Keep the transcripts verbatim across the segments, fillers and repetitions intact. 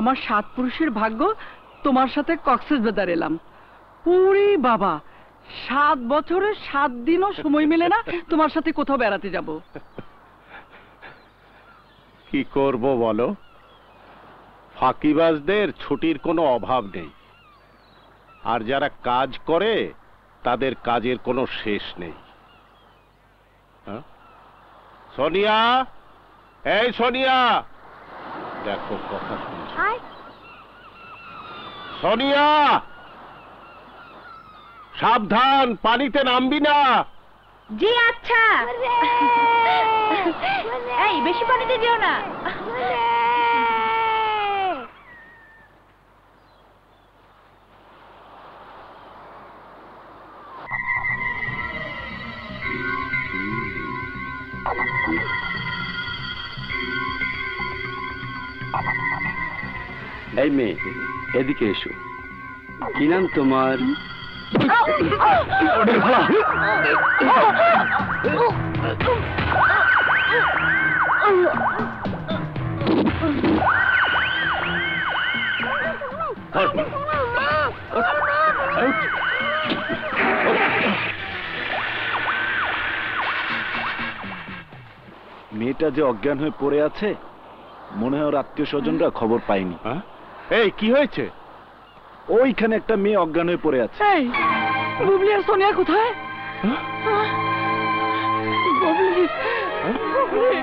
আমার সাত পুরুষের ভাগ্য তোমার সাথে কক্সবাজার এলাম। ওরে বাবা, সাত বছরে সাত দিনও সময় মেলে না তোমার সাথে কোথাও বেড়াতে যাব। কি করব বলো, ফাঁকিবাজদের ছুটির কোনো অভাব নেই, আর যারা কাজ করে তাদের কাজের কোনো শেষ নেই। সোনিয়া, এই সোনিয়া, দেখো কথা শুনছি। সোনিয়া, সাবধান, পানিতে নামবি না। জি আচ্ছা। এই বেশি পানিতে যেও না। এই মেয়ে, এদিকে এসো। কি নাম তোমার? মেয়েটা যে অজ্ঞান হয়ে পড়ে আছে, মনে হয় ওর আত্মীয় স্বজনরা খবর পায়নি। এই কি হয়েছে? ওইখানে একটা মেয়ে অজ্ঞান হয়ে পড়ে আছে। এই বুবলি আর সোনিয়া কোথায়? বুবলি, বুবলি,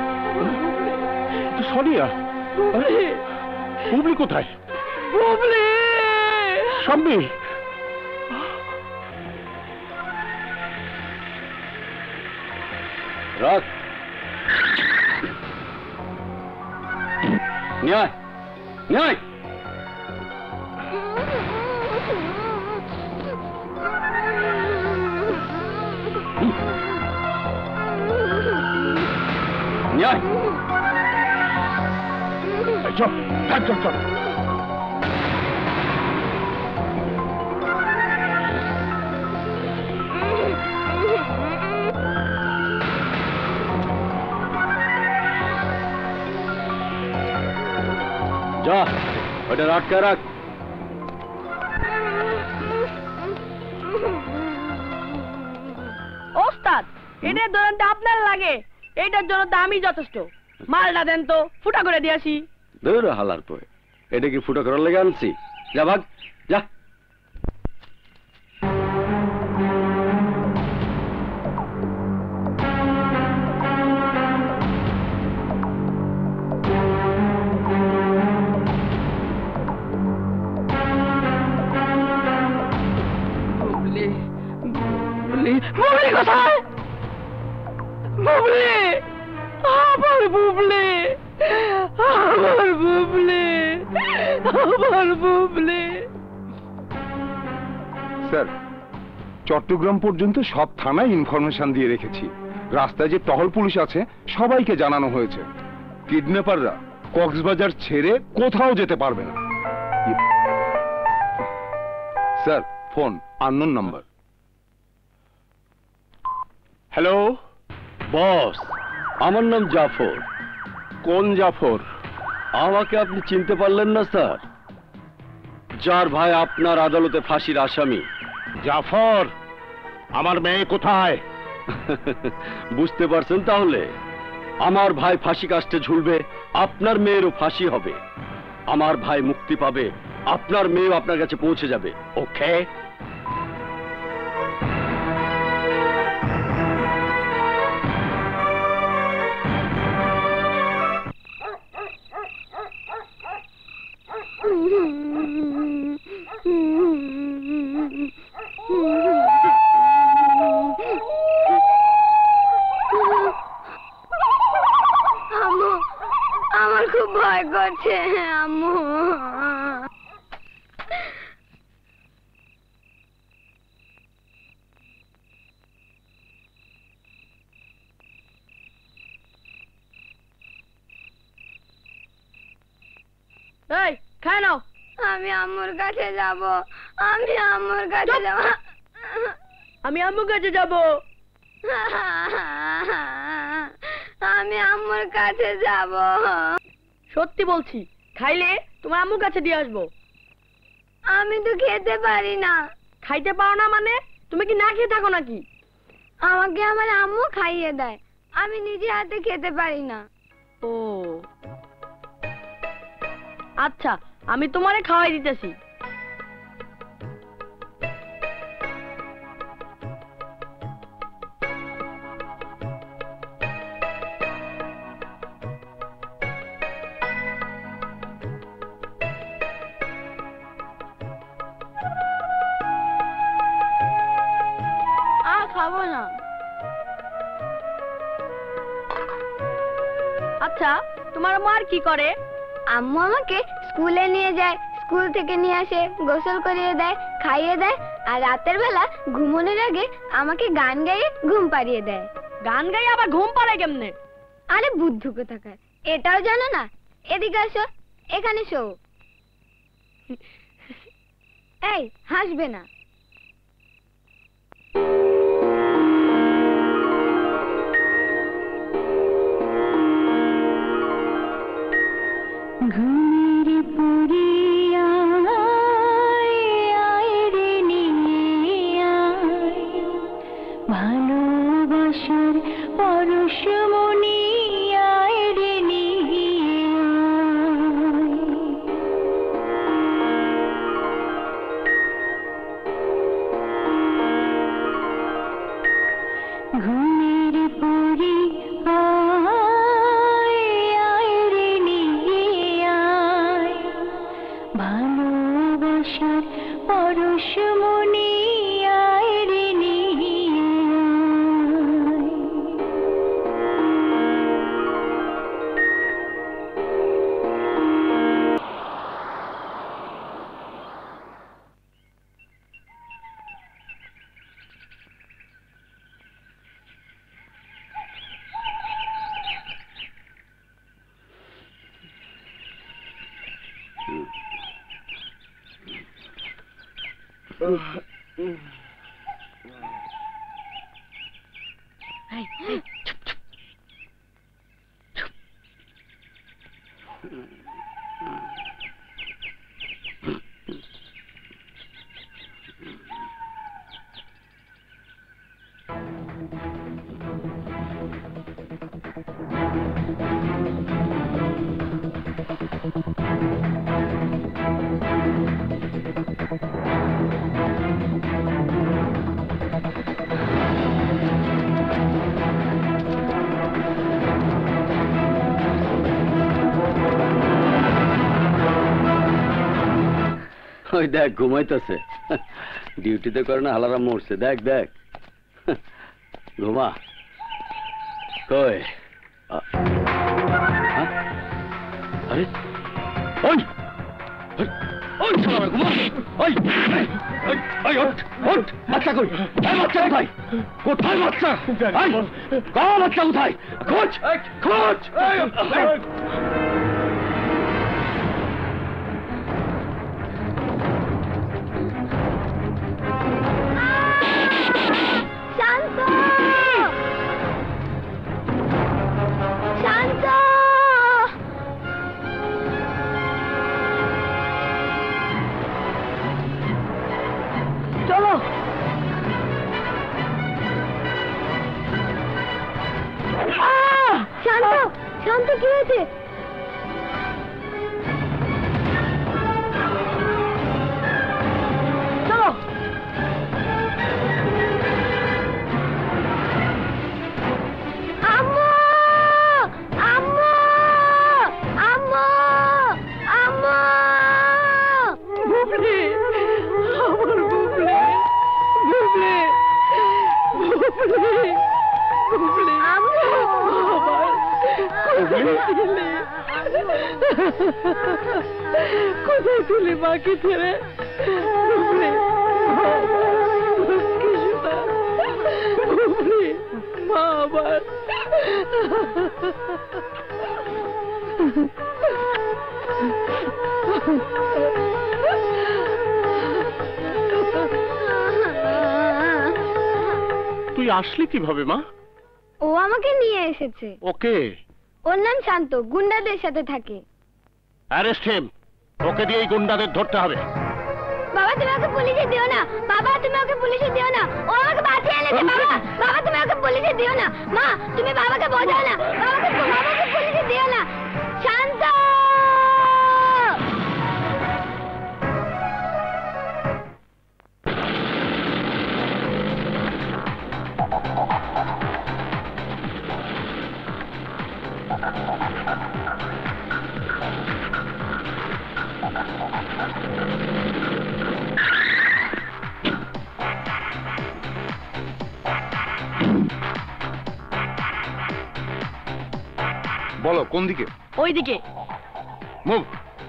সোনিয়া, বুবলি, বুবলি কোথায়? বুবলি, শাম্মী, রাখ, ন্যায় ন্যায়। ন্যায়, চল চল চল। যা, ওটা আটকা রাখ। ওস্তাদ, এটার দৌড়ানটা আপনার লাগে, এইটার জন্য তো আমি যথেষ্ট। মালটা দেন তো, ফুটা করে দিয়ে আসি। দূর হালার পরে, এটা কি ফুটা করার লেগে আনছি? যা ভাগ, যা। বুবলি, বুবলি, বুবলি কোথায়? বুবলি, আমার বুবলি, আমার বুবলি, আমার বুবলি। স্যার, চট্টগ্রাম পর্যন্ত সব থানায় ইনফরমেশন দিয়ে রেখেছি। রাস্তায় যে টহল পুলিশ আছে সবাইকে জানানো হয়েছে। কিডন্যাপাররা কক্সবাজার ছেড়ে কোথাও যেতে পারবে না। Sir, phone unknown number. Hello boss, আমার নাম জাফর। কোন জাফর? আমাকে আপনি চিনতে পারলেন না স্যার? যার ভাই আপনার আদালতে ফাঁসির আসামি। জাফর, আমার মেয়ে কোথায়? বুঝতে পারছেন তাহলে? আমার ভাই ফাঁসি কাস্টে ঝুলবে, আপনার মেয়েরও ফাঁসি হবে। আমার ভাই মুক্তি পাবে, আপনার মেয়েও আপনার কাছে পৌঁছে যাবে। ওকে? আম্মু, আমার খুব ভয় করছে আম্মু। এই খাই নাও। আমি আম্মুর কাছে যাব, আমি আম্মুর কাছে যাব, আমি আম্মুর কাছে যাব, আমি আম্মুর কাছে যাব। সত্যি বলছি, খাইলে তোমার আম্মুর কাছে দিয়ে আসবো। আমি তো খেতে পারি না। খাইতে পারো না মানে? তুমি কি না খেয়ে থাকো নাকি? আমাকে আমার আম্মু খাইয়ে দেয়, আমি নিজে হাতে খেতে পারি না। ও আচ্ছা, আমি তোমারে খাওয়াই দিতেছি। খাবো না। আচ্ছা, তোমার মা আর কি করে? আম্মু আমাকে স্কুলে নিয়ে যায়, স্কুল থেকে নিয়ে আসে, গোসল করিয়ে দেয়, খাইয়ে দেয়, আর রাতের বেলা ঘুমানোর আগে আমাকে গান গাইয়ে ঘুম পাড়িয়ে দেয়। গান গাইয়ে আবার ঘুম পাড়ায় কেমনে? আরে বুদ্ধু কোথাকার, এটাও জানো না? এদিকে আসো, এখানে শো। এই হাসবে না। ঘুমের পুরিয়া আয়রে নিয়ে ভালোবাসার পরশমণি আয়রে নিয়ে ঘুমের পুরিয়া ভালোবাসার পরশমণি আয়রে নিয়ে ওই দেখ ঘুমাইতেছে, ডিউটিতে করে না হালারা মরছে। দেখ দেখ ঘুমা। কই আরে ওই ওই শালা ঘুমা। ওই ওই ওঠ ওঠ। বাচ্চা কই? এই বাচ্চা কোথায়? কোথায় বাচ্চা? এই কোন বাচ্চা কোথায়? খোঁজ খোঁজ। চলো। শান্ত শান্ত, কি হয়েছে? চলো। আম্মু আম্মু আম্মু আম্মু। বুবলি, আমার বুবলি, বুবলি, বুবলি, বুবলি, আম্মু। আমার কোথায় ছিলে? কোথায় ছিলে মাকে ছেড়ে? বুবলি, কিছুটা বুবলি, মা আমার। তুই আসলি কিভাবে মা? ও আমাকে নিয়ে এসেছে। ওকে ওর নাম শান্ত, গুন্ডাদের সাথে থাকে। Arrest him. ওকে দিয়েই গুন্ডাদের ধরতে হবে। বাবা তুমি ওকে পুলিশে দিও না, বাবা তুমি ওকে পুলিশে দিও না, ও আমাকে বাঁচিয়ে এনেছে বাবা, বাবা তুমি ওকে পুলিশে দিও না, মা তুমি বাবাকে বোঝাও না, বাবাকে বাবাকে পুলিশে দিও না। শান্ত বলো কোন দিকে? ওইদিকে। মুভ।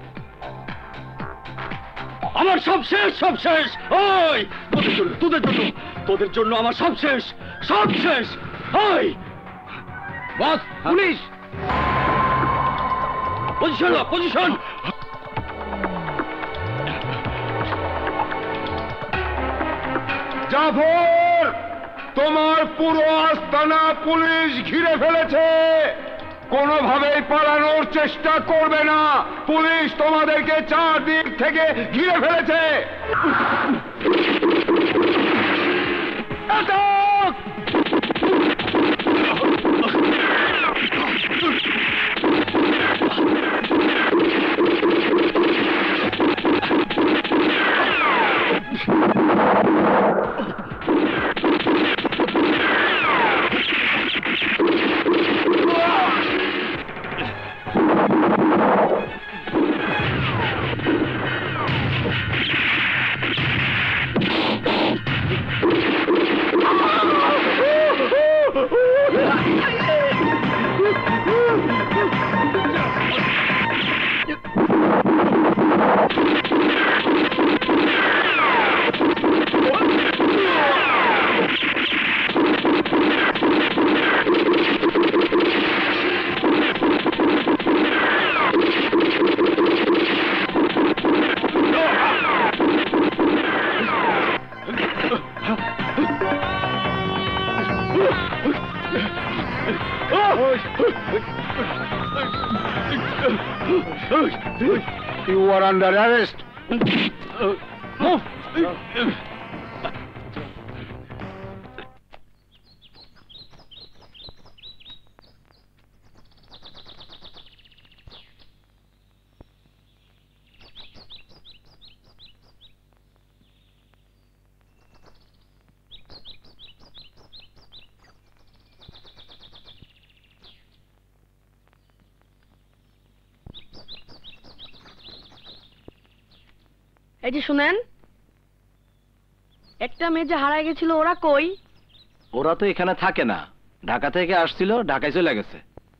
আমার সব শেষ, সব শেষ। ওই তোদের জন্য, তোদের জন্য, তোদের জন্য আমার সব শেষ, সব শেষ। ওই boss, police position, position. Jafar, তোমার পুরো আস্তানা পুলিশ ঘিরে ফেলেছে। কোনোভাবেই পালানোর চেষ্টা করবে না, পুলিশ তোমাদেরকে চারদিক থেকে ঘিরে ফেলেছে। আটক! You are under arrest. Move. এই যে শুনেন, একটা মেয়ে যে হারায় গেছিল, ওরা কই? ওরা তো এখানে থাকে না, ঢাকা থেকে আসছিল, ঢাকায় চলে গেছে।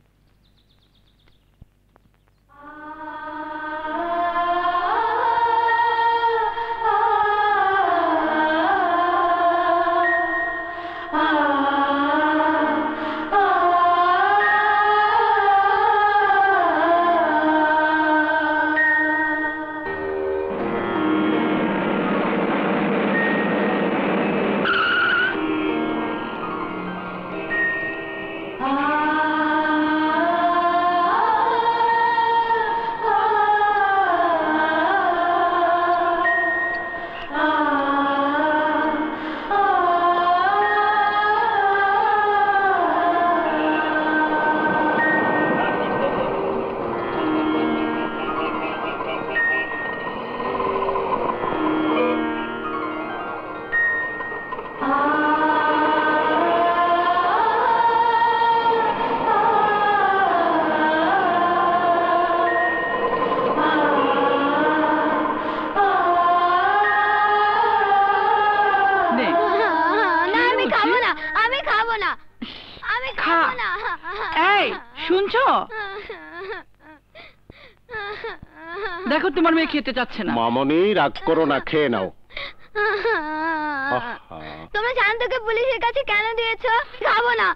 শুনছো? দেখো তোমার মেয়ে খেতে চাচ্ছে না। মামনি রাগ করো না, খেয়ে নাও। তোমরা শান্তকে পুলিশের কাছে কেন দিয়েছো? খাবো না।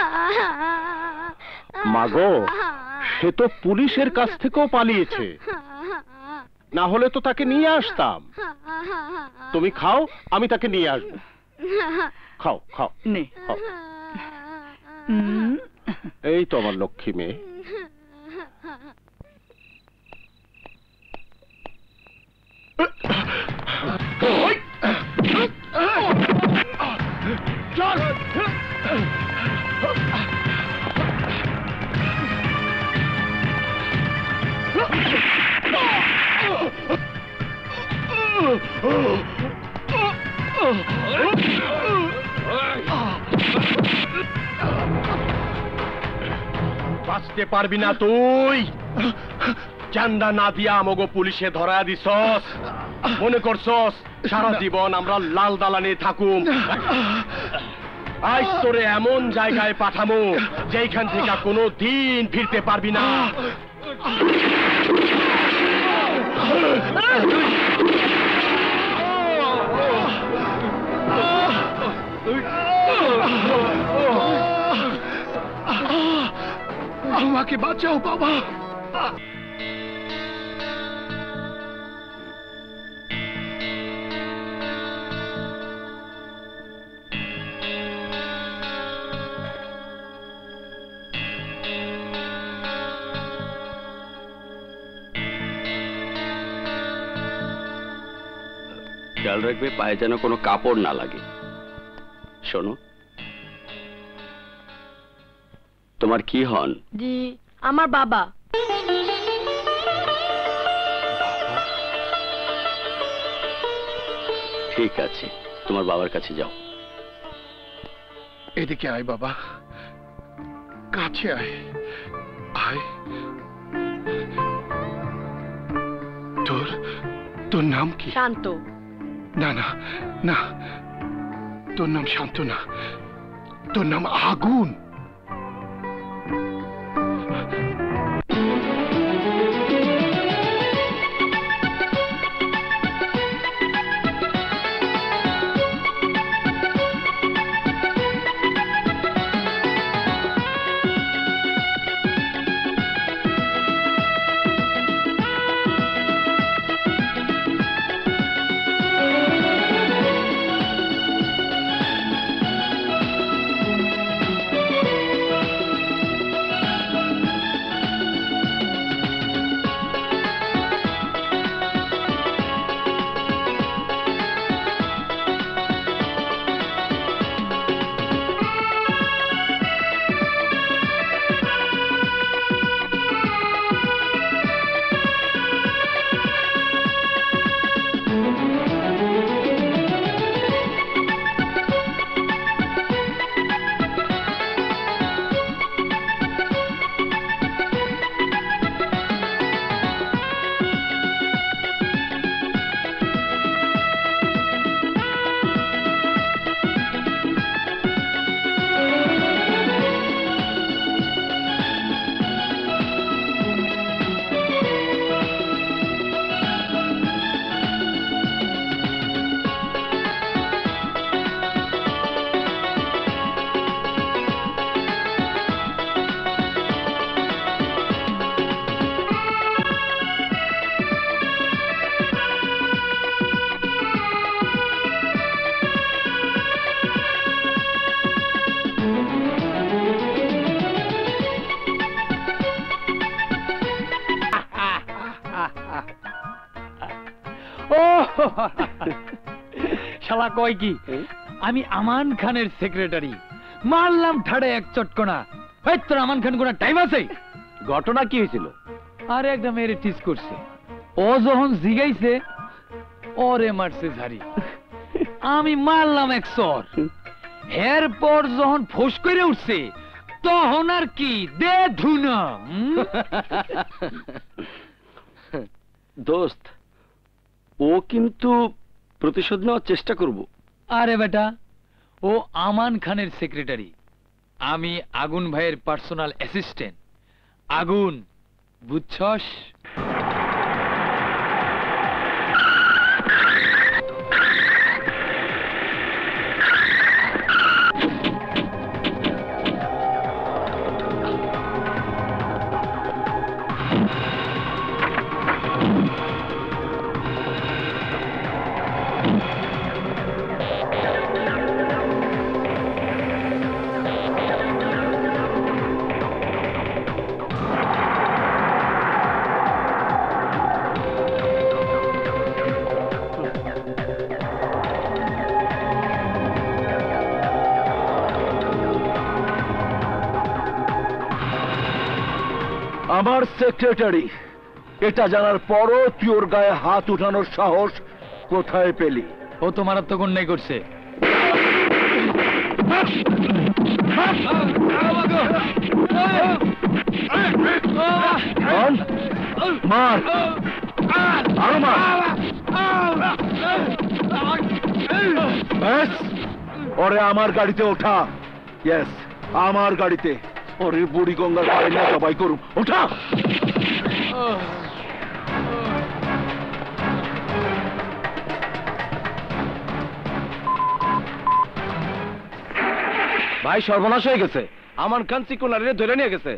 মাগো, সে তো পুলিশের কাছ থেকেও পালিয়েছে, না হলে তো তাকে নিয়ে আসতাম। তুমি খাও, আমি তাকে নিয়ে আসবো। খাও খাও নে। খাও। এই তো আমার লক্ষ্মী মেয়ে। বাঁচতে পারবি না তুই। চান্দা না দিয়া আমগো পুলিশে ধরা দিছস, মনে করছস সারা জীবন আমরা লাল দালানে থাকুম। আজ তোরে এমন জায়গায় পাঠামো যেখান থেকে কোনো দিন ফিরতে পারবি না। আমাকে বাঁচাও বাবা। খেয়াল রাখবে পায়ে যেন কোনো কাপড় না লাগে। শোনো, তোমার কি হন? জি, আমার বাবা। ঠিক আছে, তোমার বাবার কাছে যাও। এদিকে আয় বাবা, কাছে আয়। আয়। তোর তোর নাম কি? শান্ত। না না না, তোর নাম শান্ত না, তোর নাম আগুন। শালা কয় কি, আমি আমান খানের সেক্রেটারি। মারলাম ঠাড়ে এক চটকনা। এই তোর আমান খান কোনো টাইম আছে? ঘটনা কি হয়েছিল? আরে একটা মেরে টিস করছে। ও যখন জিগাইছে ওরে মারছে ঝাড়ি। আমি মারলাম এক সর। এরপর যখন ফোস করে উঠছে তখন আর কি দে ধুনা। দোস্ত, ও কিন্তু প্রতিশোধ নেওয়ার চেষ্টা করব। আরে বেটা, ও আমান খানের সেক্রেটারি, আমি আগুন ভাইয়ের পার্সোনাল অ্যাসিস্ট্যান্ট। আগুন, বুঝছস? আমার সেক্রেটারি, এটা জানার পরও তুই ওর গায়ে হাত উঠানোর সাহস কোথায় পেলি? ও তো মারাত্মক অন্যায় করছে। বল, মার, আরো মার। ব্যাস, ওরে আমার গাড়িতে ওঠা। ইয়েস, আমার গাড়িতে। ওরে বুড়ি গঙ্গার পাড়ে না সবাই করুম। ওঠা। ভাই সর্বনাশ হয়ে গেছে, আমান খান চিকুনারে ধরে নিয়ে গেছে।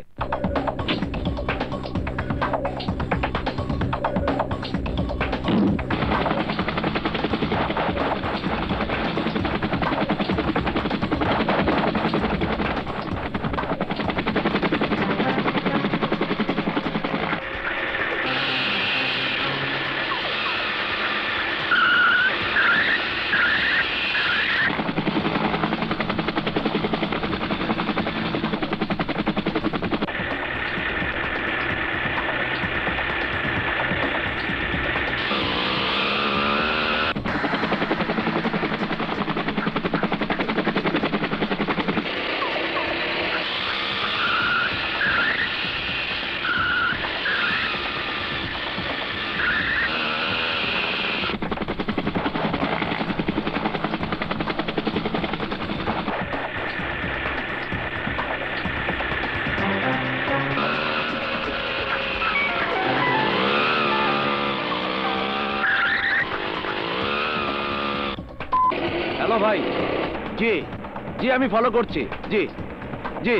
হ্যালো ভাই। জি জি আমি ফলো করছি। জি জি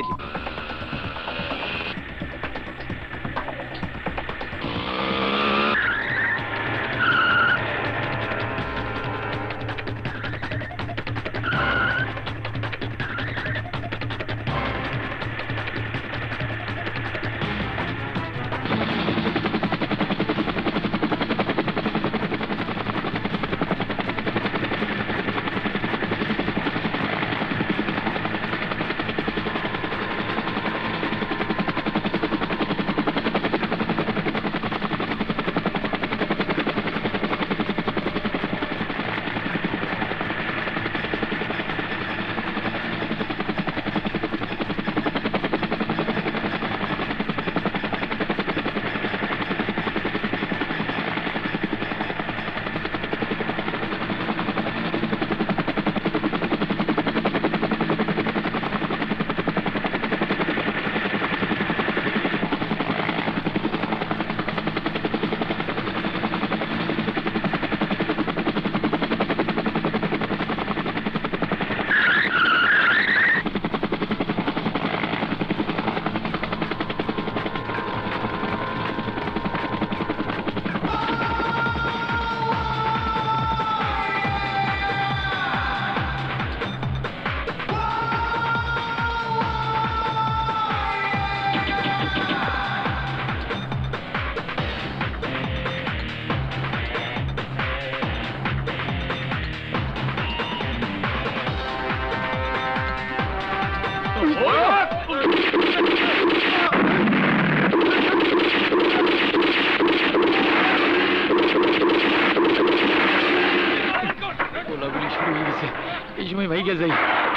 গোলাগুলি শুরু হয়ে গেছে, এই সময় ভাইগে যাই।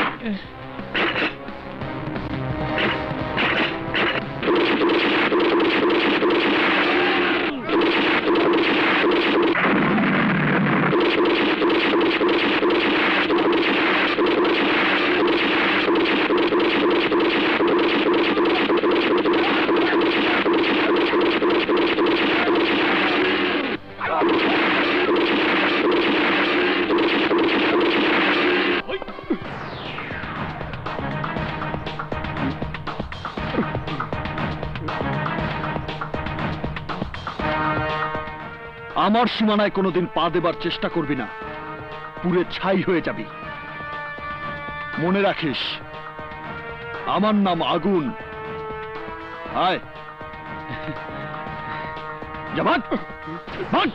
আমার সীমানায় কোনোদিন পা দেবার চেষ্টা করবি না, পুরে ছাই হয়ে যাবি। মনে রাখিস, আমার নাম আগুন। আয় যা, ভাগ, ভাগ।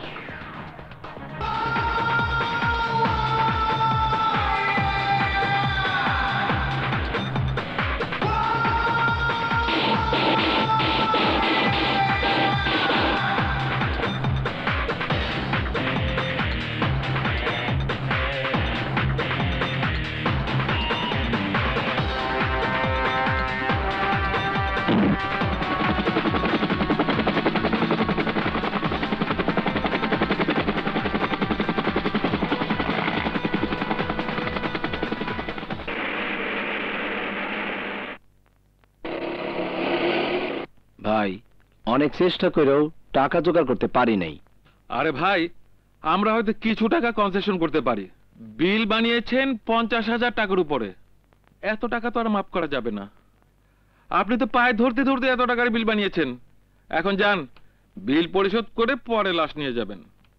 অনেক চেষ্টা করেও টাকা জোগাড় করতে পারি নাই। আরে ভাই, আমরা হয়তো কিছু টাকা কনসেশন করতে পারি। বিল বানিয়েছেন পঞ্চাশ হাজার টাকার উপরে, এত টাকা তো আর মাফ করা যাবে না। আপনি তো পায়ে ধরতে ধরতে এত টাকার বিল বানিয়েছেন। এখন যান, বিল পরিশোধ করে পরে লাশ নিয়ে যাবেন।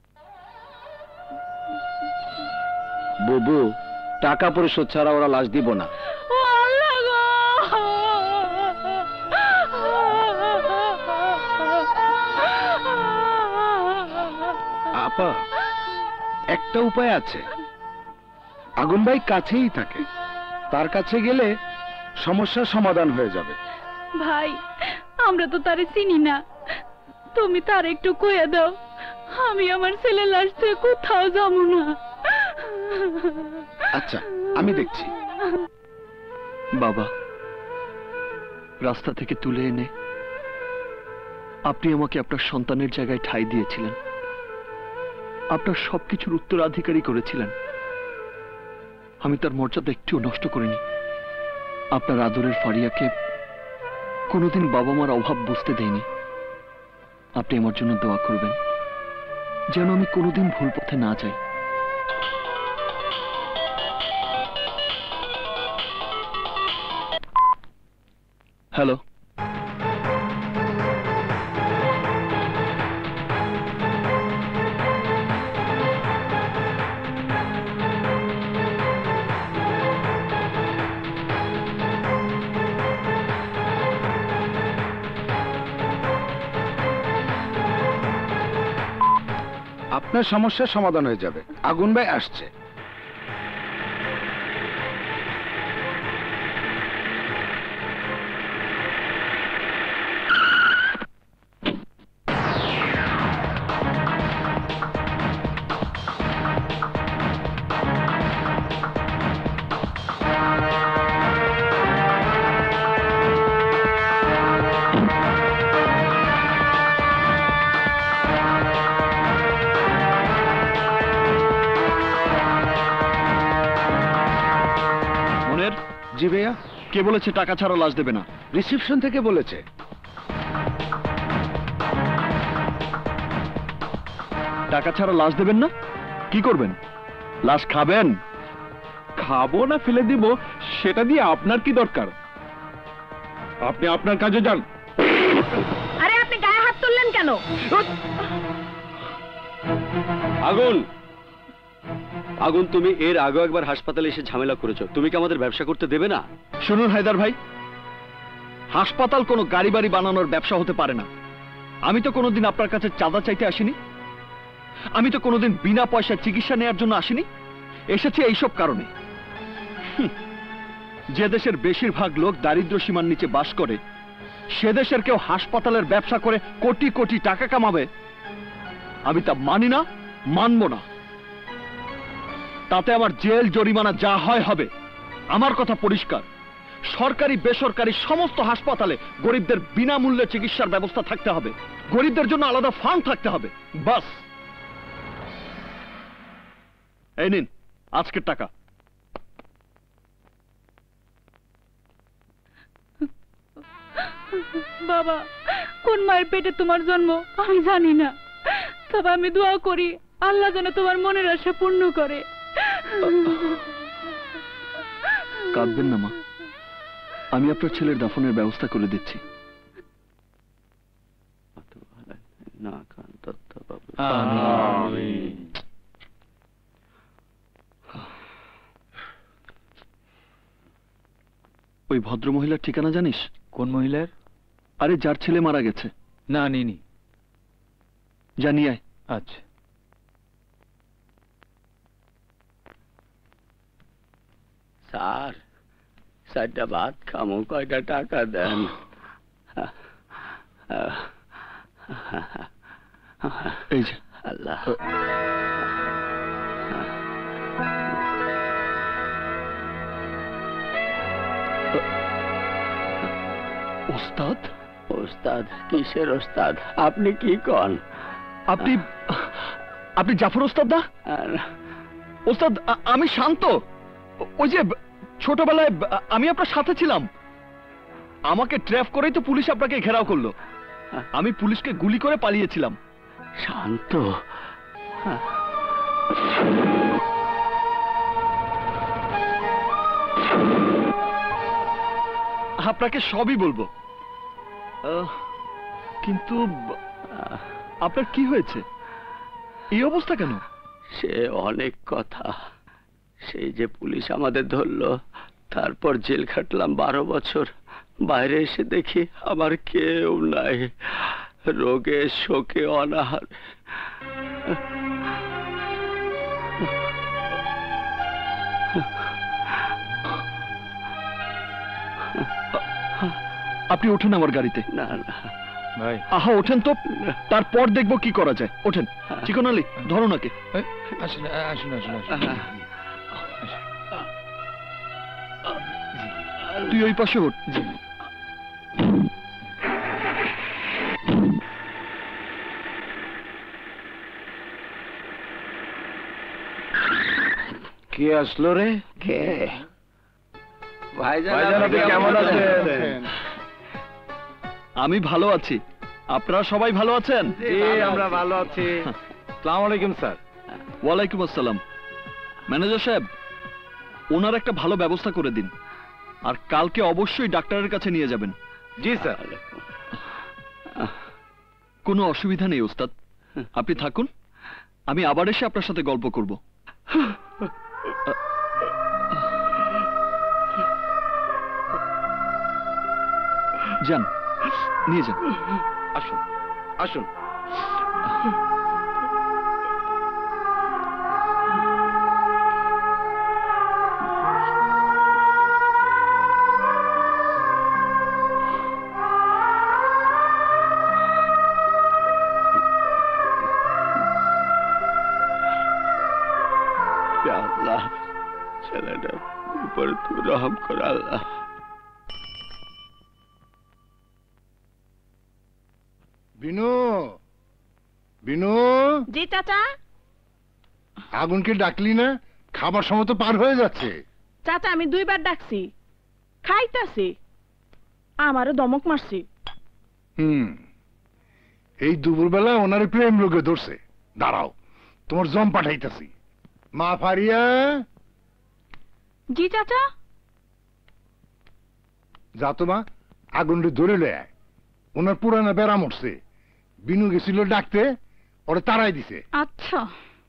বুবু, টাকা পরিশোধ ছাড়া ওরা লাশ দিব না। আপা, একটা উপায় আছে। আগুন ভাই কাছেই থাকে, তার কাছে গেলে সমস্যার সমাধান হয়ে যাবে। ভাই, আমরা তো তারে চিনি না, তুমি তার একটু কইয়া দাও, আমি আমার ছেলে লাশ থেকে কোথাও যাবো না। আচ্ছা, আমি দেখছি। বাবা, রাস্তা থেকে তুলে এনে আপনি আমাকে আপনার সন্তানের জায়গায় ঠাঁই দিয়েছিলেন, আপনার সবকিছুর উত্তরাধিকারী করেছিলেন। আমি তার মর্যাদা একটুও নষ্ট করিনি। আপনার আদরের ফারিয়াকে কোনোদিন বাবা মার অভাব বুঝতে দেয়নি। আপনি আমার জন্য দোয়া করবেন যেন আমি কোনোদিন ভুল পথে না যাই। হ্যালো, আপনার সমস্যার সমাধান হয়ে যাবে। আগুন ভাই আসছে। জি ভাইয়া। কে বলেছে টাকা ছাড়া লাশ দেবে না? রিসেপশন থেকে বলেছে। টাকা ছাড়া লাশ দেবেন না? কি করবেন? লাশ খাবেন? খাবো না ফেলে দিব সেটা দিয়ে আপনার কি দরকার? আপনি আপনার কাজে যান। আরে আপনি গায়ে হাত তুললেন কেন? আগুন, আগুন, তুমি এর আগেও একবার হাসপাতালে এসে ঝামেলা করেছো। তুমি কি আমাদের ব্যবসা করতে দেবে না? শুনুন হায়দার ভাই, হাসপাতাল কোনো গাড়ি বাড়ি বানানোর ব্যবসা হতে পারে না। আমি তো কোনোদিন আপনার কাছে চাঁদা চাইতে আসিনি, আমি তো কোনোদিন বিনা পয়সায় চিকিৎসা নেওয়ার জন্য আসিনি। এসেছি এইসব কারণে। যে দেশের বেশিরভাগ লোক দারিদ্র্য সীমার নিচে বাস করে, সে দেশের কেউ হাসপাতালের ব্যবসা করে কোটি কোটি টাকা কামাবে, আমি তা মানি না, মানব না। তাতে আমার জেল জরিমানা যা হয় হবে। আমার কথা পরিষ্কার, সরকারি বেসরকারি সমস্ত হাসপাতালে গরিবদের বিনামূল্যে চিকিৎসার ব্যবস্থা থাকতে হবে, গরিবদের জন্য আলাদা ফান্ড থাকতে হবে। বাস, এই নিন আজকের টাকা। বাবা, কোন মায়ের পেটে তোমার জন্ম আমি জানি না, তবে আমি দোয়া করি আল্লাহ যেন তোমার মনের আশা পূর্ণ করে। কাঁদবেন না মা, আমি আপনার ছেলের দাফনের ব্যবস্থা করে দিচ্ছি। ওই ভদ্র মহিলার ঠিকানা জানিস? কোন মহিলার? আরে যার ছেলে মারা গেছে। না, নিনি। জানিয়ে আয়। আচ্ছা। স্যার, চারটা ভাত খামো, কয়টা টাকা দেন? এই যে। আল্লাহ। ওস্তাদ? ওস্তাদ? কিসের ওস্তাদ? আপনি কি কন? আপনি আপনি জাফর ওস্তাদ না? ওস্তাদ, আমি শান্ত। ওই যে ছোটবেলায় আমি আপনার সাথে ছিলাম, আমাকে ট্র্যাপ করেই তো পুলিশ আপনাকে ঘেরাও করলো। আমি পুলিশকে গুলি করে পালিয়েছিলাম। শান্ত, আপনাকে সবই বলবো, আহ, কিন্তু আপনার কি হয়েছে? এই অবস্থা কেন? সে অনেক কথা। সেই যে পুলিশ আমাদের ধরলো, তারপর জেল খাটলাম বারো বছর। বাইরে এসে দেখি আমার কেউ নাই, রোগে শোকে অনাহার। আপনি ওঠেন আমার গাড়িতে। না না ভাই, আহা ওঠেন তো, তারপর দেখবো কি করা যায়। ওঠেন। চিকন আলী, ধরো নাকে। আসুন আসুন আসুন আসুন। তুই ওই পাশে ওঠ। কে আসলো রে? কে? ভাইজান, ভাইজান, আপনি কেমন আছেন? আমি ভালো আছি, আপনারা সবাই ভালো আছেন? জি, আমরা ভালো আছি। আসসালামু আলাইকুম স্যার। ওয়ালাইকুম আসসালাম। ম্যানেজার সাহেব, ওনার একটা ভালো ব্যবস্থা করে দিন, আর কালকে অবশ্যই ডাক্তারের কাছে নিয়ে যাবেন। জি স্যার। কোনো অসুবিধা নেই ওস্তাদ, আপনি থাকুন, আমি আবার এসে আপনার সাথে গল্প করব। যান, নিয়ে যান। আসুন আসুন। আল্লাহ, ছেলেটার উপরে তুমি রহম করো আল্লাহ। বিনু, বিনু, জি চাচা। আগুনকে ডাকলি না? খাবার সময় তো পার হয়ে যাচ্ছে। চাচা আমি দুইবার ডাকছি, খাইতাছি, আমারও দমক মারছি। হুম, এই দুপুরবেলা ওনারে প্রেম রোগে ধরছে। দাঁড়াও, তোমার জম পাঠাইতাছি। মা ফারিয়া, জি চাচা। যা তো মা, আগুনটা ধরে লয় আয়। ওনার পুরানা বেড়া মরছে, বিনু গেছিল ডাকতে, ওরে তাড়াই দিছে। আচ্ছা।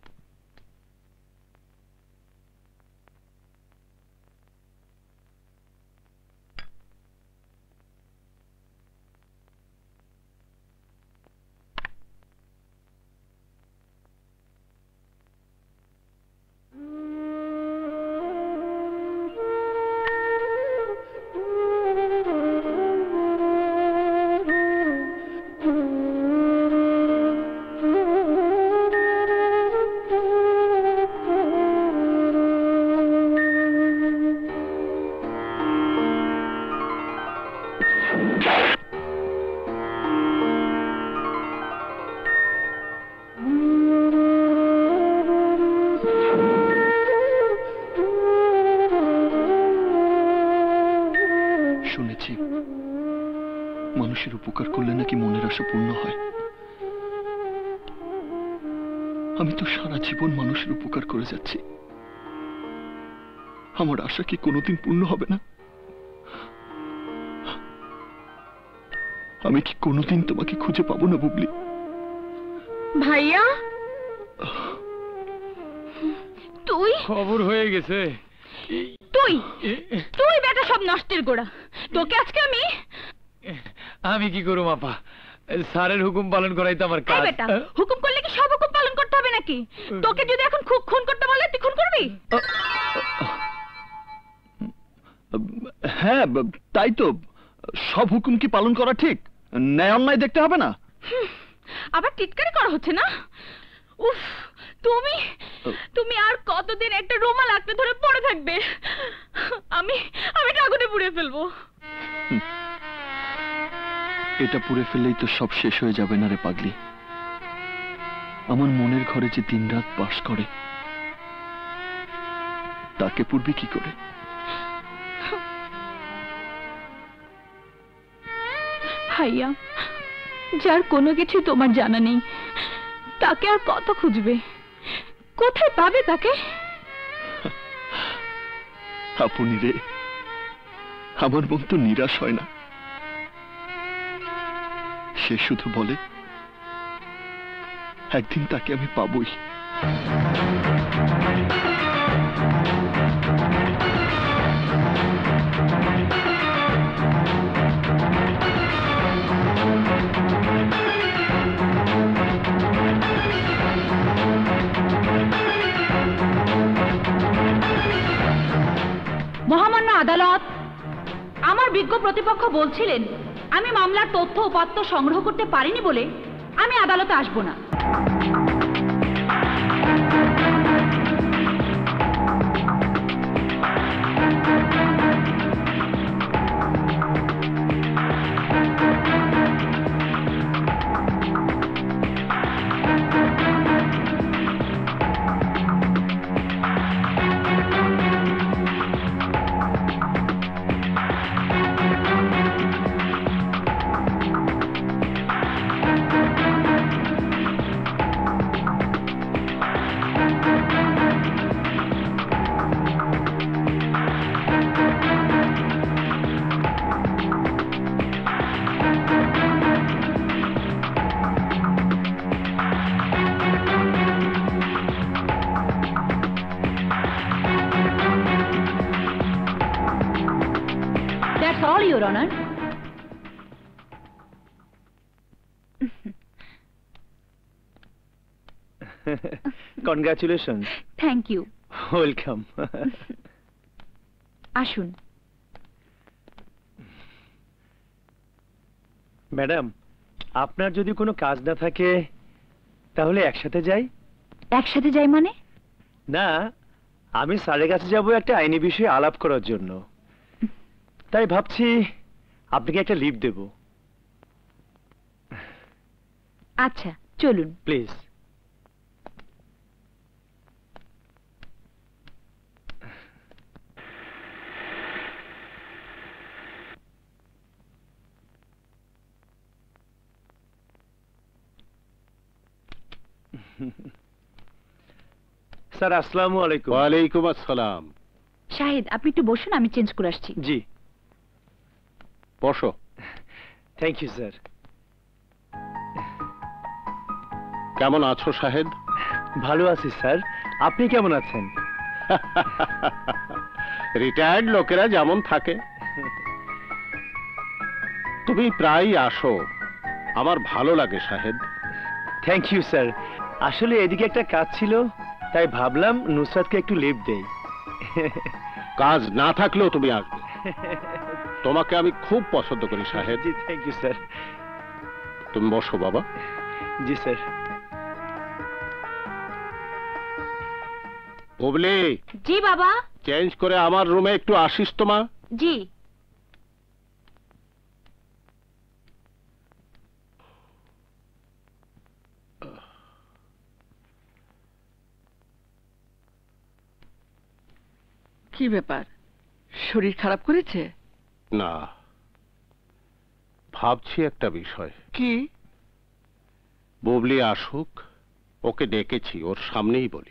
শুনেছি মানুষের উপকার করলে নাকি মনের আশা পূর্ণ হয়। আমি তো সারা জীবন মানুষের উপকার করে যাচ্ছি, আমার আশা কি কোনোদিন পূর্ণ হবে না? আমি কি কোনোদিন তোমাকে খুঁজে পাবো না বুবলি? ভাইয়া, তুই খবর হয়ে গেছে। তুই তুই বেটা সব নষ্টের গোড়া। তোকে আজকে আমি আমি কি করব আপা? স্যারের হুকুম পালন করাই তো আমার এই কাজ। বেটা, হুকুম করলে কি সব হুকুম পালন করতে হবে নাকি? তোকে যদি এখন খুব খুন করতে বলে তুই খুন করবি? হ্যাঁ, তাই তো। সব হুকুম কি পালন করা ঠিক? ন্যায় অন্যায় দেখতে হবে না? হুম, আবার টিটকারি করা হচ্ছে না? উফ, তুমি তুমি আর কতদিন একটা রুমাল আঁকড়ে ধরে পড়ে থাকবে? আমি আমি এটা আগুনে পুড়িয়ে ফেলবো। এটা পুড়ে ফেললেই তো সব শেষ হয়ে যাবে না রে পাগলি। আমার মনের ঘরে যে দিনরাত বাস করে তাকে পুড়বি কি করে? ভাইয়া, যার কোনো কিছু তোমার জানা নেই, তাকে আর কত খুঁজবে? কোথায় পাবে তাকে? আপনি রে, আমার মন তো নিরাশ হয় না। সে শুধু বলে একদিন তাকে আমি পাবই। মহামান্য আদালত, আমার বিজ্ঞ প্রতিপক্ষ বলছিলেন আমি মামলার তথ্য উপাত্ত সংগ্রহ করতে পারিনি বলে আমি আদালতে আসব না। That's all, Your Honor. Congratulation. Thank you. Welcome. আসুন। ম্যাডাম, আপনার যদি কোনো কাজ না থাকে তাহলে একসাথে যাই। একসাথে যাই মানে? না, আমি স্যারের কাছে যাব একটা আইনি বিষয়ে আলাপ করার জন্য, তাই ভাবছি আপনাকে একটা লিভ দেব। আচ্ছা, চলুন। প্লিজ। স্যার, আসসালামু আলাইকুম। ওয়ালাইকুম আসসালাম। শাহিদ, আপনি একটু বসুন, আমি চেঞ্জ করে আসছি। জি। বসো। Thank you sir. কেমন আছো শাহেদ? ভালো আছি স্যার, আপনি কেমন আছেন? রিটায়ার্ড লোকেরা যেমন থাকে। তুমি প্রায়ই আসো, আমার ভালো লাগে শাহেদ। Thank you sir. আসলে এদিকে একটা কাজ ছিল, তাই ভাবলাম নুসরাতকে একটু লিভ দেই। কাজ না থাকলেও তুমি আসবে। তোমাকে আমি খুব পছন্দ করি শাহেদ। জি, থ্যাংক ইউ স্যার। তুমি বসো বাবা। জি স্যার। বুবলি। জি বাবা। চেঞ্জ করে আমার রুমে একটু আসিস তো মা। জি। কি ব্যাপার, শরীর খারাপ করেছে? না, ভাবছি একটা বিষয়। কি? বুবলি আসুক, ওকে ডেকেছি, ওর সামনেই বলি।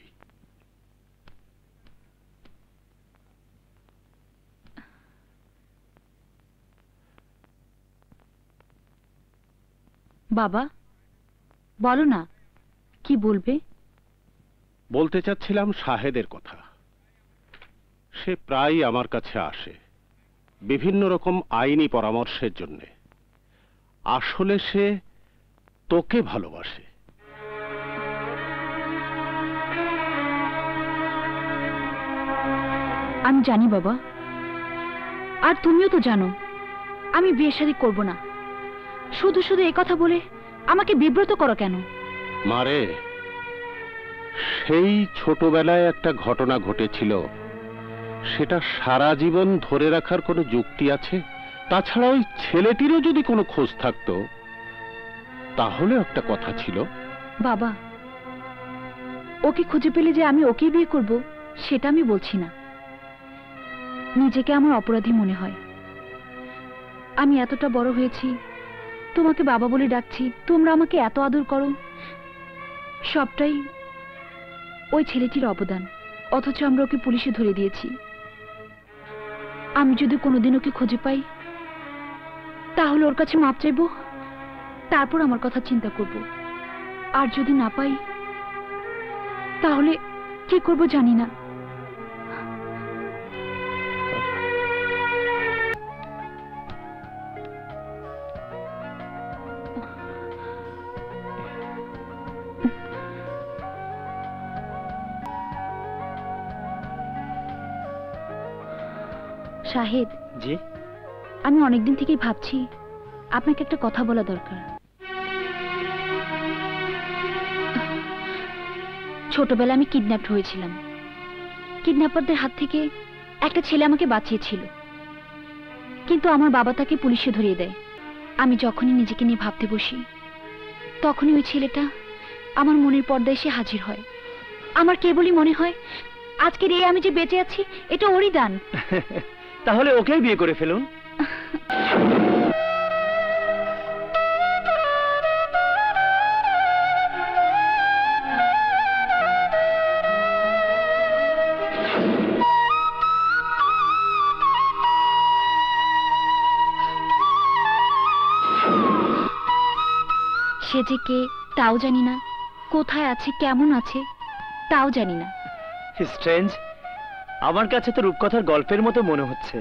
বাবা, বলো না, কি বলবে? বলতে চাচ্ছিলাম শাহেদের কথা। সে প্রায়ই আমার কাছে আসে বিভিন্ন রকম আইনি পরামর্শের জন্য। আসলে সে তোকে ভালোবাসে। আমি জানি বাবা, আর তুমিও তো জানো আমি বিয়ে শাদী করব না। শুধু শুধু এই কথা বলে আমাকে বিব্রত করো কেন? মারে, সেই ছোটবেলায় একটা ঘটনা ঘটেছিল, সেটা সারা জীবন ধরে রাখার কোনো যুক্তি আছে? তাছাড়া ওই ছেলেটিরও যদি কোনো খোঁজ থাকতো তাহলে একটা কথা ছিল। বাবা, ওকে খুঁজে পেলে যে আমি ওকে বিয়ে করব সেটা আমি বলছি না। নিজেকে আমার অপরাধী মনে হয়। আমি এতটা বড় হয়েছি, তোমাকে বাবা বলে ডাকছি, তোমরা আমাকে এত আদর করো, সবটাই ওই ছেলেটির অবদান। অথচ আমরা ওকে পুলিশে ধরে দিয়েছি। আমি যদি কোনোদিন ওকে খুঁজে পাই তাহলে ওর কাছে মাপ চাইবো, তারপর আমার কথা চিন্তা করব। আর যদি না পাই তাহলে কি করব জানি না। শাহেদ, জি? আমি অনেকদিন থেকেই ভাবছি আপনাকে একটা কথা বলা দরকার। ছোটবেলায় আমি কিডন্যাপড হয়েছিলাম। কিডন্যাপারদের হাত থেকে একটা ছেলে আমাকে বাঁচিয়েছিল, কিন্তু আমার বাবা তাকে পুলিশে ধরিয়ে দেয়। আমি যখনই নিজেকে নিয়ে ভাবতে বসি তখনই ওই ছেলেটা আমার মনের পর্দায় এসে হাজির হয়। আমার কেবলই মনে হয় আজকের এই আমি যে বেঁচে আছি এটা ওরই দান। তাহলে ওকেই বিয়ে করে ফেলুন। সে যে কে তাও জানি না, কোথায় আছে, কেমন আছে তাও জানি না। স্ট্রেঞ্জ, আমার কাছে তো রূপকথার গল্পের মতো মনে হচ্ছে।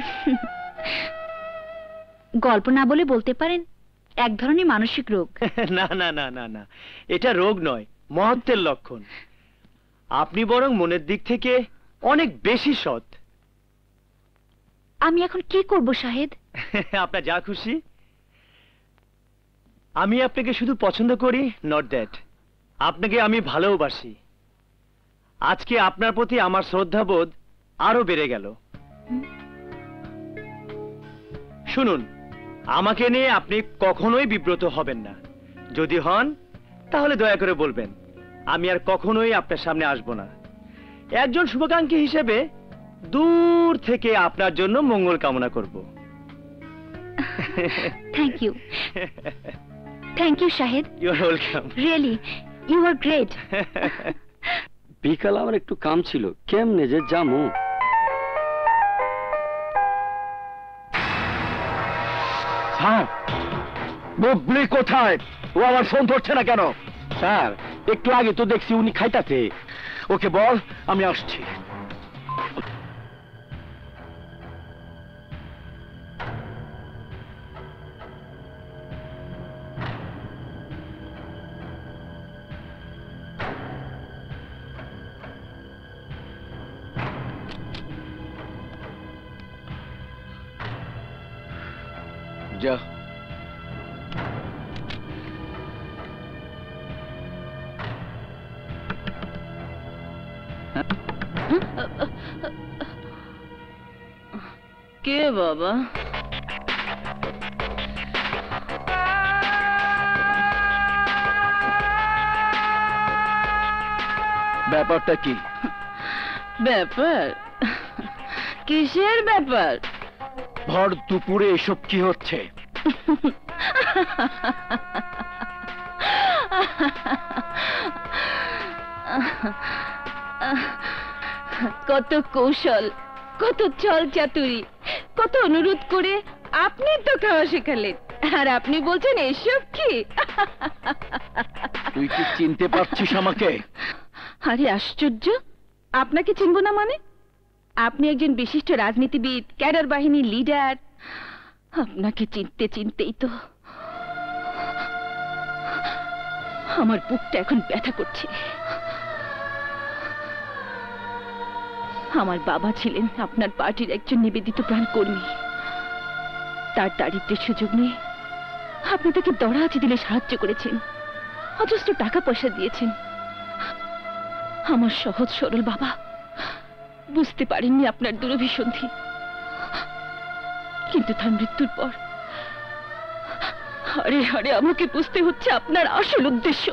গল্প না বলে বলতে পারেন এক ধরনের মানসিক রোগ। না না না না না, এটা রোগ নয়, মহত্বের লক্ষণ। আপনি বরং মনের দিক থেকে অনেক বেশি সৎ। আমি এখন কি করব শাহেদ? আপনার যা খুশি। আমি আপনাকে শুধু পছন্দ করি, নট দ্যাট। আপনাকে আমি ভালোবাসি। আজকে আপনার প্রতি আমার শ্রদ্ধাবোধ আরো বেড়ে গেল। শুনুন, আমাকে নিয়ে আপনি কখনোই বিব্রত হবেন না। যদি হন তাহলে দয়া করে বলবেন, আমি আর কখনোই আপনার সামনে আসব না। একজন শুভাকাঙ্ক্ষী হিসেবে দূর থেকে আপনার জন্য মঙ্গল কামনা করব। Thank you, thank you Shahed. You are welcome. Really you are great. বিকাল আমার একটু কাম ছিল, কেমনে যে যামু। স্যার, বুবলি কোথায়? ও আমার ফোন ধরছে না কেন? স্যার, একটু আগে তো দেখছি উনি খাইতাছে। ওকে বল আমি আসছি। যা। কে বাবা? ব্যাপারটা কি? ব্যাপার? কিসের ব্যাপার? ভর দুপুরে এসব কি হচ্ছে? কত কৌশল, কত ছল চাতুরি, কত অনুরোধ করে আপনি তো খাওয়া শেখালেন, আর আপনি বলছেন এসব কি? তুই কি চিনতে পারছিস আমাকে? আরে আশ্চর্য, আপনাকে চিনব না মানে? আপনি একজন বিশিষ্ট রাজনীতিবিদ, ক্যাডার বাহিনীর লিডার। আপনাকে চিনতে চিনতেই তো আমার বুকটা এখন ব্যথা করছে। আমার বাবা ছিলেন আপনার পার্টির একজন নিবেদিত প্রাণ কর্মী। তার দারিদ্রের সুযোগ নিয়ে আপনি তাকে দরাজ দিলে সাহায্য করেছেন, অজস্র টাকা পয়সা দিয়েছেন। আমার সহজ সরল বাবা বুঝতে পারেননি আপনার দুরভিসন্ধি, কিন্তু তার মৃত্যুর পর হারে হারে আমাকে বুঝতে হচ্ছে আপনার আসল উদ্দেশ্য।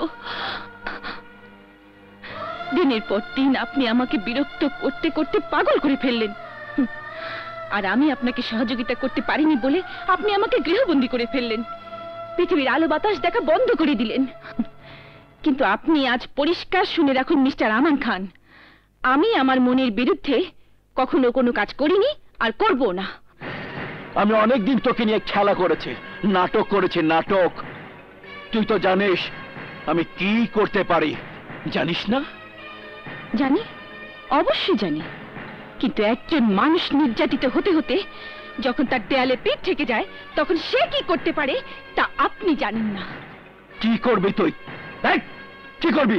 দিনের পর দিন আপনি আমাকে বিরক্ত করতে করতে পাগল করে ফেললেন, আর আমি আপনাকে সহযোগিতা করতে পারিনি বলে আপনি আমাকে গৃহবন্দী করে ফেললেন। পৃথিবীর আলো বাতাস দেখা বন্ধ করে দিলেন। কিন্তু আপনি আজ পরিষ্কার শুনে রাখুন মিস্টার আমান খান, আমি আমার মনের বিরুদ্ধে কখনো কোনো কাজ করিনি আর করব না। আমি অনেকদিন তোকে নিয়ে খেলা করেছি, নাটক করেছি, নাটক। তুই তো জানিস আমি কি করতে পারি, জানিস না? জানি, অবশ্যই জানি, কিন্তু একজন মানুষ নির্যাতিত হতে হতে যখন তার দেয়ালে পিঠ থেকে যায় তখন সে কি করতে পারে তা আপনি জানেন না। কি করবি তুই? এই, কি করবি?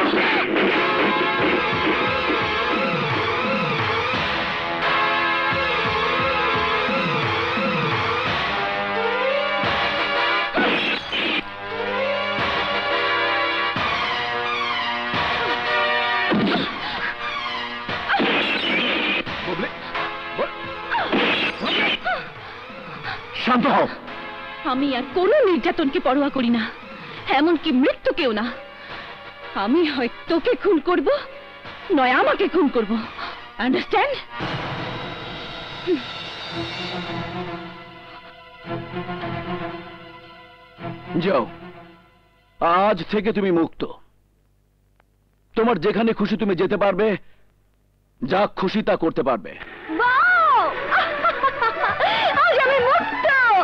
শান্ত হও। আমি আর কোনো নির্যাতনকে পরোয়া করি না, এমনকি মৃত্যুকেও না। আমি হয় তোকে খুন করব, নয় আমাকে খুন করব। আন্ডারস্ট্যান্ড? যাও, আজ থেকে তুমি মুক্ত। তোমার যেখানে খুশি তুমি যেতে পারবে, যা খুশি তা করতে পারবে। বাও! আজ আমি মুক্ত।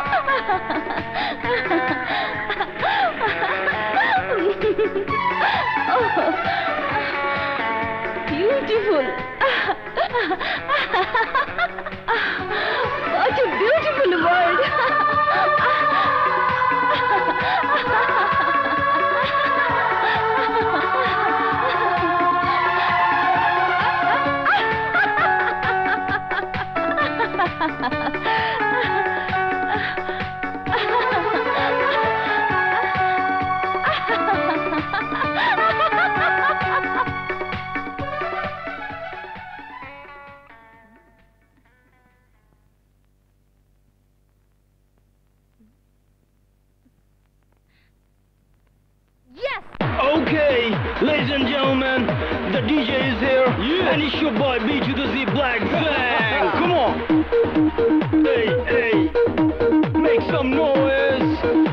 Beautiful. What a beautiful word. Okay, ladies and gentlemen, the D J is here, yeah. And it's your boy B to the Z Black Bang. Come on, hey, hey, make some noise.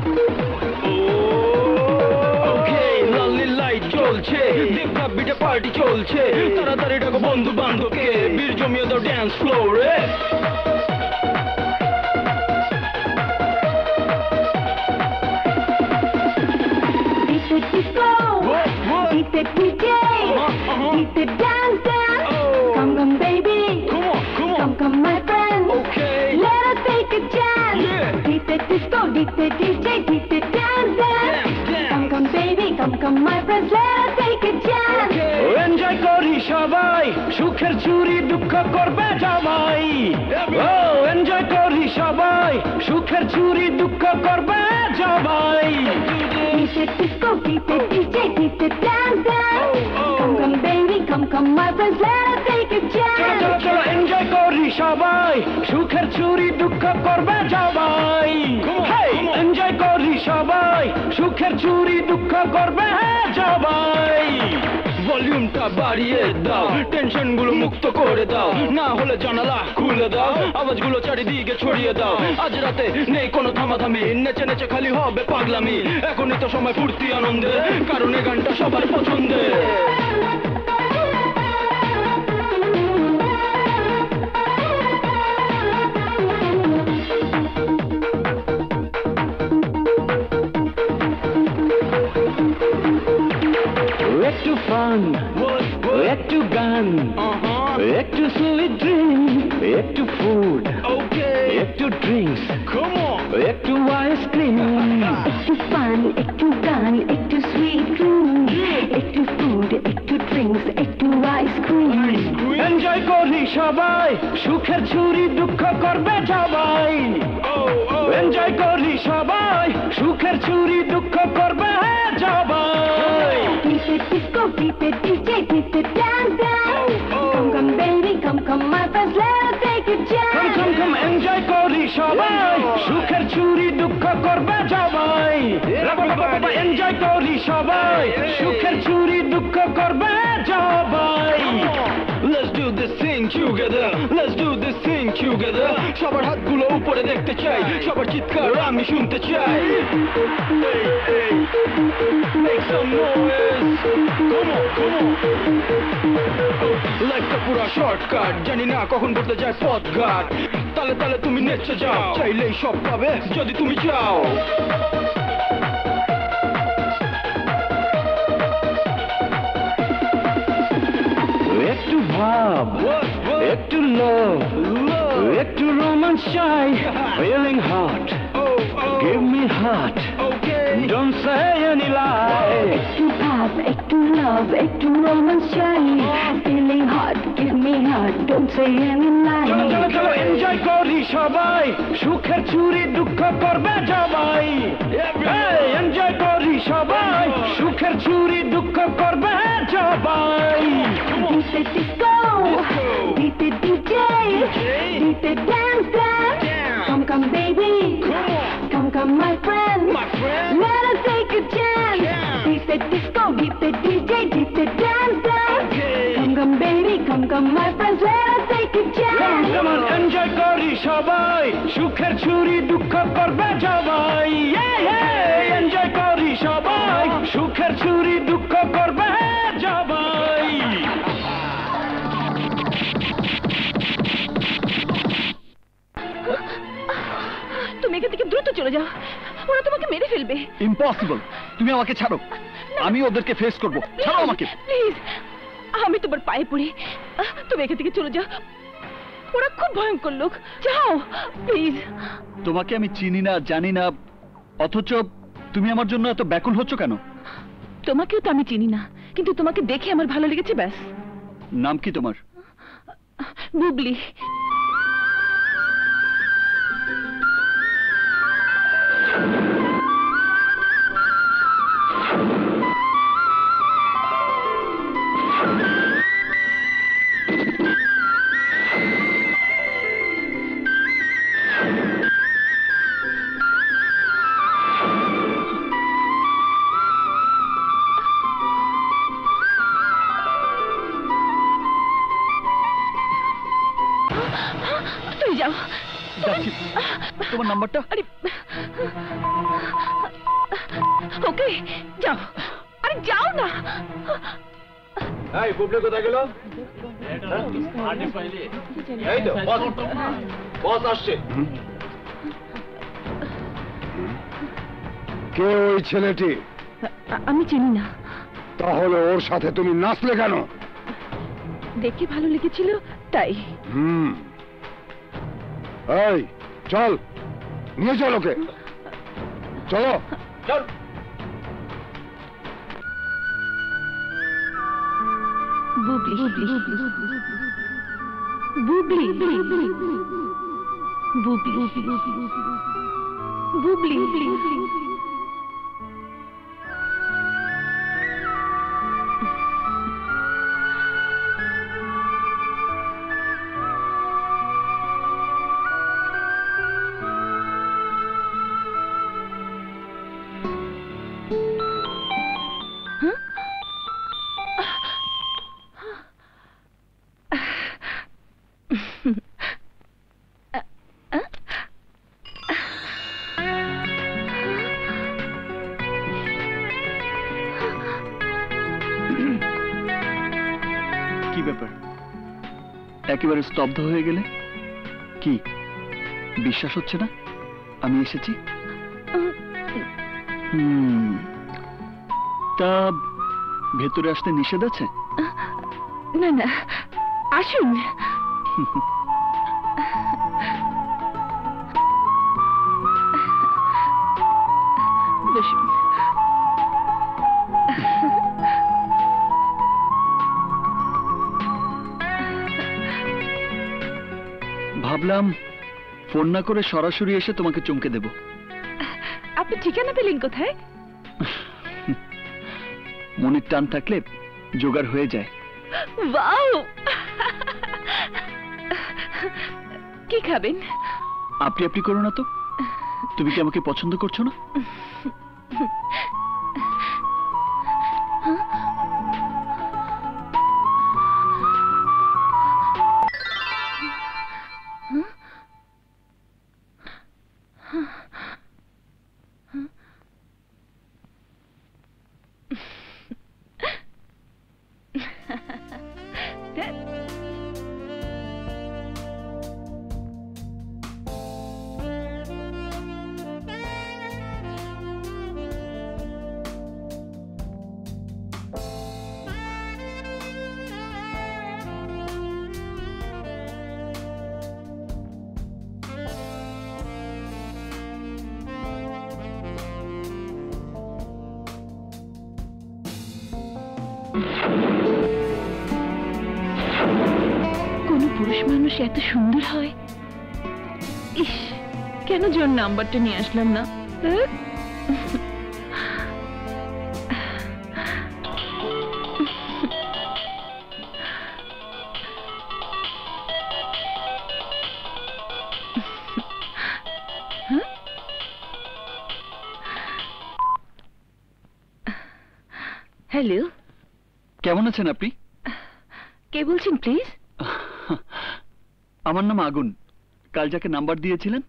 Oh, okay, lovely light cholche, devka bita party cholche, tara tari dago bondhu bandhoke, bir jomiye dao dance floor re. Disco, beat the D J, beat the dance dance. Come come baby, Come on, come on. come come my friend. Okay. Let us take a chance. Yeah. Beat the disco, beat the D J, beat the dance dance. Dance, dance. Come come baby, come come my friends. Let us take a chance. Enjoy করি সবাই, সুখের চুরি দুঃখ করবে জামাই। ও enjoy করি সবাই, সুখের চুরি দুঃখ করবে জামাই। Beat the disco, beat the D J, beat the dance dance. Come come baby, come come my friends. Let us take a চলো চলো chance. চলো এনজয় করি সবাই, সুখের চুরি দুঃখ করবে জামাই। এনজয় করি সবাই, সুখের চুরি দুঃখ করবে জামাই। ভলিউমটা বাড়িয়ে দাও, টেনশন গুলো মুক্ত করে দাও, না হলে জানালা খুলে দাও, আওয়াজগুলো চারিদিকে ছড়িয়ে দাও। আজ রাতে নেই কোনো থামাথামি, নেচে নেচে খালি হবে পাগলামি। এখনই তো সময় ফুর্তি আনন্দে, কারণ এই গানটা সবার পছন্দের। একটু ফান, একটু গান, একটু সুইট ড্রিঙ্ক, একটু ফুড, একটু ড্রিঙ্কস, একটু আইসক্রিম। একটু ফান, একটু গান, একটু সুইট ড্রিঙ্ক, একটু ফুড, একটু ড্রিঙ্কস, একটু আইসক্রিম। এনজয় করি সবাই, সুখের ছুরি দুঃখ করবে সবাই। এনজয় করি সবাই, সুখের ছুরি দুঃখ করবে সবাই। Beat the disco, beat the D J, beat the dance dance. Come come baby, come come my friends. Let us take a chance. Come come come enjoy করি সবাই, সুখের ছুরি দুঃখ করবে সবাই। এনজয় করি সবাই, সুখের ছুরি দুঃখ করবে সবাই। Let's do this thing together. Let's do this thing together. সবার হাতগুলো উপরে দেখতে চাই, সবার চিৎকার আমি শুনতে চাই। Hey, hey, make some noise. Come on, come on. লাইফটা পুরা শর্টকাট, জানি না কখন বদলে যায় পথঘাট। তালে তালে তুমি নেচে যাও, চাইলেই সব পাবে যদি তুমি চাও। একটু ভাব, একটু লাভ, একটু রোমান্স চাই, feeling hot, give me heart, don't say any lie. একটু ভাব, একটু লাভ, একটু রোমান্স চাই, feeling hot, give me heart, don't say any lie. চলো চলো চলো এনজয় করি সবাই, সুখের চুরি দুঃখ করবে সবাই। এনজয় করি সবাই, সুখের চুরি দুঃখ করবে সবাই। দিতে ডিস্কো, দিতে ডিজে, দিতে dance dance, come come baby, come come my friend, let us take a chance. Dice disco, dice DJ, dice dance dance, come come baby, come come my friends, let us take a chance. Come on, enjoy করি সবাই, সুখের চুরি দুঃখ করবে সবাই। Enjoy করি সবাই, সুখের চুরি দুঃখ করবে সবাই। তুমি এখান থেকে দ্রুত চলে যাও, ওরা তোমাকে মেরে ফেলবে। ইম্পসিবল, তুমি আমাকে ছাড়ো, আমি ওদেরকে ফেস করব। ছাড়ো আমাকে প্লিজ, আমি তোমার পায়ে পড়ি, তুমি এখান থেকে চলে যাও, ওরা খুব ভয়ঙ্কর লোক, যাও প্লিজ। তোমাকে আমি চিনি না, জানি না, অথচ তুমি আমার জন্য এত ব্যাকুল হচ্ছ কেন? তোমাকেও তো আমি চিনি না, কিন্তু তোমাকে দেখে আমার ভালো লেগেছে, ব্যাস। নাম কি তোমার? বুবলি। তুই যাও। যাচ্ছি। তোমার নাম্বারটা? আরে ওকে যাও, আরে যাও না। এই বুবলি কোথায় গেল? এই তো বস, বস আসছে। কে ওই ছেলেটি? আমি চিনি না। তাহলে ওর সাথে তুমি নাচলে কেন? দেখে ভালো লেগেছিল তাই। হুম, এই চল, নিয়ে চল ওকে, চলো চল। বুবলি, বুবলি, বুবলি, বুবলি, বুবলি। কি ব্যাপার, একেবারে স্তব্ধ হয়ে গেলে? কি বিশ্বাস হচ্ছে না আমি এসেছি? হুম, তা ভেতরে আসতে নিষেধ আছে? না না, আসুন। বসুন। ভাবলাম ফোন না করে সরাসরি এসে তোমাকে চমকে দেব। আপনি ঠিকানা পেলেন কোথায়? মনের টান থাকলে জোগাড় হয়ে যায়। ওয়াও, কি খাবেন? আপনি আপনি করো না তো, তুমি কি আমাকে পছন্দ করছো না? পুরুষ মানুষ এত সুন্দর হয়। ইস, কেন জোর নাম্বারটা নিয়ে আসলাম না? হ্যালো, কেমন আছেন আপনি? কে বলছেন প্লিজ? আমার নাম আগুন। কাল যাকে নাম্বার দিয়েছিলেন।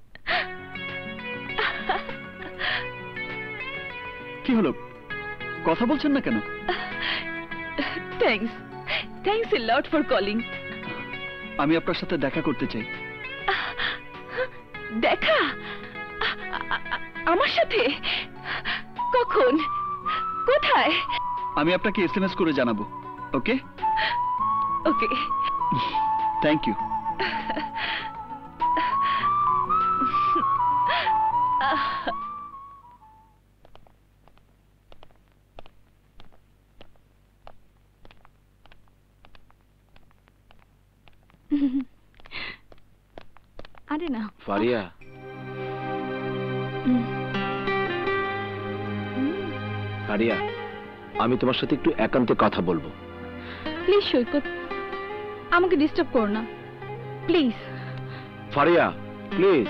কি হলো, কথা বলছেন না কেন? Thanks thanks a lot for calling. আমি আপনার সাথে দেখা করতে চাই। দেখা? আমার সাথে? কখন? কোথায়? আমি আপনাকে এসএমএস করে জানাবো। Okay okay, thank you. আরে না ফারিয়া, ফারিয়া, আমি তোমার সাথে একটু একান্তে কথা বলবো। প্লিজ সৈকত, আমাকে ডিস্টার্ব করো না প্লিজ। ফারিয়া প্লিজ।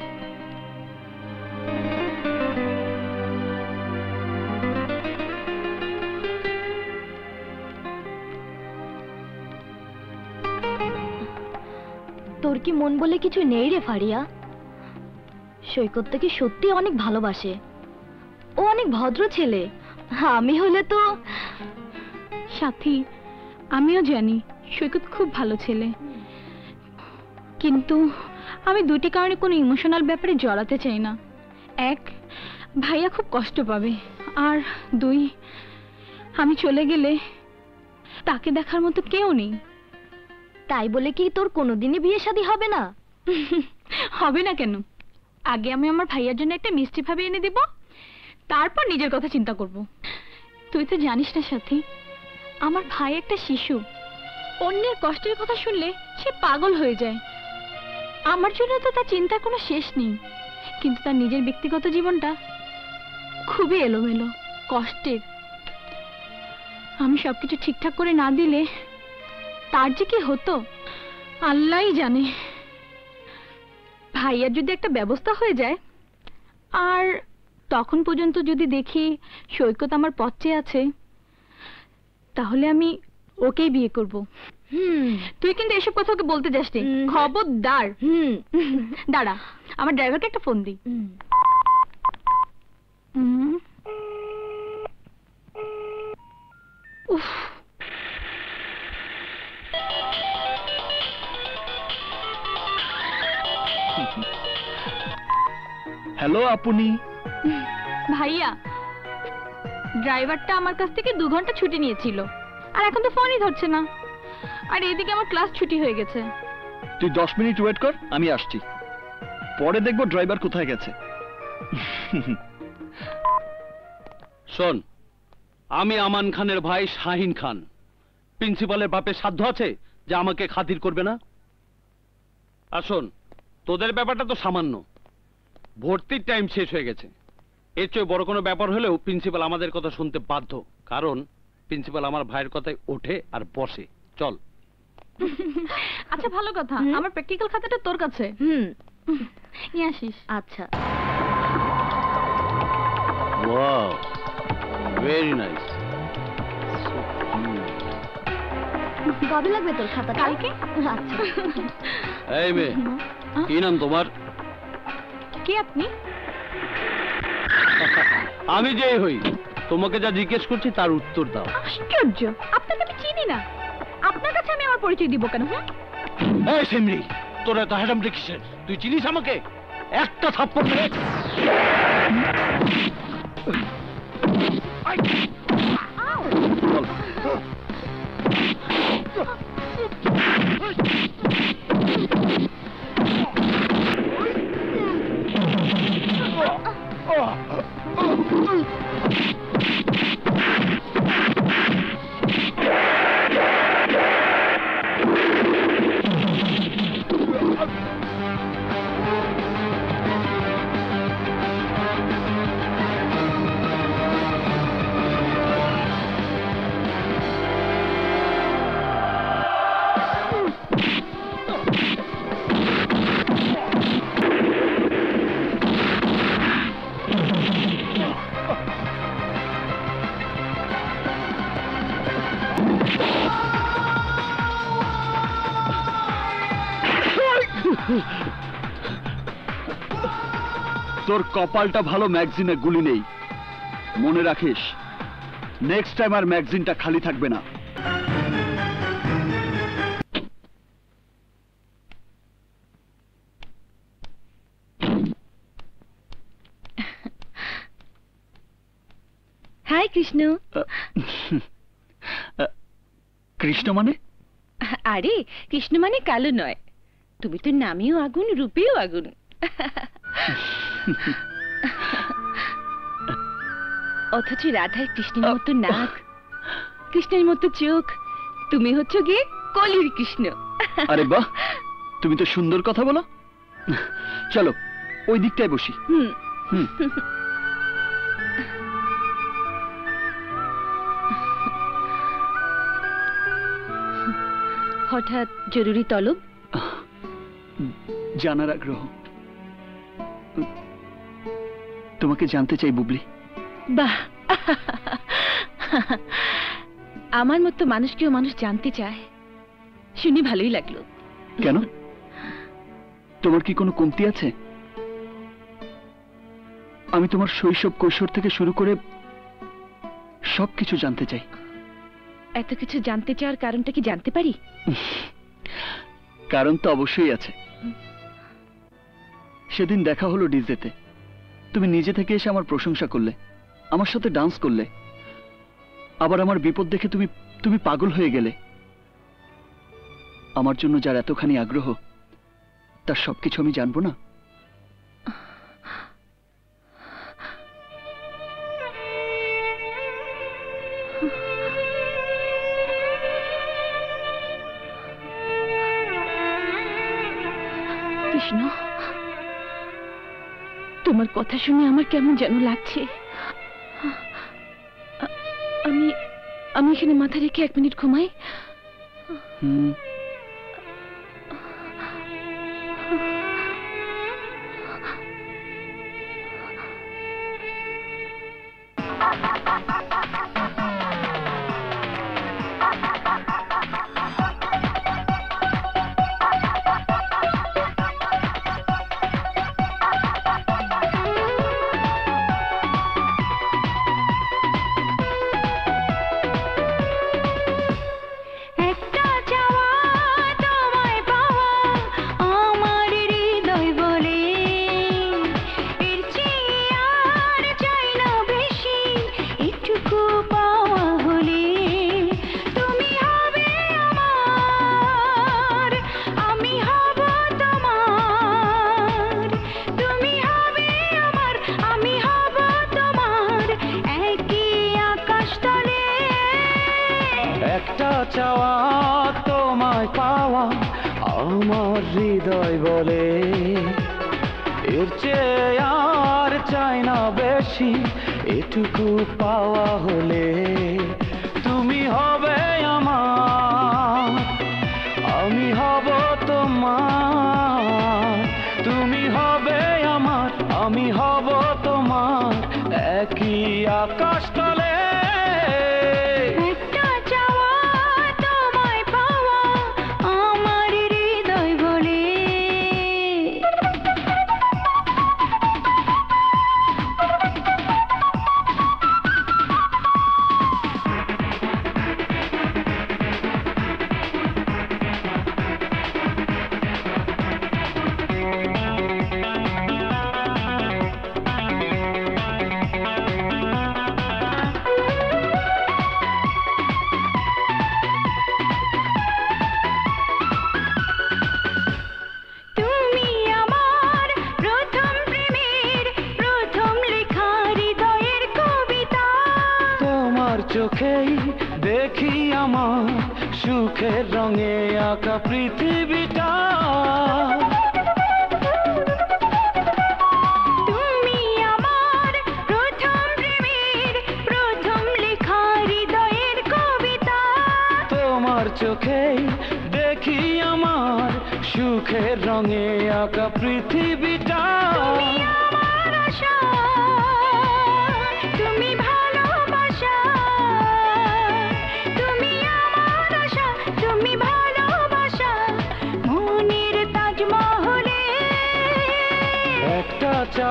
তোর কি মন বলে কিছু নেই রে ফারিয়া? সৈকত থেকে সত্যি অনেক ভালোবাসে, ও অনেক ভদ্র ছেলে। আমি হলে তো। সাথী, আমিও জানি সৈকত খুব ভালো ছেলে, কিন্তু আমি দুটি কারণে কোনো ইমোশনাল ব্যাপারে জড়াতে চাই না। এক, ভাইয়া খুব কষ্ট পাবে, আর দুই, আমি চলে গেলে তাকে দেখার মতো কেউ নেই। তাই বলে কি তোর কোনোদিনই বিয়ে শাদী হবে না? হবে না কেন? আগে আমি আমার ভাইয়ার জন্য একটা মিষ্টি ভাবে এনে দিব, তারপর নিজের কথা চিন্তা করব। তুই তো জানিস না সাথী, আমার ভাই একটা শিশু, অন্যের কষ্টের কথা শুনলে সে পাগল হয়ে যায়। আমার জন্য তো তার চিন্তার কোনো শেষ নেই, কিন্তু তার নিজের ব্যক্তিগত জীবনটা খুবই এলোমেলো, কষ্টের। আমি সবকিছু ঠিকঠাক করে না দিলে তার যে কি হতো আল্লাহই জানে। ভাইয়ার যদি একটা ব্যবস্থা হয়ে যায়, আর তখন পর্যন্ত যদি দেখি সৈকত আমার পথ চেয়ে আছে, তাহলে আমি ওকেই বিয়ে করব। হুম, তুই কিন্তু এসব কথা ওকে বলতে যাসনি, খবরদার। হুম, দাঁড়া, আমার ড্রাইভারকে একটা ফোন দিই। হুম। হুম। উফ, হ্যালো আপনি। ভাইয়া, ড্রাইভারটা আমার কাছ থেকে দু ঘন্টা ছুটি নিয়েছিল, আর এখন তো ফোনই ধরছে না। আর এদিকে আমার ক্লাস ছুটি হয়ে গেছে। তুই দশ মিনিট ওয়েট কর, আমি আসছি। পরে দেখবো ড্রাইভার কোথায় গেছে। শোন, আমি আমান খানের ভাই শাহিন খান। প্রিন্সিপালের বাপের সাধ্য আছে যে আমাকে খাতির করবে না? আর শোন, তোদের ব্যাপারটা তো সামান্য, ভর্তির টাইম শেষ হয়ে গেছে। এর চেয়ে বড় কোনো ব্যাপার হলেও প্রিন্সিপাল আমাদের কথা শুনতে বাধ্য, কারণ প্রিন্সিপাল আমার ভাইয়ের কথায় ওঠে আর বসে। চল। আচ্ছা, ভালো কথা, আমার প্র্যাকটিক্যাল খাতাটা তোর কাছে। হুম, নিয়ে আসিস। আচ্ছা। Wow, very nice. কবে লাগবে তোর খাতা? কালকে। আচ্ছা। এই মেয়ে, কি নাম তোমার? কে আপনি? আমি যেই হই, তোমাকে যা জিজ্ঞেস করছি তার উত্তর দাও। আশ্চর্য, আপনাকে আমি চিনি না, আপনার কাছে আমি আমার পরিচয় দিব কেন? হ্যাঁ, এই সিমরি, তোর এত হ্যাডামটা কিসের? তুই চিনিস আমাকে? একটা থাপ্পড় মেরে তোর কপালটা ভালো, ম্যাগজিনে গুলি নেই। মনে রাখিস, নেক্সট টাইম আর ম্যাগজিনটা খালি থাকবে না। হাই কৃষ্ণ। কৃষ্ণ মানে? আরে কৃষ্ণ মানে কালো নয়, তুমি তো নামেও আগুন, রূপেও আগুন। অথচ রাধার কৃষ্ণের মতো নাক, কৃষ্ণের মতো চোখ, তুমি হচ্ছ গিয়ে কলির কৃষ্ণ। আরে বাহ, তুমি তো সুন্দর কথা বলো। চলো ওই দিকটায় বসি। হুম হুম। হঠাৎ জরুরি তলব? জানার আগ্রহ। তোমাকে জানতে চাই বুবলি। বাহ, আমার মতো মানুষকেও মানুষ জানতে চায়, শুনি ভালোই লাগলো। কেন, তোমার কি কোনো কমতি আছে? আমি তোমার শৈশব কৈশোর থেকে শুরু করে সবকিছু জানতে চাই। এত কিছু জানতে চাওয়ার কারণটা কি জানতে পারি? কারণ তো অবশ্যই আছে। সেদিন দেখা হলো ডিজেতে, তুমি নিজে থেকে এসে আমার প্রশংসা করলে, আমার সাথে ডান্স করলে, আবার আমার বিপদ দেখে তুমি তুমি পাগল হয়ে গেলে। আমার জন্য যার এতখানি আগ্রহ, তার সবকিছু আমি জানবো না? কৃষ্ণ, তোমার কথা শুনে আমার কেমন যেন লাগছে। আমি আমি এখানে মাথা রেখে এক মিনিট ঘুমাই। হুম। চাওয়া তোমায় পাওয়া আমার হৃদয় বলে, এর চেয়ে আর চাই না বেশি, এটুকু পাওয়া হলে তুমি হবে আমার, আমি হব তোমার, তুমি হবে আমার, আমি হব তোমার, একই আকাশ তলে। চোখেই দেখি আমার সুখের রঙে আঁকা পৃথিবীটা, তুমি আমার প্রথম প্রেমের প্রথম লেখা হৃদয়ের কবিতা, তোমার চোখেই দেখি আমার সুখের রঙে আঁকা পৃথিবীটা, তুমি আমার আশা, তুমি ভালোবাসা, তুমি আমার আশা, তুমি ভালোবাসা, মনের তাজমহল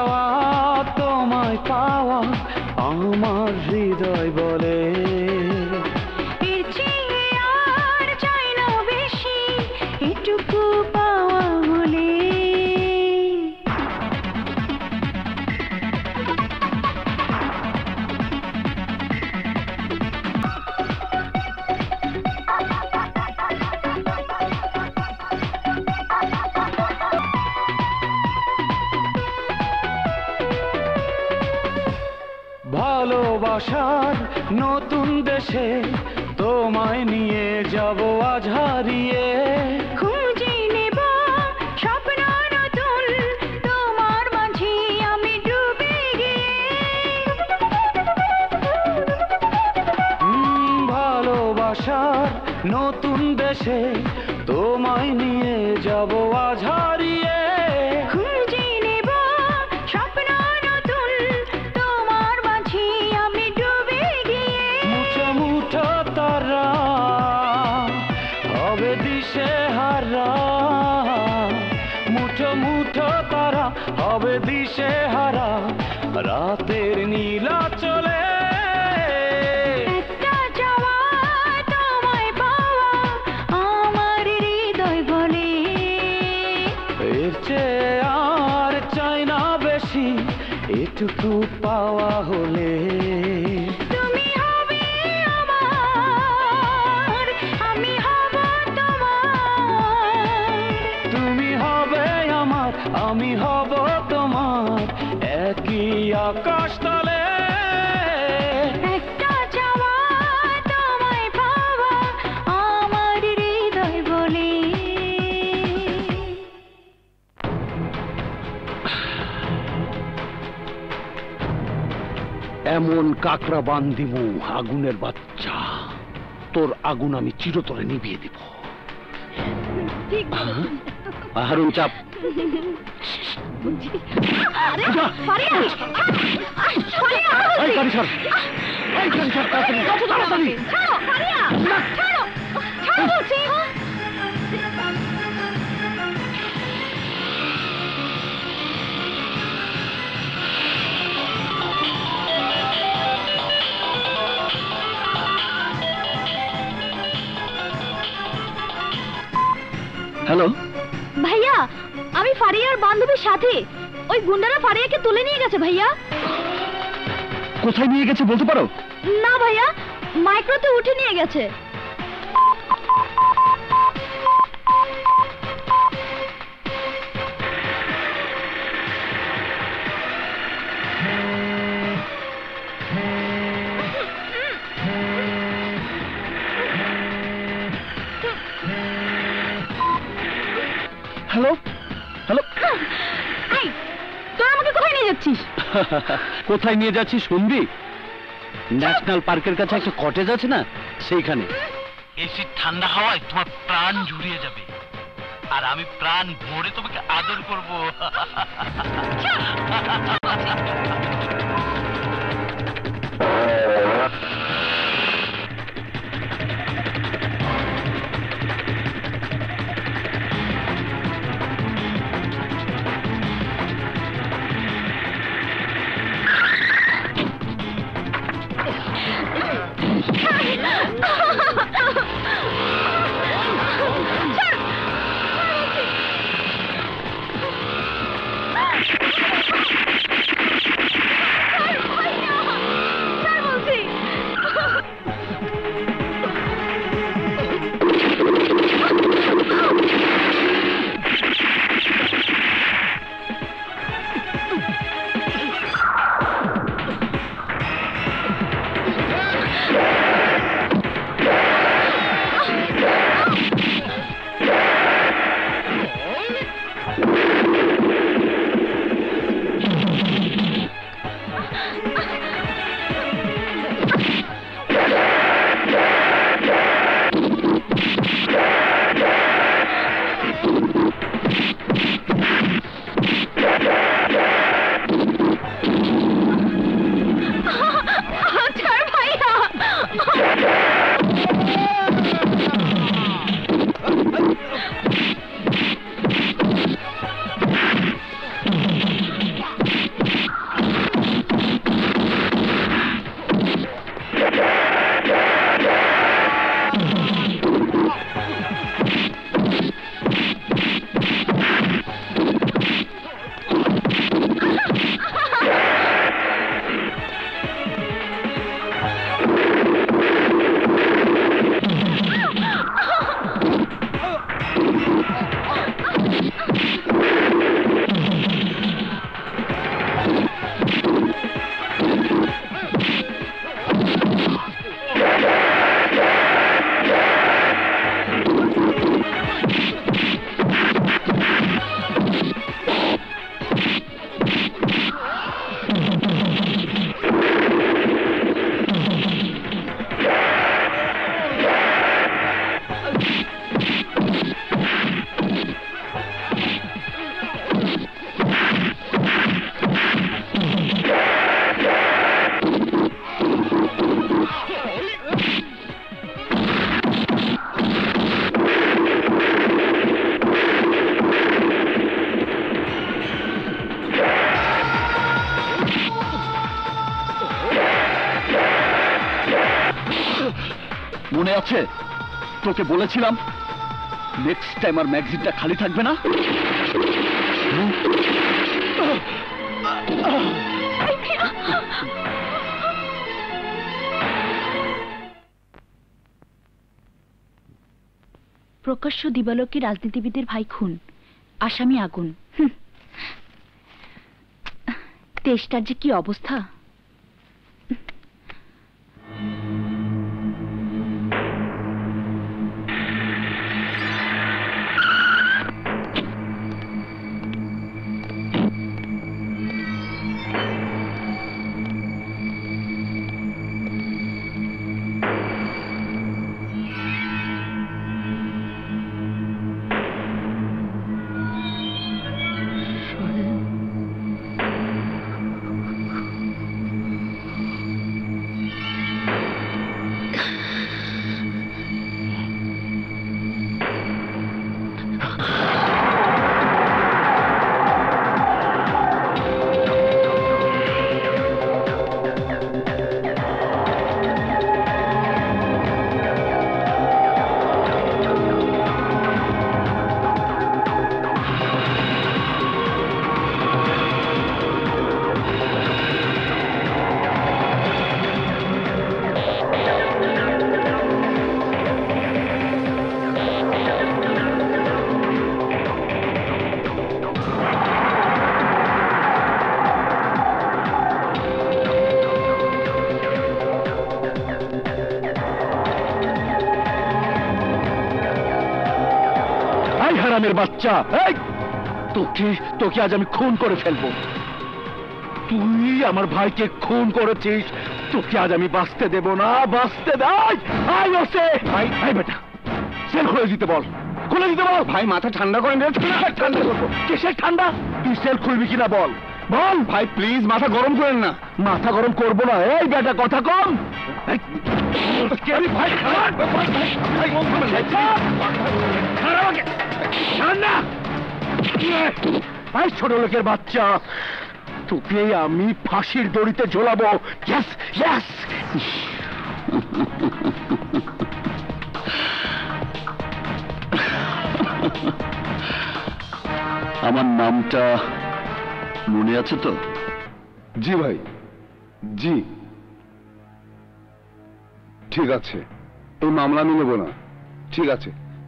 চাওয়া তোমায় পাওয়া আমার হৃদয় বলে এর চেয়ে আর চাই না বেশি, এটুকু পাওয়া হলে। ভালোবাসার নতুন দেশে তোমায় নিয়ে যাব আজ হারিয়ে, খুঁজে নেব স্বপ্ন নতুন তোমার মাঝে আমি ডুবে গিয়ে। উম, ভালোবাসার নতুন দেশে তোমায় নিয়ে যাব আজ হারিয়ে, খুঁজে নেব স্বপ্ন নতুন তোমার মাঝে আমি ডুবে গিয়ে। মুঠো মুঠো তারা হবে দিশে হারা, মুঠো মুঠো তারা হবে দিশে হারা রাতের নীলা চলে। একটা চাওয়া তোমায় পাওয়া আমার হৃদয় বলে এর চেয়ে আর চাই না বেশি, এটুকু পাওয়া হলে। তুমি হবে আমার, আমি হব তোমার। তুমি হবে আমার, আমি হব তোমার, একই আকাশ তলে। একটা চাওয়া তোমায় পাওয়া আমার হৃদয় বলে। এমন কাকড়া বান্ধিমু আগুনের বাচ্চা, তোর আগুন আমি চিরতরে নিভিয়ে দিব। ঠিক হারুন চাপ। আরে ফারিয়া, আহ, ফারিয়া, এই গাড়ি ছাড়, এই গাড়ি ছাড়, তাড়াতাড়ি, যত তাড়াতাড়ি। ছাড়ো ফারিয়া, ছাড়ো, ছাড়ো বলছি। হ্যালো, ভাইয়া, আমি ফারিয়ার বান্ধবীর সাথে। ওই গুন্ডারা ফারিয়াকে তুলে নিয়ে গেছে ভাইয়া। কোথায় নিয়ে গেছে বলতে পারো? না ভাইয়া, মাইক্রোতে উঠে নিয়ে গেছে। হ্যালো হ্যালো, এই, তোরা আমাকে কোথায় নিয়ে যাচ্ছিস? কোথায় নিয়ে যাচ্ছি শুনবি? ন্যাশনাল পার্কের কাছে একটা কটেজ আছে না, সেইখানে। এসির ঠান্ডা হাওয়ায় তোমার প্রাণ জুড়িয়ে যাবে, আর আমি প্রাণ ভরে তোমাকে আদর করব। মনে আছে তোকে বলেছিলাম নেক্সট টাইম আর ম্যাগজিনটা খালি থাকবে না? প্রকাশ্য দিবালোকে রাজনীতিবিদের ভাই খুন, আসামি আগুন। হুঁ। দেশটার যে কি অবস্থা! হারামের বাচ্চা, এই তোকে তোকে আজ আমি খুন করে ফেলবো। তুই আমার ভাইকে খুন করেছিস, তোকে আজ আমি বাঁচতে দেব না, বাঁচতে দেয়। আই ওসে ভাই, ভাই বেটা সেল খুলে দিতে বল, খুলে দিতে বল। ভাই মাথা ঠান্ডা করেন, ঠান্ডা করবো। কিসের ঠান্ডা? তুই সেল খুলবি কিনা বল, বল ভাই প্লিজ, মাথা গরম করেন না। মাথা গরম করবো না, এই বেটা কথা কম। ভাই ভাই ছোট লোকের বাচ্চা, তোকে আমি ফাঁসির দড়িতে ঝোলাবো। Yes yes. আমার নামটা মনে আছে তো? জি ভাই, জি ঠিক আছে, এই মামলা আমি নেব না। ঠিক আছে,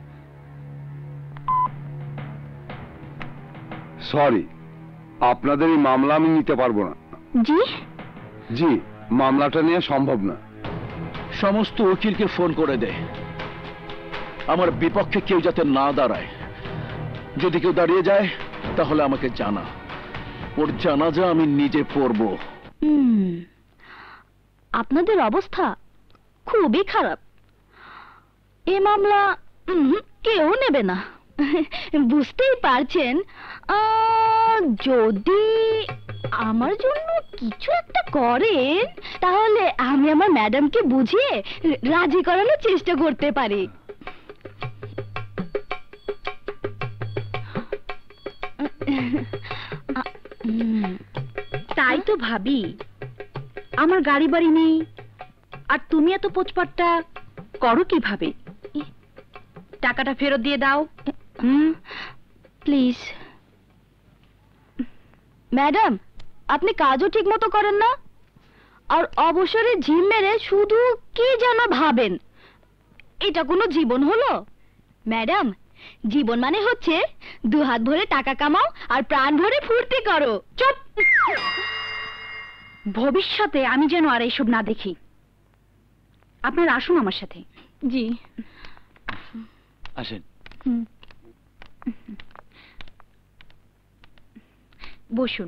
সরি, আপনাদের এই মামলা আমি নিতে পারবো না। জি জি মামলাটা নিয়ে সম্ভব না। সমস্ত উকিলকে ফোন করে দে, আমার বিপক্ষে কেউ যাতে না দাঁড়ায়। যদি কেউ দাঁড়িয়ে যায় তাহলে আমাকে জানা, ওর জানাজা আমি নিজে পড়ব। হুম, আপনাদের অবস্থা খুবই খারাপ। এ মামলা উম, কেউ নেবে না। বুঝতেই পারছেন, আহ, যদি আমার জন্য কিছু একটা করেন তাহলে আমি আমার ম্যাডামকে বুঝিয়ে রাজি করানোর চেষ্টা করতে পারি। তাই তো ভাবি, আমার গাড়ি বাড়ি নেই, আর তুমি এত পোচপাটটা করো কিভাবে? টাকাটা ফেরত দিয়ে দাও। হুম প্লিজ। ম্যাডাম, আপনি কাজও ঠিক মতো করেন না, আর অবসরে জিম মেরে শুধু কি যেন ভাবেন। এটা কোনো জীবন হলো? ম্যাডাম, জীবন মানে হচ্ছে দু হাত ভরে টাকা কামাও আর প্রাণ ভরে ফুর্তি করো। চুপ! ভবিষ্যতে আমি যেন আর এইসব না দেখি। আপনারা আসুন আমার সাথে। জি আসেন। বসুন।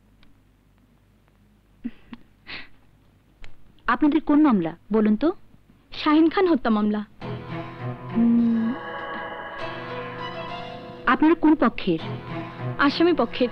আপনাদের কোন মামলা বলুন তো? শাহিন খান হত্যা মামলা। আপনারা কোন পক্ষের? আসামি পক্ষের।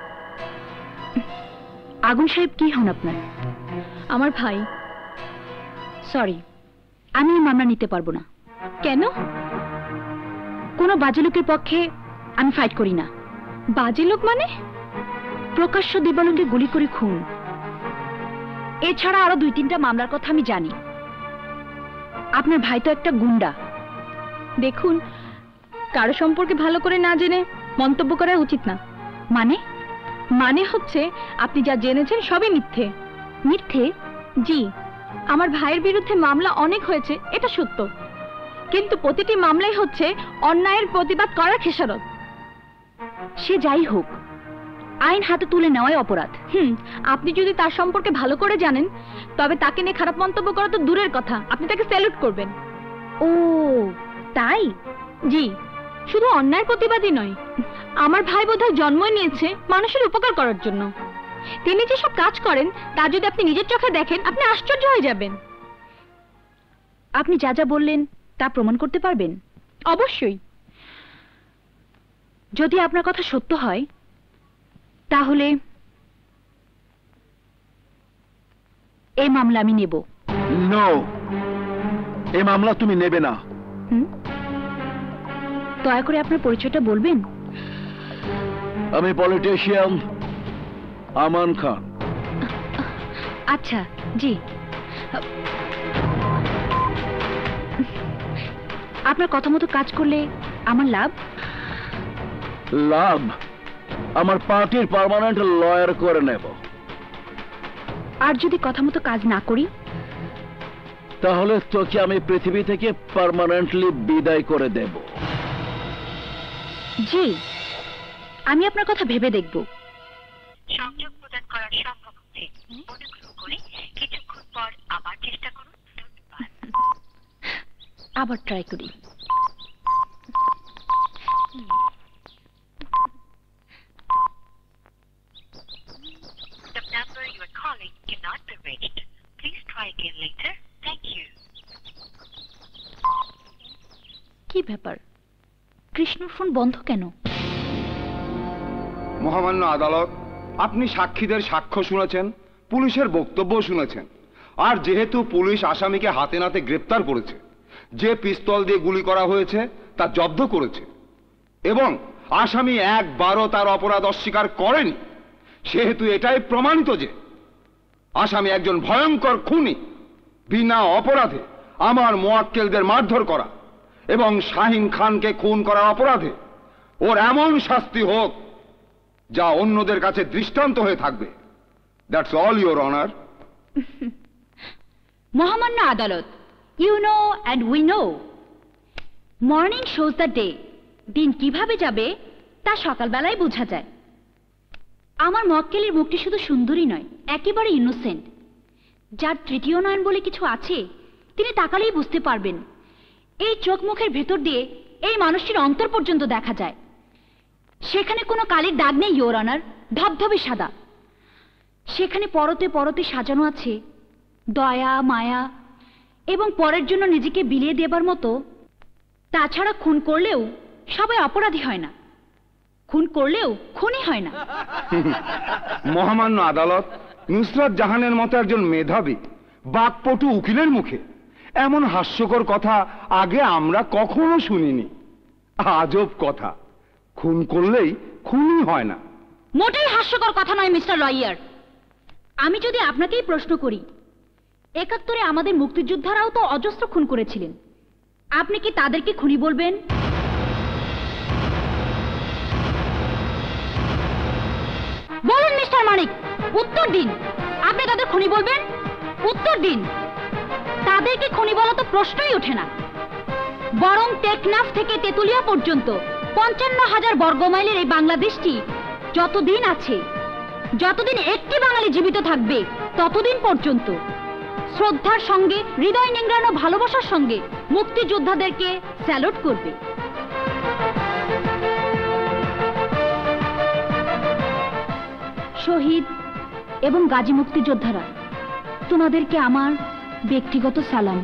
আগুন সাহেব কি হন আপনার? আমার ভাই। সরি, আমি এই মামলা নিতে পারবো না। কেন? কোনো বাজে লোকের পক্ষে আমি ফাইট করি না। বাজে লোক মানে? প্রকাশ্য দিবালোকে গুলি করে খুন, এছাড়া আরো দুই তিনটা মামলার কথা আমি জানি। আপনার ভাই তো একটা গুন্ডা। দেখুন, কারো সম্পর্কে ভালো করে না জেনে মন্তব্য করা উচিত না। মানে? মানে হচ্ছে আপনি যা জেনেছেন সবই মিথ্যে। মিথ্যে? জি, আমার ভাইয়ের বিরুদ্ধে মামলা অনেক হয়েছে, এটা সত্য, কিন্তু প্রতিটি মামলাই হচ্ছে অন্যায়ের প্রতিবাদ করার খেসারত। সে যাই হোক, আইন হাতে তুলে নেওয়াই অপরাধ। হুম, আপনি যদি তার সম্পর্কে ভালো করে জানেন তবে তাকে নিয়ে খারাপ মন্তব্য করা তো দূরের কথা, আপনি তাকে স্যালুট করবেন। ও তাই? জি, শুধু অন্যায়ের প্রতিবাদই নয়, আমার ভাই বোধহয় জন্মই নিয়েছে মানুষের উপকার করার জন্য। তিনি যে সব কাজ করেন তা যদি আপনি নিজের চোখে দেখেন আপনি আশ্চর্য হয়ে যাবেন। আপনি যা যা বললেন তা প্রমাণ করতে পারবেন? অবশ্যই। যদি আপনার কথা সত্য হয় তাহলে এই মামলা আমি নেব। নো, এই মামলা তুমি নেবে না। হুম, দয়া করে আপনার পরিচয়টা বলবেন? আমি পলিটিশিয়ান আমান খান। আচ্ছা, জি। আপনার কথা মতো কাজ করলে আমার লাভ? লাভ? আমার পার্টির পার্মানেন্ট লয়ার করে নেব। আর যদি কথা মতো কাজ না করি? তাহলে তোকে আমি পৃথিবী থেকে পার্মানেন্টলি বিদায় করে দেব। জি, আমি আপনার কথা ভেবে দেখব। সংযোগ প্রদান করা সম্ভব হচ্ছে, অনুগ্রহ করে কিছুক্ষণ পর আবার চেষ্টা করুন। আবার ট্রাই করি। The number you are calling cannot be reached. Please try again later. Thank you. কি ব্যাপার, কৃষ্ণর ফোন বন্ধ কেন? মহামান্য আদালত, আপনি সাক্ষীদের সাক্ষ্য শুনেছেন, পুলিশের বক্তব্য শুনেছেন, আর যেহেতু পুলিশ আসামিকে হাতে নাতে গ্রেপ্তার করেছে, যে পিস্তল দিয়ে গুলি করা হয়েছে তা জব্দ করেছে এবং আসামি একবারও তার অপরাধ অস্বীকার করেনি, সেহেতু এটাই প্রমাণিত যে আসামি একজন ভয়ঙ্কর খুনি। বিনা অপরাধে আমার মোয়াক্কেলদের মারধর করা এবং শাহিন খানকে খুন করার অপরাধে ওর এমন শাস্তি হোক যা অন্যদের কাছে দৃষ্টান্ত হয়ে থাকবে। That's all your honour. মহামান্য আদালত, you know and we know, morning shows the day. দিন কিভাবে যাবে তা সকালবেলায় বোঝা যায়। আমার মক্কেলের মুখটি শুধু সুন্দরী নয়, একেবারে ইনোসেন্ট। যার তৃতীয় নয়ন বলে কিছু আছে তিনি তাকালেই বুঝতে পারবেন। এই চোখ মুখের ভেতর দিয়ে এই মানুষটির অন্তর পর্যন্ত দেখা যায়। সেখানে কোনো কালির দাগ নেই ইওর অনার, ধবধবে সাদা। সেখানে পরতে পরতে সাজানো আছে দয়া, মায়া এবং পরের জন্য নিজেকে বিলিয়ে দেবার মতো। তাছাড়া খুন করলেও সবাই অপরাধী হয় না, খুন করলেও খুনি হয় না। মহামান্য আদালত, নুসরাত জাহানের মতো একজন মেধাবী বাকপটু উকিলের মুখে এমন হাস্যকর কথা আগে আমরা কখনো শুনিনি। আজব কথা, খুন করলেই খুনি হয় না। মোটেই হাস্যকর কথা নয় মিস্টার লয়ার। আমি যদি আপনাকেই প্রশ্ন করি, একাত্তরে আমাদের মুক্তিযোদ্ধারাও তো অজস্র খুন করেছিলেন, আপনি কি তাদেরকে খুনি বলবেন? বলুন মিস্টার মানিক, উত্তর দিন। আপনি তাদের খুনি বলবেন? উত্তর দিন। তাদেরকে খুনি বলা তো প্রশ্নই ওঠে না। বরং টেকনাফ থেকে তেতুলিয়া পর্যন্ত পঞ্চান্ন হাজার বর্গমাইলের এই বাংলাদেশটি যতদিন আছে, যতদিন একটি বাঙালি জীবিত থাকবে, ততদিন পর্যন্ত শ্রদ্ধার সঙ্গে, হৃদয় নিংড়ানো ভালোবাসার সঙ্গে মুক্তিযোদ্ধাদেরকে স্যালুট করবে। শহীদ এবং গাজী মুক্তিযোদ্ধারা, তোমাদেরকে আমার ব্যক্তিগত সালাম।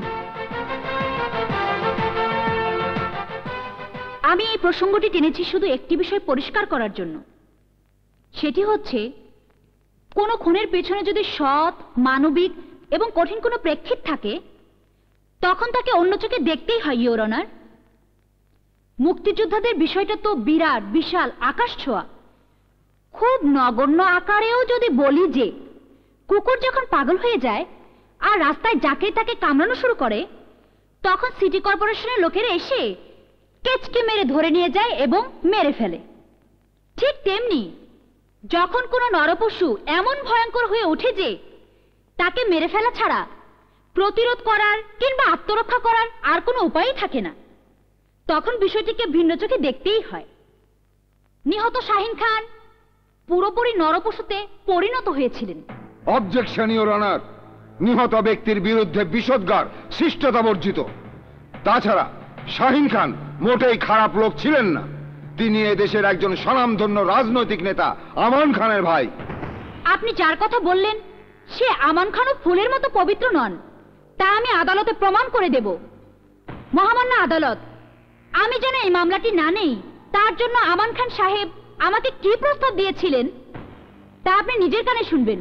আমি এই প্রসঙ্গটি টেনেছি শুধু একটি বিষয় পরিষ্কার করার জন্য। সেটি হচ্ছে, কোনো খুনের পেছনে যদি সৎ, মানবিক এবং কঠিন কোনো প্রেক্ষিত থাকে তখন তাকে অন্য চোখে দেখতেই হয় ইওর অনার। মুক্তিযোদ্ধাদের বিষয়টা তো বিরাট, বিশাল, আকাশ ছোঁয়া। খুব নগণ্য আকারেও যদি বলি যে কুকুর যখন পাগল হয়ে যায় আর রাস্তায় যাকে তাকে কামড়ানো শুরু করে, তখন সিটি কর্পোরেশনের লোকেরা এসে কেচকে মেরে ধরে নিয়ে যায় এবং মেরে ফেলে। ঠিক তেমনি যখন কোনো নরপশু এমন ভয়ঙ্কর হয়ে ওঠে যে তাকে মেরে ফেলা ছাড়া প্রতিরোধ করার কিংবা আত্মরক্ষা করার আর কোনো উপায়ই থাকে না, তখন বিষয়টিকে ভিন্ন চোখে দেখতেই হয়। নিহত শাহিন খান পুরোপুরি নরপশুতে পরিণত হয়েছিলেন। অবজেকশন ইওর অনার, নিহত ব্যক্তির বিরুদ্ধে বিষোদ্গার শিষ্টতা বর্জিত। তাছাড়া শাহিন খান মোটেই খারাপ লোক ছিলেন না, তিনি এদেশের একজন স্বনামধন্য রাজনৈতিক নেতা আমান খানের ভাই। আপনি যার কথা বললেন সে আমান খানও ফুলের মতো পবিত্র নন, তা আমি আদালতে প্রমাণ করে দেব। মহামান্য আদালত, আমি যেন এই মামলাটি না নেই তার জন্য আমান খান সাহেব আমাকে কি প্রস্তাব দিয়েছিলেন তা আপনি নিজের কানে শুনবেন।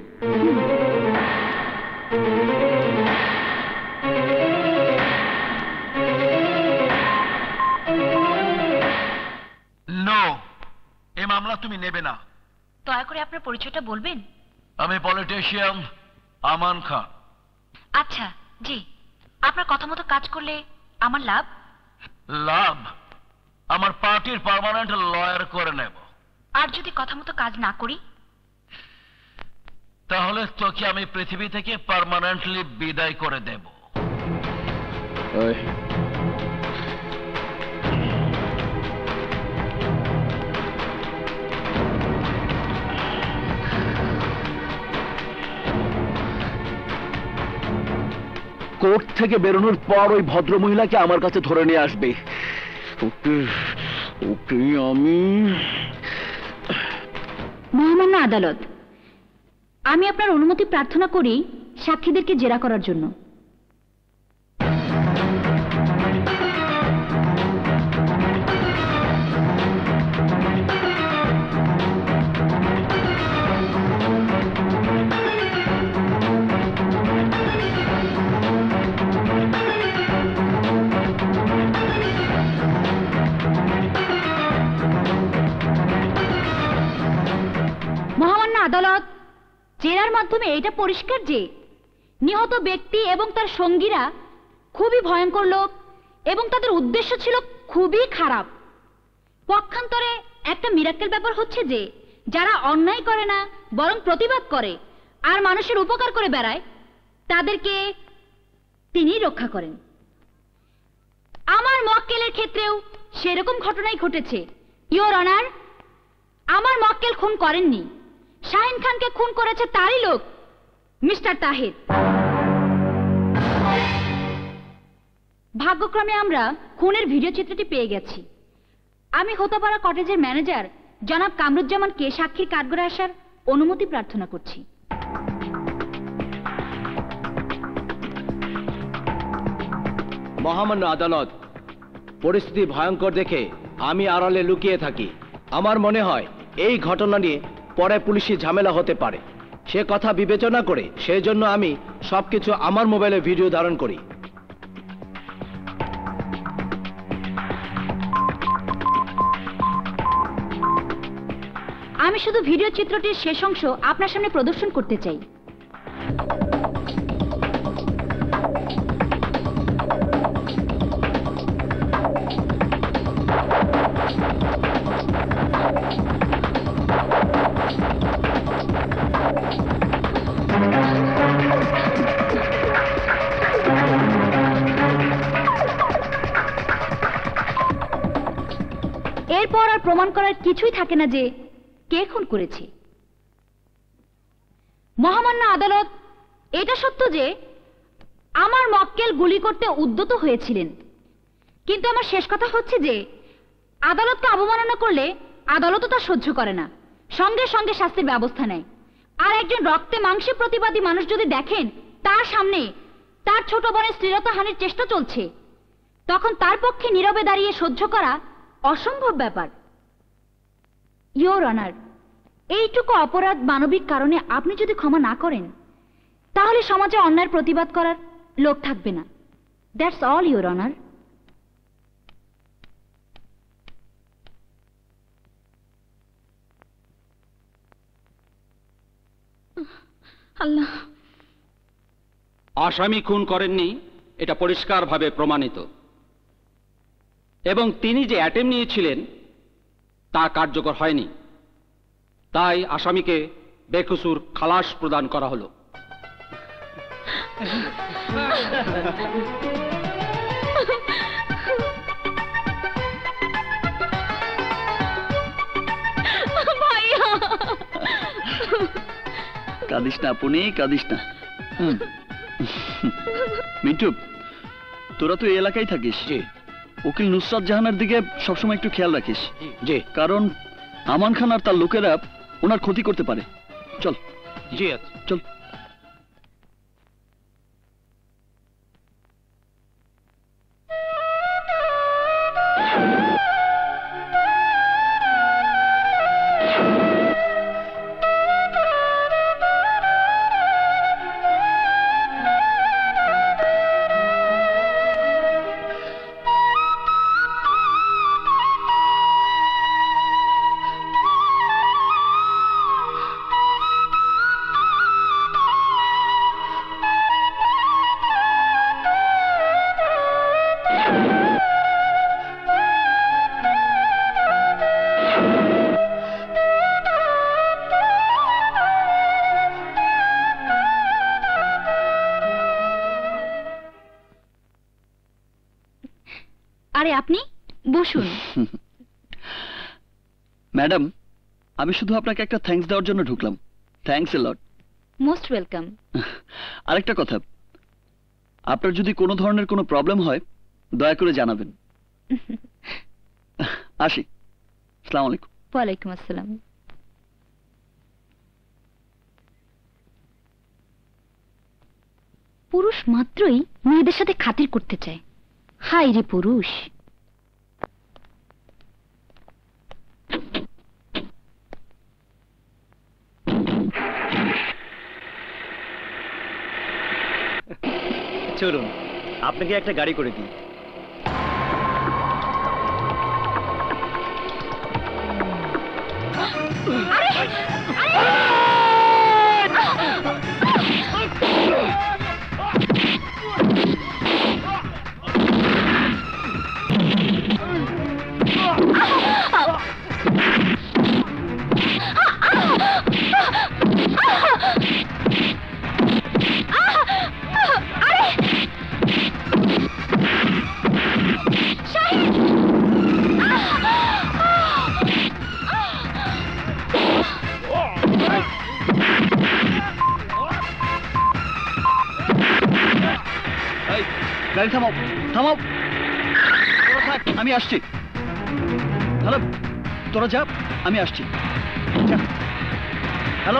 নো, এই মামলা তুমি নেবে না। দয়া করে আপনার পরিচয়টা বলবেন? আমি পলিটিশিয়ান আমান খান। আচ্ছা, জি। আপনার কথা মতো কাজ করলে আমার লাভ? লাভ? আমার পার্টির পার্মানেন্ট লয়ার করে নেব। আর যদি কথা মতো কাজ না করি? তাহলে তোকে আমি পৃথিবী থেকে পার্মানেন্টলি বিদায় করে দেব। কোর্ট থেকে বেরোনোর পর ওই ভদ্র মহিলাকে আমার কাছে ধরে নিয়ে আসবে। ওকে ওকে আমি মহামান্য আদালত, আমি আপনার অনুমতি প্রার্থনা করি সাক্ষীদেরকে জেরা করার জন্য। মহামান্য আদালত, জেরার মাধ্যমে এটা পরিষ্কার যে নিহত ব্যক্তি এবং তার সঙ্গীরা খুবই ভয়ঙ্কর লোক এবং তাদের উদ্দেশ্য ছিল খুবই খারাপ। পক্ষান্তরে একটা মিরাক্কেল ব্যাপার হচ্ছে যে যারা অন্যায় করে না বরং প্রতিবাদ করে আর মানুষের উপকার করে বেড়ায় তাদেরকে তিনি রক্ষা করেন। আমার মক্কেলের ক্ষেত্রেও সেরকম ঘটনাই ঘটেছে। ইওর অনার, আমার মক্কেল খুন করেননি, শাহিন খানকে খুন করেছে তারই লোক মিস্টার তাহির। ভাগ্যক্রমে আমরা খুনের ভিডিও চিত্রটি পেয়ে গেছি। আমি হোতাপাড়া কটেজের ম্যানেজার জনাব কামরুজ্জামানকে সাক্ষীর কাঠগড়ায় আসার অনুমতি প্রার্থনা করছি। মহামান্য আদালত, পরিস্থিতি ভয়ঙ্কর দেখে আমি আড়ালে লুকিয়ে থাকি। আমার মনে হয় এই ঘটনা নিয়ে পরে পুলিশি ঝামেলা হতে পারে, সে কথা বিবেচনা করে সেই জন্য আমি সবকিছু আমার মোবাইলে ভিডিও ধারণ করি। আমি শুধু ভিডিও চিত্রটির শেষ অংশ আপনার সামনে প্রদর্শন করতে চাই। এরপর আর প্রমাণ করার কিছুই থাকে না যে কে খুন করেছে। মহামান্য আদালত, এটা সত্য যে আমার মক্কেল গুলি করতে উদ্যত হয়েছিলেন, কিন্তু আমার শেষ কথা হচ্ছে যে আদালতকে অবমাননা করলে আদালতও তা সহ্য করে না, সঙ্গে সঙ্গে শাস্তির ব্যবস্থা নেয়। আর একজন রক্তে মাংসে প্রতিবাদী মানুষ যদি দেখেন তার সামনে তার ছোট বোনের শ্লীলতাহানির চেষ্টা চলছে, তখন তার পক্ষে নীরবে দাঁড়িয়ে সহ্য করা অসম্ভব ব্যাপার। ইওর অনার, এইটুকু অপরাধ মানবিক কারণে আপনি যদি ক্ষমা না করেন তাহলে সমাজে অন্যায়ের প্রতিবাদ করার লোক থাকবে না। That's all your honour. আল্লাহ। আসামি খুন করেননি এটা পরিষ্কারভাবে প্রমাণিত, এবং তিনি যে অ্যাটেম্প নিয়েছিলেন তা কার্যকর হয়নি, তাই আসামিকে বেকসুর খালাস প্রদান করা হলো। কাঁদিস না পুনি, কাঁদিস না। হুম। মিন্টু, তোরা তো এই এলাকায় থাকিস, উকিল নুসরাত জাহানের দিকে সবসময় একটু খেয়াল রাখিস, জি, কারণ আমান খান আর তার লোকেরা ওনার ক্ষতি করতে পারে। চল। জি আচ্ছা, চল। আরে আপনি বসুন। ম্যাডাম, আমি শুধু আপনাকে একটা থ্যাঙ্কস দেওয়ার জন্য ঢুকলাম। Thanks a lot. Most welcome. আরেকটা কথা, আপনার যদি কোনো ধরনের কোনো প্রবলেম হয় দয়া করে জানাবেন। আসি। আসসালামু আলাইকুম। ওয়ালাইকুম আসসালাম। পুরুষ মাত্রই মেয়েদের সাথে খাতির করতে চায়। হাই রে পুরুষ। চলুন আপনাকে একটা গাড়ি করে দিই। গাড়ি থামাও, থামাও। তোরা থাক, আমি আসছি। হ্যালো, তোরা যা, আমি আসছি। হ্যালো।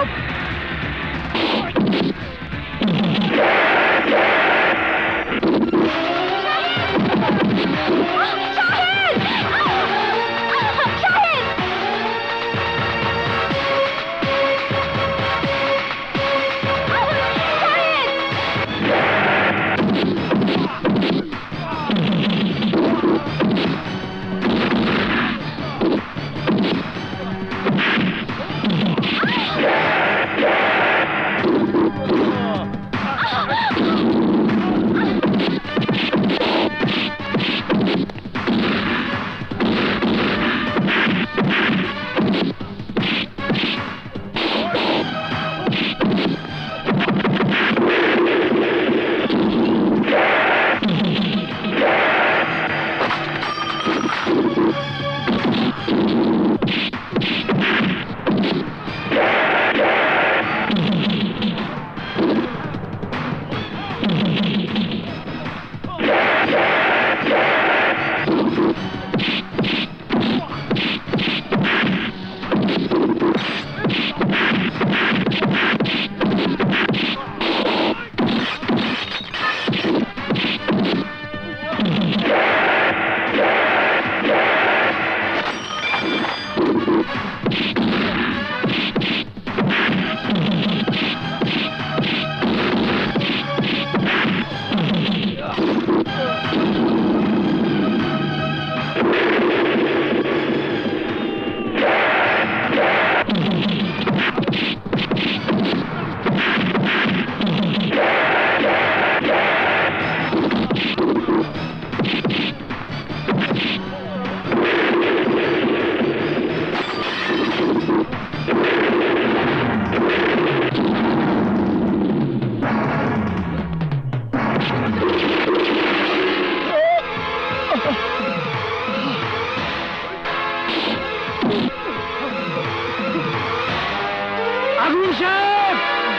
সাহেব!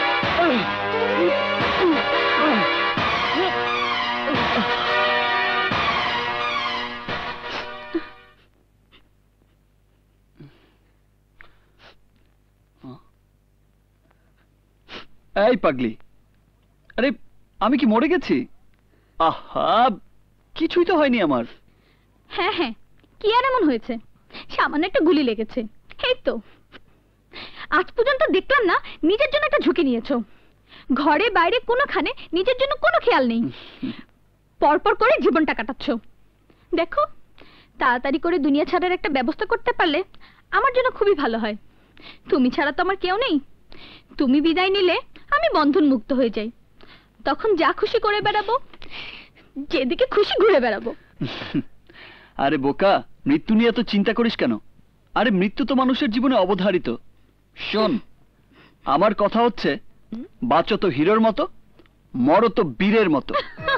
এই পাগলি, আরে আমি কি মরে গেছি? আহা, কিছুই তো হয়নি আমার। হ্যাঁ হ্যাঁ, কি আর এমন হয়েছে? সামান্য একটা গুলি লেগেছে, এই তো। আজ পর্যন্ত দেখলাম না নিজের জন্য একটা ঝুঁকি নিয়েছো। ঘরে বাইরে কোনোখানে নিজের জন্য কোনো খেয়াল নেই, পরপর করে জীবনটা কাটাচ্ছ। দেখো, তাড়াতাড়ি করে দুনিয়া ছাড়ার একটা ব্যবস্থা করতে পারলে আমার জন্য খুবই ভালো হয়। তুমি ছাড়া তো আমার কেউ নেই। তুমি বিদায় নিলে আমি বন্ধন মুক্ত হয়ে যাই, তখন যা খুশি করে বেড়াবো, যেদিকে খুশি ঘুরে বেড়াবো। আরে বোকা, মৃত্যু নিয়ে এত চিন্তা করিস কেন? আরে মৃত্যু তো মানুষের জীবনে অবধারিত। শোন, আমার কথা হচ্ছে, বাঁচো তো হিরোর মতো, মরো তো বীরের মতো।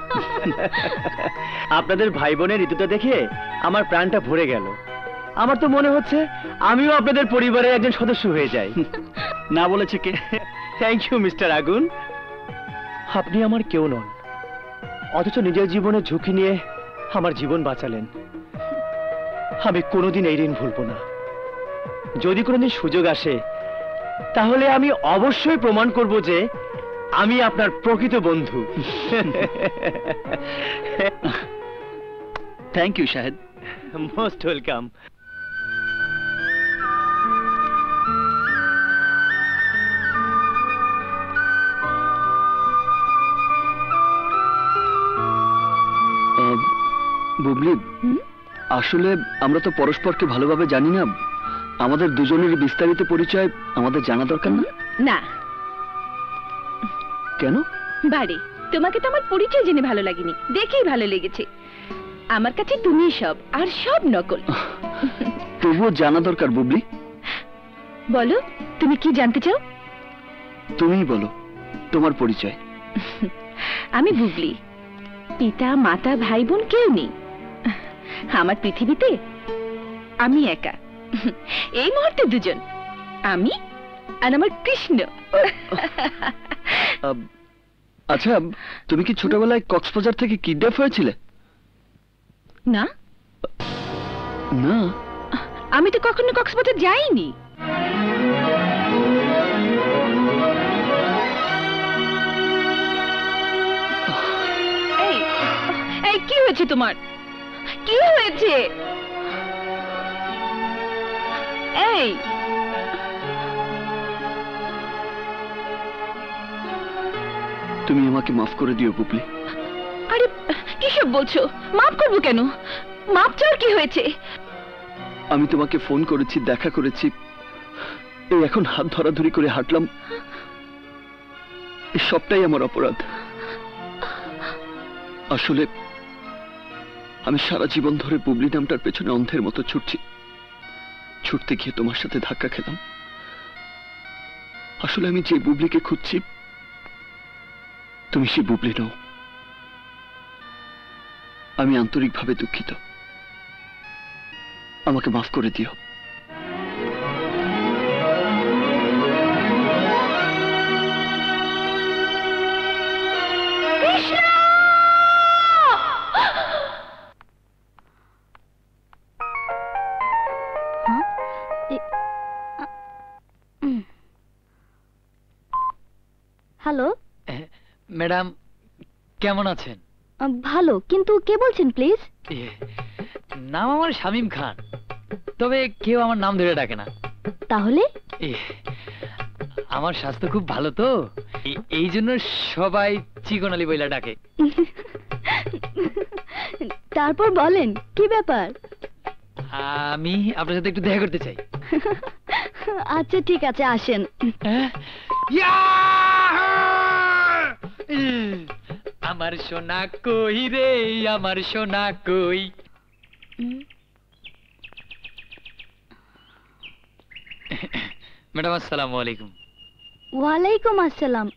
আপনাদের ভাই বোনের ঋতুটা দেখে আমার প্রাণটা ভরে গেল। আমার তো মনে হচ্ছে আমিও আপনাদের পরিবারের একজন সদস্য হয়ে যাই। না বলেছে কে? থ্যাংক ইউ মিস্টার আগুন। আপনি আমার কেউ নন, অথচ নিজের জীবনে ঝুঁকি নিয়ে আমার জীবন বাঁচালেন। আমি কোনোদিন এই ঋণ ভুলবো না। যদি কোনোদিন সুযোগ আসে, তাহলে আমি অবশ্যই প্রমাণ করব যে আমি আপনার প্রকৃত বন্ধু। Thank you Shahed. Most welcome. Bubly, আসলে আমরা তো পরস্পরকে ভালোভাবে জানি না। আমাদের দুজনের বিস্তারিত পরিচয় আমাদের জানা দরকার না? না। কেন? বাড়ি, তোমাকে তো আমার পরিচয় জেনে ভালো লাগেনি, দেখেই ভালো লেগেছে। আমার কাছে তুমি সব, আর সব নকল। তবুও জানা দরকার বুবলি। বলো, তুমি কি জানতে চাও? তুমিই বলো তোমার পরিচয়। আমি বুবলি, পিতা মাতা ভাই বোন কেউ নেই আমার পৃথিবীতে। আমি একা, এই মুহূর্তে দুজন, আমি আর আমার কৃষ্ণ। আচ্ছা, তুমি কি ছোটবেলায় কক্সবাজার থেকে কিডন্যাপ হয়েছিলে? না না, আমি তো কখনো কক্সবাজার যাইনি। এই এই কি হয়েছে তোমার? কি হয়েছে? এই তুমি আমাকে মাফ করে দিও বুবলি। আরে কিসব বলছো? মাফ করবো কেন? মাফ চাওয়ার কি হয়েছে? আমি তোমাকে ফোন করেছি, দেখা করেছি, এই এখন হাত ধরাধরি করে হাঁটলাম, এই সবটাই আমার অপরাধ। আসলে আমি সারা জীবন ধরে বুবলি নামটার পেছনে অন্ধের মতো ছুটছি। ছুটতে গিয়ে তোমার সাথে ধাক্কা খেলাম। আসলে আমি যে বুবলিকে খুঁজছি, তুমি সে বুবলি নও। আমি আন্তরিকভাবে দুঃখিত, আমাকে মাফ করে দিও। হ্যালো, ম্যাডাম কেমন আছেন? ভালো, কিন্তু কে বলছেন প্লিজ? নাম আমার শামীম খান, তবে কেউ আমার নাম ধরে ডাকে না। তাহলে? আমার স্বাস্থ্য খুব ভালো তো, এই জন্য সবাই চিকন আলী বইলা ডাকে। তারপর বলেন কি ব্যাপার? আমি আপনার সাথে একটু দেখা করতে চাই। আচ্ছা ঠিক আছে, আসেন। আমার সোনা কই রে, আমার সোনা কই। ম্যাডাম আসসালামু আলাইকুম। ওয়ালাইকুম আসসালাম।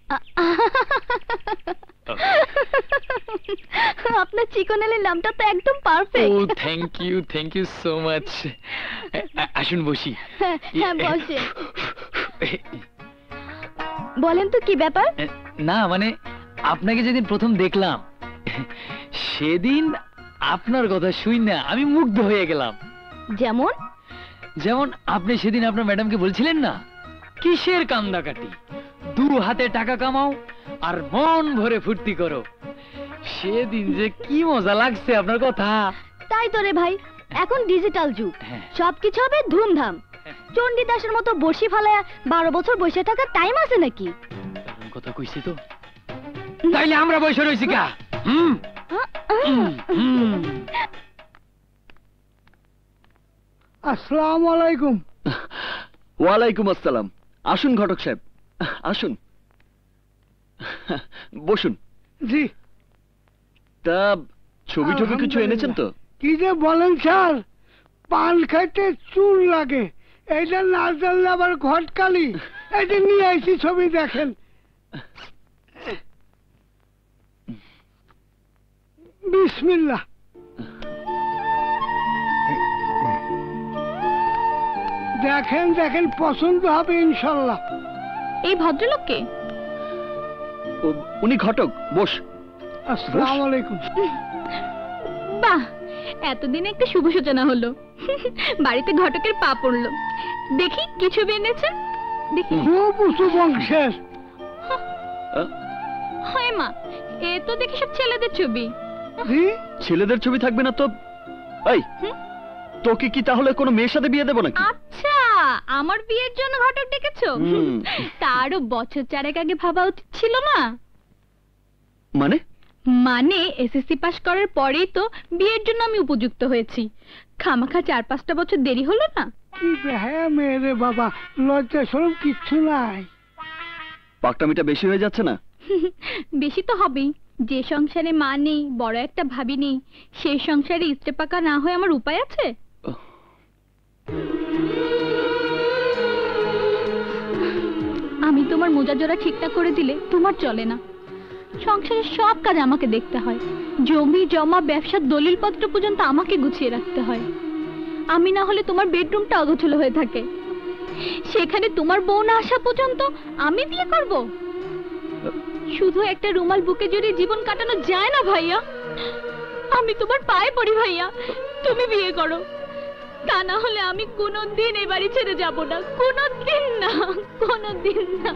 আপনার চিকন আলীর নামটা তো একদম perfect. Oh thank you, thank you so much. আসুন বসি। হ্যাঁ বসে। বলেন তো কি ব্যাপার? না মানে আপনাকে যেদিন প্রথম দেখলাম সেদিন আপনার কথা শুই না আমি মুগ্ধ হয়ে গেলাম। যেমন যেমন আপনি সেদিন আপনার ম্যাডামকে বলছিলেন না, কিসের কান্দাকাটি, দু হাতে টাকা কামাও আর মন ভরে ফুর্তি করো। সেদিন যে কি মজা লাগছে আপনার কথা। তাই তো রে ভাই, এখন ডিজিটাল যুগ, সবকিছু হবে ধুমধাম। চণ্ডীদাসের মতো বসি ফালায়া বারো বছর বসে থাকার টাইম আছে নাকি? কথা কইছি তো, তাইলে আমরা বসে রয়েছি কা? হুম আসসালামু আলাইকুম। ওয়ালাইকুম আসসালাম। আসুন ঘটক সাহেব, আসুন, বসুন। জি। তা ছবি টবি কিছু এনেছেন তো? কি যে বলেন স্যার, পান খাইতে চুল লাগে, এইটা না জানলে আবার ঘটকালি। এইটা নিয়ে আইছি, ছবি দেখেন। বিসমিল্লাহ। দেখেন দেখেন, পছন্দ হবে ইনশাল্লাহ। এই ভদ্রলোককে? উনি ঘটক, বস। আসসালামু আলাইকুম। বাহ, এতদিনে একটা শুভ সূচনা হলো। বাড়িতে ঘটকের পা পড়লো। দেখি কি ছবি এনেছেন দেখি। খুব উঁচু বংশের। হয় মা, এ তো দেখি সব ছেলেদের ছবি। ছেলেদের ছবি থাকবে না তো? এই, তোকে কি তাহলে কোনো মেয়ের সাথে বিয়ে দেবো নাকি? আচ্ছা, আমার বিয়ের জন্য ঘটক ডেকেছো? তারও বছর চারেক আগে ভাবা উচিত ছিল না? মানে? মানে এসএসসি পাস করার পরেই তো বিয়ের জন্য আমি উপযুক্ত হয়েছি। খামাখা চার পাঁচটা বছর দেরি হলো না? কি হ্যাঁ মেরে বাবা, লজ্জা শরম কিচ্ছু নাই। পাকটামিটা বেশি হয়ে যাচ্ছে না? বেশি তো হবেই। যে সংসারে মা নেই, বড় একটা ভাবি নেই, সেই সংসারে ইস্তে পাকা না হয়ে আমার উপায় আছে? আমি তোমার মোজা জোড়া ঠিকঠাক করে দিলে তোমার চলে না। সংসারের সব কাজ আমাকে দেখতে হয়। জমি জমা ব্যবসার দলিল পত্র পর্যন্ত আমাকে গুছিয়ে রাখতে হয়। আমি না হলে তোমার বেডরুমটা অগোছলো হয়ে থাকে। সেখানে তোমার বউ না আসা পর্যন্ত আমি বিয়ে করব? শুধু একটা রুমাল বুকে জড়িয়ে জীবন কাটানো যায় না ভাইয়া। আমি তোমার পায়ে পড়ি ভাইয়া, তুমি বিয়ে করো। তা না হলে আমি কোনোদিন এই বাড়ি ছেড়ে যাব না, কোনোদিন না, কোনোদিন না।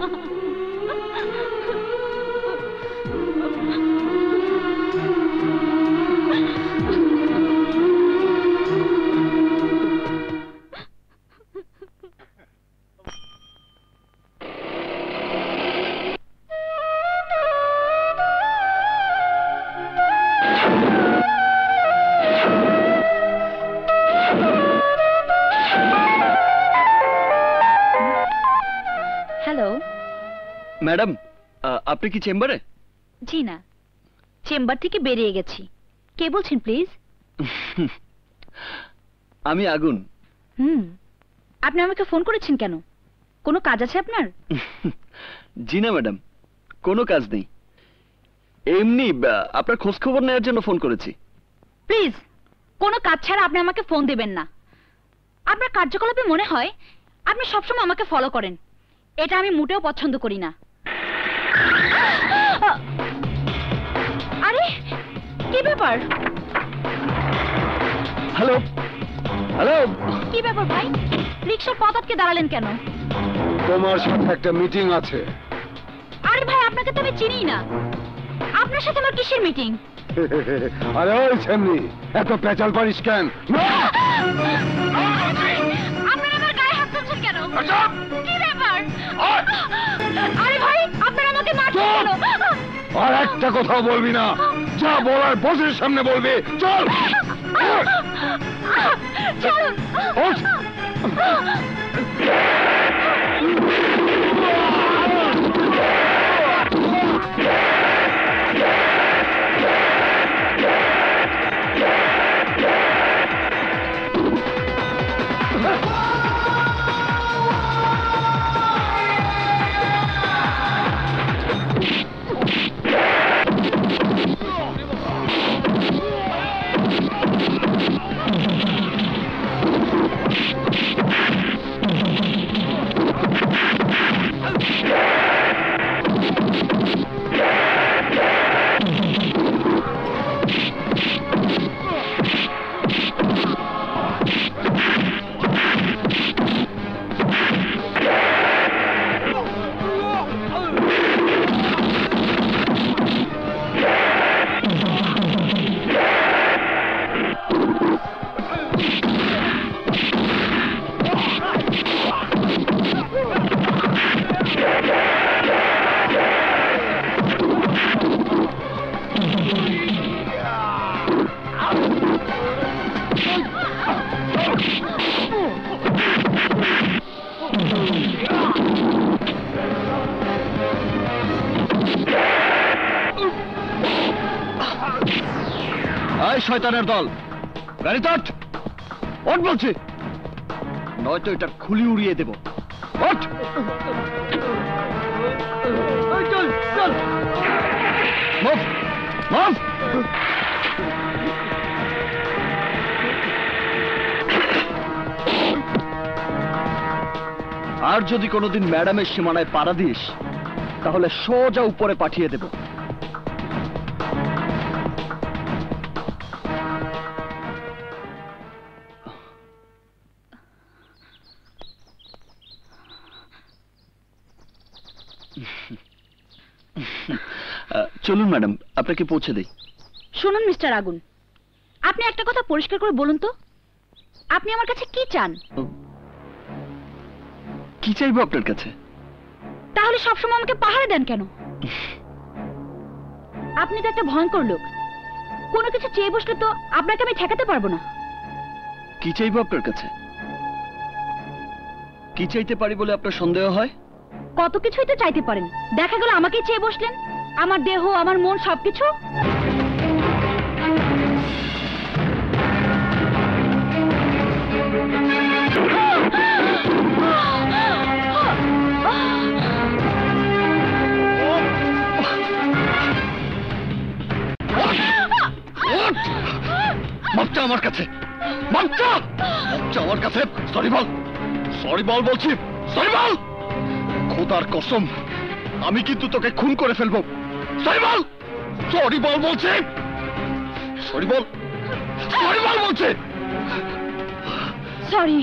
হ্যালো ম্যাডাম, আপনি কি চেম্বারে? জি না, চেম্বার থেকে বেরিয়ে গেছি। কে বলছেন প্লিজ? আমি আগুন। হুম, আপনি আমাকে ফোন করেছেন কেন? কোনো কাজ আছে আপনার? জি না ম্যাডাম, কোনো কাজ নেই, এমনি আপনার খোঁজ খবর নেওয়ার জন্য ফোন করেছি। প্লিজ, কোনো কাজ ছাড়া আপনি আমাকে ফোন দেবেন না। আপনার কার্যকলাপে মনে হয় আপনি সবসময় আমাকে ফলো করেন। এটা আমি মোটেও পছন্দ করি না। আরে কি ব্যাপার? হ্যালো হ্যালো, কি ব্যাপার ভাই? রিকশার পথ আটকে দাঁড়ালেন কেন? তোমার সাথে একটা মিটিং আছে। আরে ভাই, আপনাকে তো আমি চিনি না। আপনার সাথে আমার কিসের মিটিং? আরে ওই সামনে এত পেঁচাল পারিস কেন? আপনারা আমার গায়ে হাত তুলছেন কেন? কি ব্যাপার? আরে ভাই, আপনারা আমাকে মারছেন কেন? আর একটা কথাও বলবি না, যা বলার বসের সামনে বলবি। চল চল। এই শয়তানের দল, গাড়ি তোট, ওঠ বলছি, নয়তো এটা খুলি উড়িয়ে দেব। ওঠ! চল চল মুভ মুভ। আর যদি কোনোদিন ম্যাডামের সীমানায় পাড়া দিস তাহলে সোজা উপরে পাঠিয়ে দেব। চলুন ম্যাডাম, আপনাকে পৌঁছে দেই। শুনুন মিস্টার আগুন, আপনি একটা কথা পরিষ্কার করে বলুন তো, আপনি আমার কাছে কি চান? কি চাইবো আপনার কাছে? তাহলে সবসময় আমাকে পাহারা দেন কেন? আপনি তো একটা ভয়ঙ্কর লোক, কোনো কিছু চেয়ে বসলে তো আপনাকে আমি ঠেকাতে পারবো না। কি চাইবো আপনার কাছে? কি চাইতে পারি বলে আপনার সন্দেহ হয়? কত কিছুই তো চাইতে পারেন, দেখা গেল আমাকেই চেয়ে বসলেন, আমার দেহ, আমার মন, সবকিছু। মাপটা আমার কাছে, মাপটা মাপটা আমার কাছে। সরি বল, সরি বল বলছি, সরি বল। খোদার কসম, আমি কিন্তু তোকে খুন করে ফেলবো। সরি বল, সরি বল বলছি, সরি বল, সরি বল বলছি। সরি।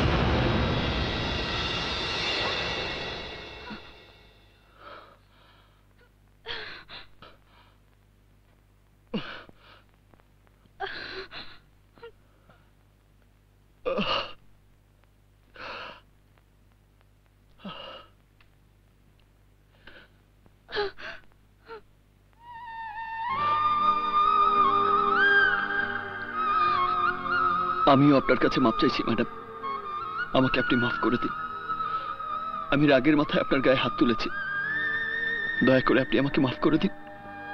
আমিও আপনার কাছে মাপ চাইছি ম্যাডাম, আমাকে আপনি মাফ করে দিন। আমি রাগের মাথায় আপনার গায়ে হাত তুলেছি, দয়া করে আপনি আমাকে মাফ করে দিন।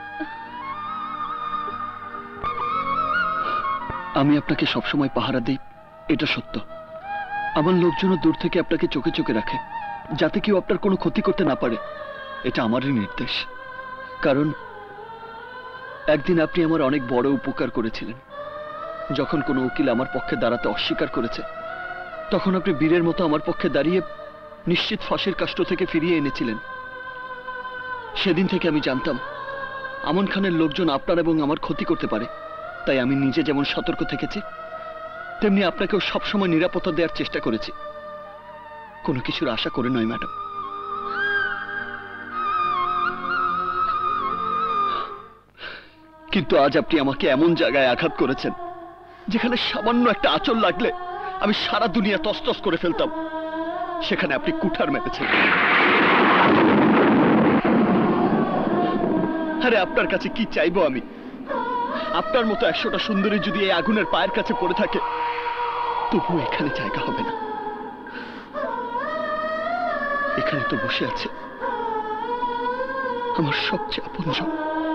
আমি আপনাকে সবসময় পাহারা দিই, এটা সত্য। আমার লোকজনও দূর থেকে আপনাকে চোখে চোখে রাখে, যাতে কেউ আপনার কোনো ক্ষতি করতে না পারে। এটা আমারই নির্দেশ, কারণ একদিন আপনি আমার অনেক বড় উপকার করেছিলেন। যখন কোনো উকিল আমার পক্ষে দাঁড়াতে অস্বীকার করেছে, তখন আপনি বীরের মতো আমার পক্ষে দাঁড়িয়ে নিশ্চিত ফাঁসির কাষ্ট থেকে ফিরিয়ে এনেছিলেন। সেদিন থেকে আমি জানতাম আমন খানের লোকজন আপনার এবং আমার ক্ষতি করতে পারে, তাই আমি নিজে যেমন সতর্ক থেকেছি, তেমনি আপনাকেও সবসময় নিরাপত্তা দেওয়ার চেষ্টা করেছি, কোনো কিছুর আশা করে নয় ম্যাডাম। কিন্তু আজ আপনি আমাকে এমন জায়গায় আঘাত করেছেন যেখানে সামান্য একটা আঁচল লাগলে আমি সারা দুনিয়া তসতস করে ফেলতাম, সেখানে আপনি কুঠার মেরেছেন। আরে আপনার কাছে কি চাইবো আমি? আপনার মতো একশোটা সুন্দরী যদি এই আগুনের পায়ের কাছে পড়ে থাকে, তবু এখানে জায়গা হবে না। এখানে তো বসে আছে আমার সবচেয়ে আপনজন।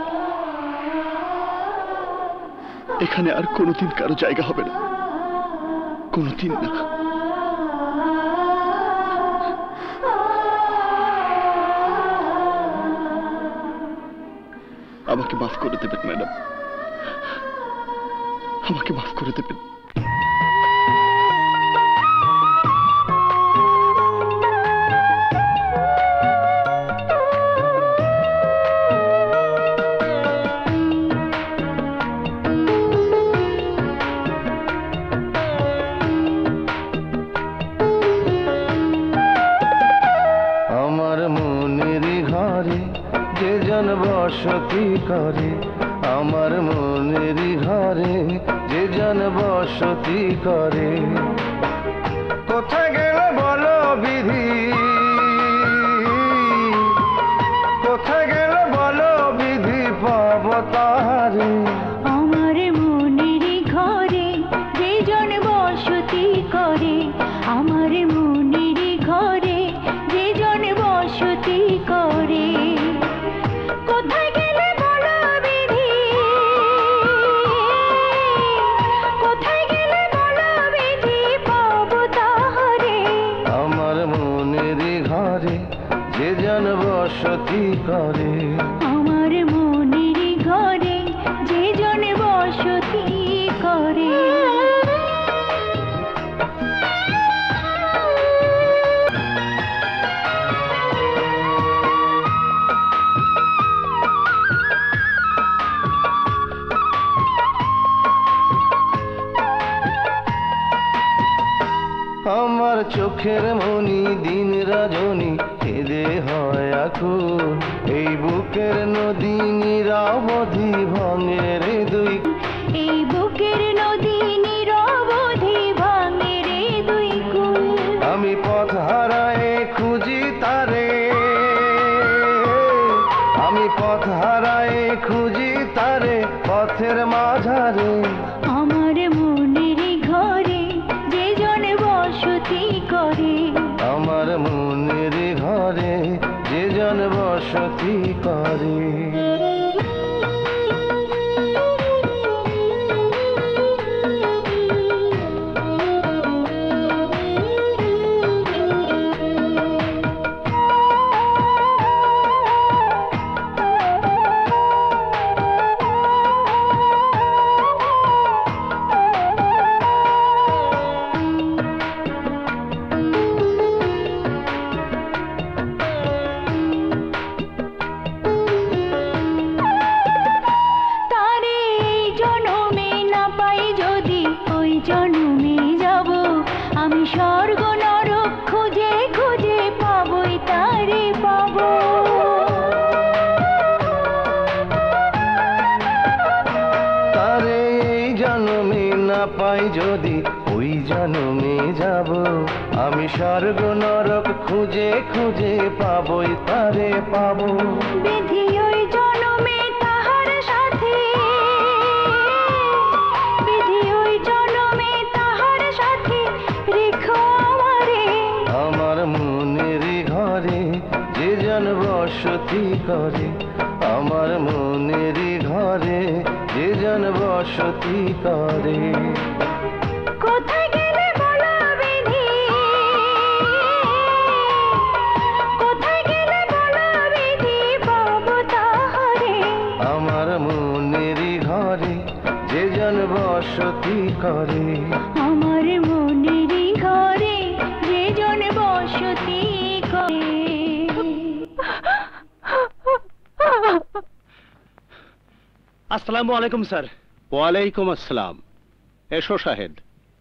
এখানে আর কোনোদিন কারো জায়গা হবে না, কোনোদিন না। আমাকে মাফ করে দেবেন ম্যাডাম, আমাকে মাফ করে দেবেন। বসতি করে আমার মনের ঘরে, যে জন বসতি করে। কোথায় গেল বলো বিধি, কোথায় গেল বলো বিধি, পাব তাহারে। আমার মনের ঘরে যে জন বসতি করে, আমার মনের ঘরে ঘরে যে জন বসতি করে আমার মনের ঘরে যে জন বসতি করে আমার চোখের মনি দিন রজনী কেঁদে হয় আকুল এই বুকের নদী নিরবধি ভাঙে রে দুই এই বুকের নদী নিরবধি ভাঙে রে দুই কুল আমি পথ হারায় খুঁজি তারে আমি পথ হারায় খুঁজি তারে পথের মাঝারে আমার মনের ঘরে যে জন বসতি করে আমার মনের ঘরে যে জন বসতি করে তারে এই জনমে না পাই যদি ওই জনমে যাব আমি স্বর্গ নরক খুঁজে খুঁজে পাবই তারে পাবো তারে এই জন্মে না পাই যদি ওই জন্মে যাব আমি স্বর্গ নরক খুঁজে খুঁজে পাবই তারে পাবো বিধি ওই জনমে তাহার সাথে বিধি ওই জনমে তাহার সাথে রেখো আমারে আমার মনের ঘরে যে জন বসতি করে আমার মনের ঘরে যে জন বসতি করে কোথায় গেলে বলো বিধি কোথায় গেলে বলো বিধি পাবো তাহারে আমার মনের ঘরে যে জন বসতি করে আমার মনের ঘরে যে জন বসতি করে আসসালামু আলাইকুম স্যার। ওয়ালাইকুম আসসালাম। এসো শাহেদ।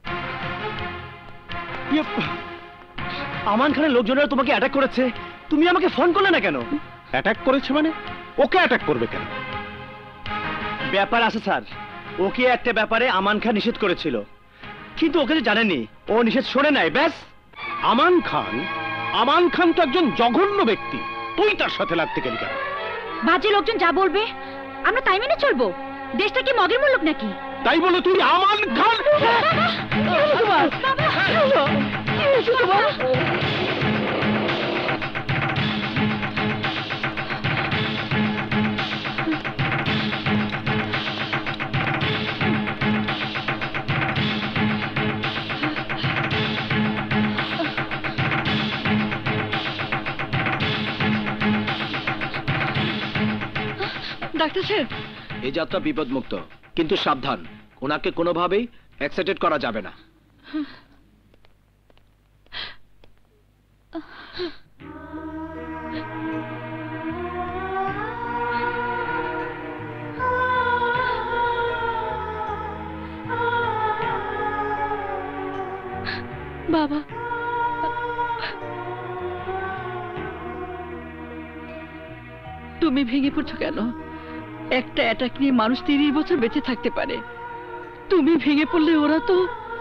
ইয়ে, আমান খানের লোকজনেরা তোমাকে অ্যাটাক করেছে, তুমি আমাকে ফোন করলে না কেন? অ্যাটাক করেছে মানে? ওকে অ্যাটাক করবে কেন? ব্যাপার আছে স্যার, ওকে একটা ব্যাপারে আমান খান নিষেধ করেছিল, কিন্তু ওকে যে জানেনি, ও নিষেধ শোনে নাই। ব্যাস। আমান খান? আমান খান তো একজন জঘন্য ব্যক্তি, তুই তার সাথে লাগতে গেলি কেন? বাজে লোকজন যা বলবে আমরা তাই মেনে চলবো? দেশটা কি মগের মুলুক নাকি? তাই বলে তুই আমান খান? ডাক্তার সাহেব, এই যাত্রা বিপদমুক্ত, কিন্তু সাবধান, ওনাকে কোনোভাবেই এক্সাইটেড করা যাবে না। বাবা, তুমি ভেঙে পড়ছো কেন? একটা অ্যাটাক নিয়ে মানুষ তিরিশ বছর বেঁচে থাকতে পারে, তুমি ভেঙে পড়লে ওরা তো।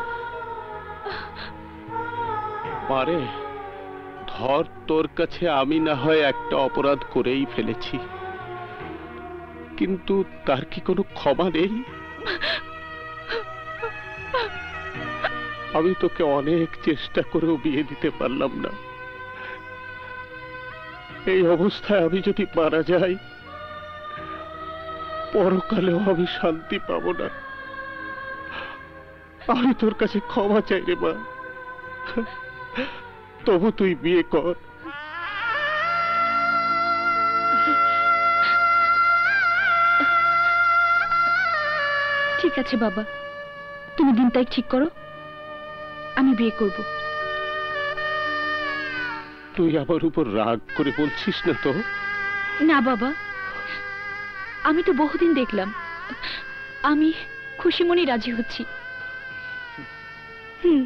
পারে ধর, তোর কাছে আমি না হয় একটা অপরাধ করেই ফেলেছি, কিন্তু তার কি কোনো ক্ষমা নেই? আমি তোকে অনেক চেষ্টা করেও বিয়ে দিতে পারলাম না। এই অবস্থায় আমি যদি মারা যাই, পরকালেও আমি শান্তি পাবো না। আমি তোর কাছে ক্ষমা চাই রে মা, তবু তুই বিয়ে কর। আছে বাবা, তুমি দিন তারিখ ঠিক করো, আমি বিয়ে করব। তুই আমার উপর রাগ করে বলছিস না তো? না বাবা, আমি তো বহুদিন দেখলাম, আমি খুশি মনে রাজি হচ্ছি। হুম।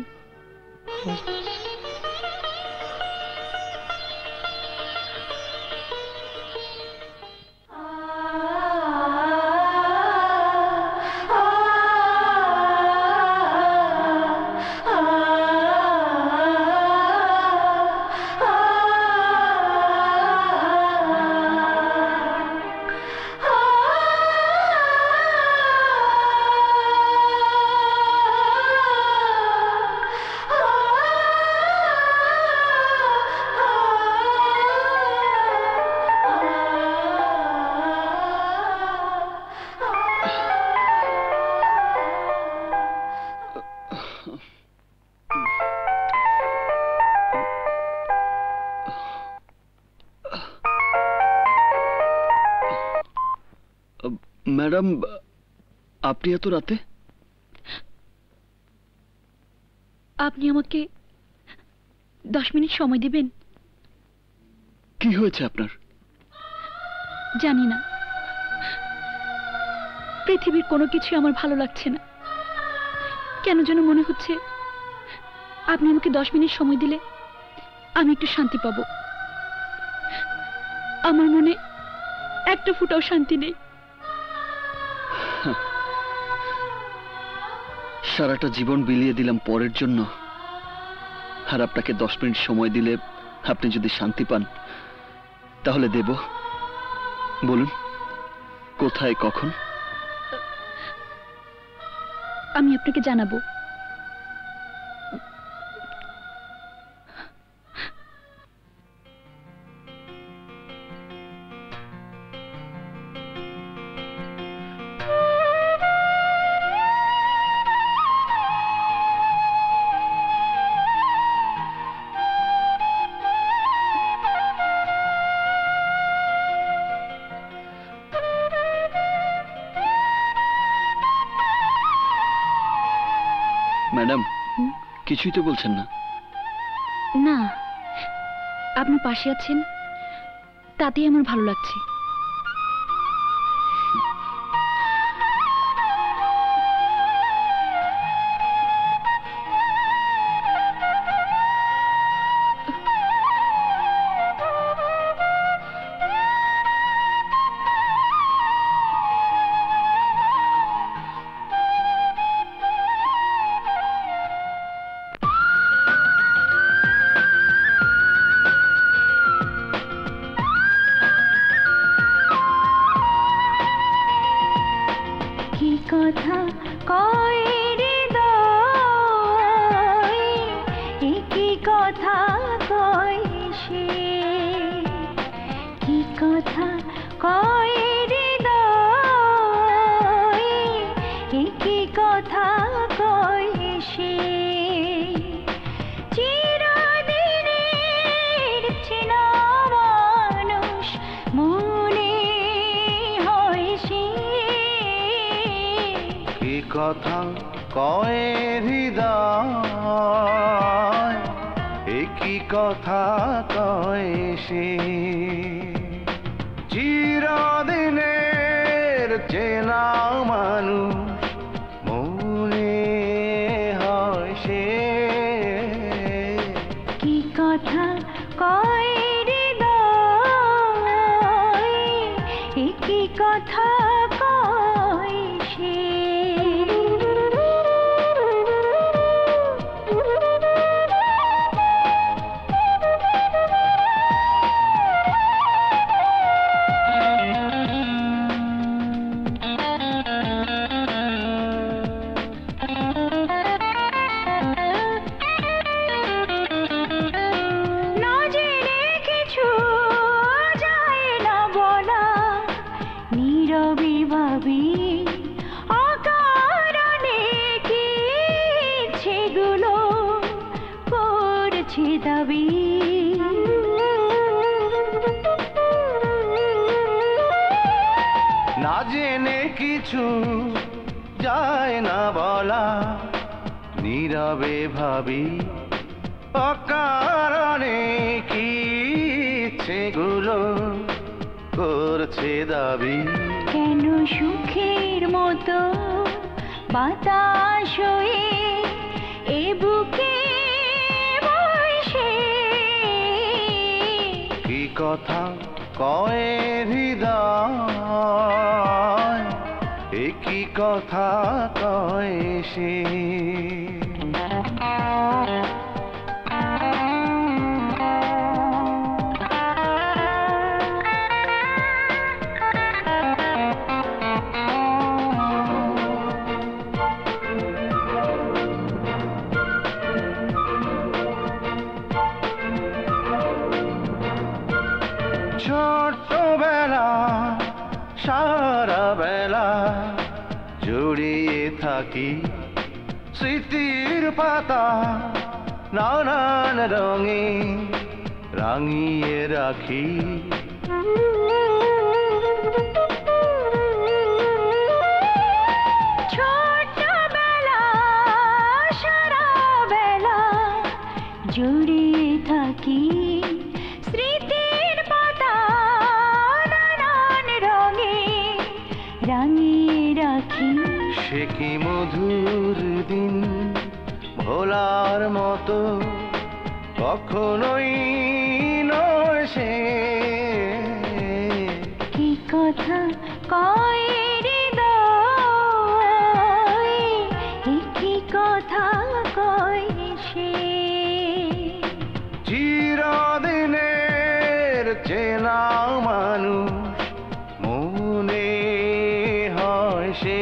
ম্যাডাম, আপনি এত রাতে? আপনি আমাকে দশ মিনিট সময় দিবেন? কি হয়েছে আপনার? জানি না, পৃথিবীর কোনো কিছু আমার ভালো লাগছে না। কেন যেন মনে হচ্ছে আপনি আমাকে দশ মিনিট সময় দিলে আমি একটু শান্তি পাবো। আমার মনে একটা ফুটাও শান্তি নেই। সারাটা জীবন বিলিয়ে দিলাম পরের জন্য, আর আপনাকে দশ মিনিট সময় দিলে আপনি যদি শান্তি পান তাহলে দেব। বলুন কোথায়, কখন? আমি আপনাকে জানাবো। ম্যাডাম, কিছুই তো বলছেন না। না, আপনি পাশে আছেন তাতেই আমার ভালো লাগছে। কথা কয় হৃদয়, কি কথা কয় সে, কি কথা কয় হৃদয়, কি কথা কয় সে। চিরদিনের চেনা মানুষ মনে হয় সে, কি কথা কয় হৃদয়, একই কথা কয় সে। চিরদিনের চেনা মানুষ মনে হয় সে, কি কথা কয় হৃদয়, একই কথা কয় সে। না জেনে কিছু যায় না বলা, নীরবে ভাবি অকারণে কি ইচ্ছেগুলো করছে দাবি। কেন সুখের মতো বাতাস হয়ে এ বুকে বসে, কি কথা কয়ে হৃদয়, এ কি কথা কয়ে সে। ছোটবেলা সারা বেলা জড়িয়ে থাকি স্মৃতির পাতা, নানান রঙে রাঙিয়ে রাখি। ছোটবেলা সারা বেলা জড়িয়ে থাকি স্মৃতির পাতা, নানান রঙে রাঙিয়ে রাখি। সে কি মধুর দিন ভোলার মতো কখনোই নয় সে। কি কথা কয় হৃদয়, এ কি কথা কয় সে। চিরদিনের চেনা মানুষ মনে হয় সে।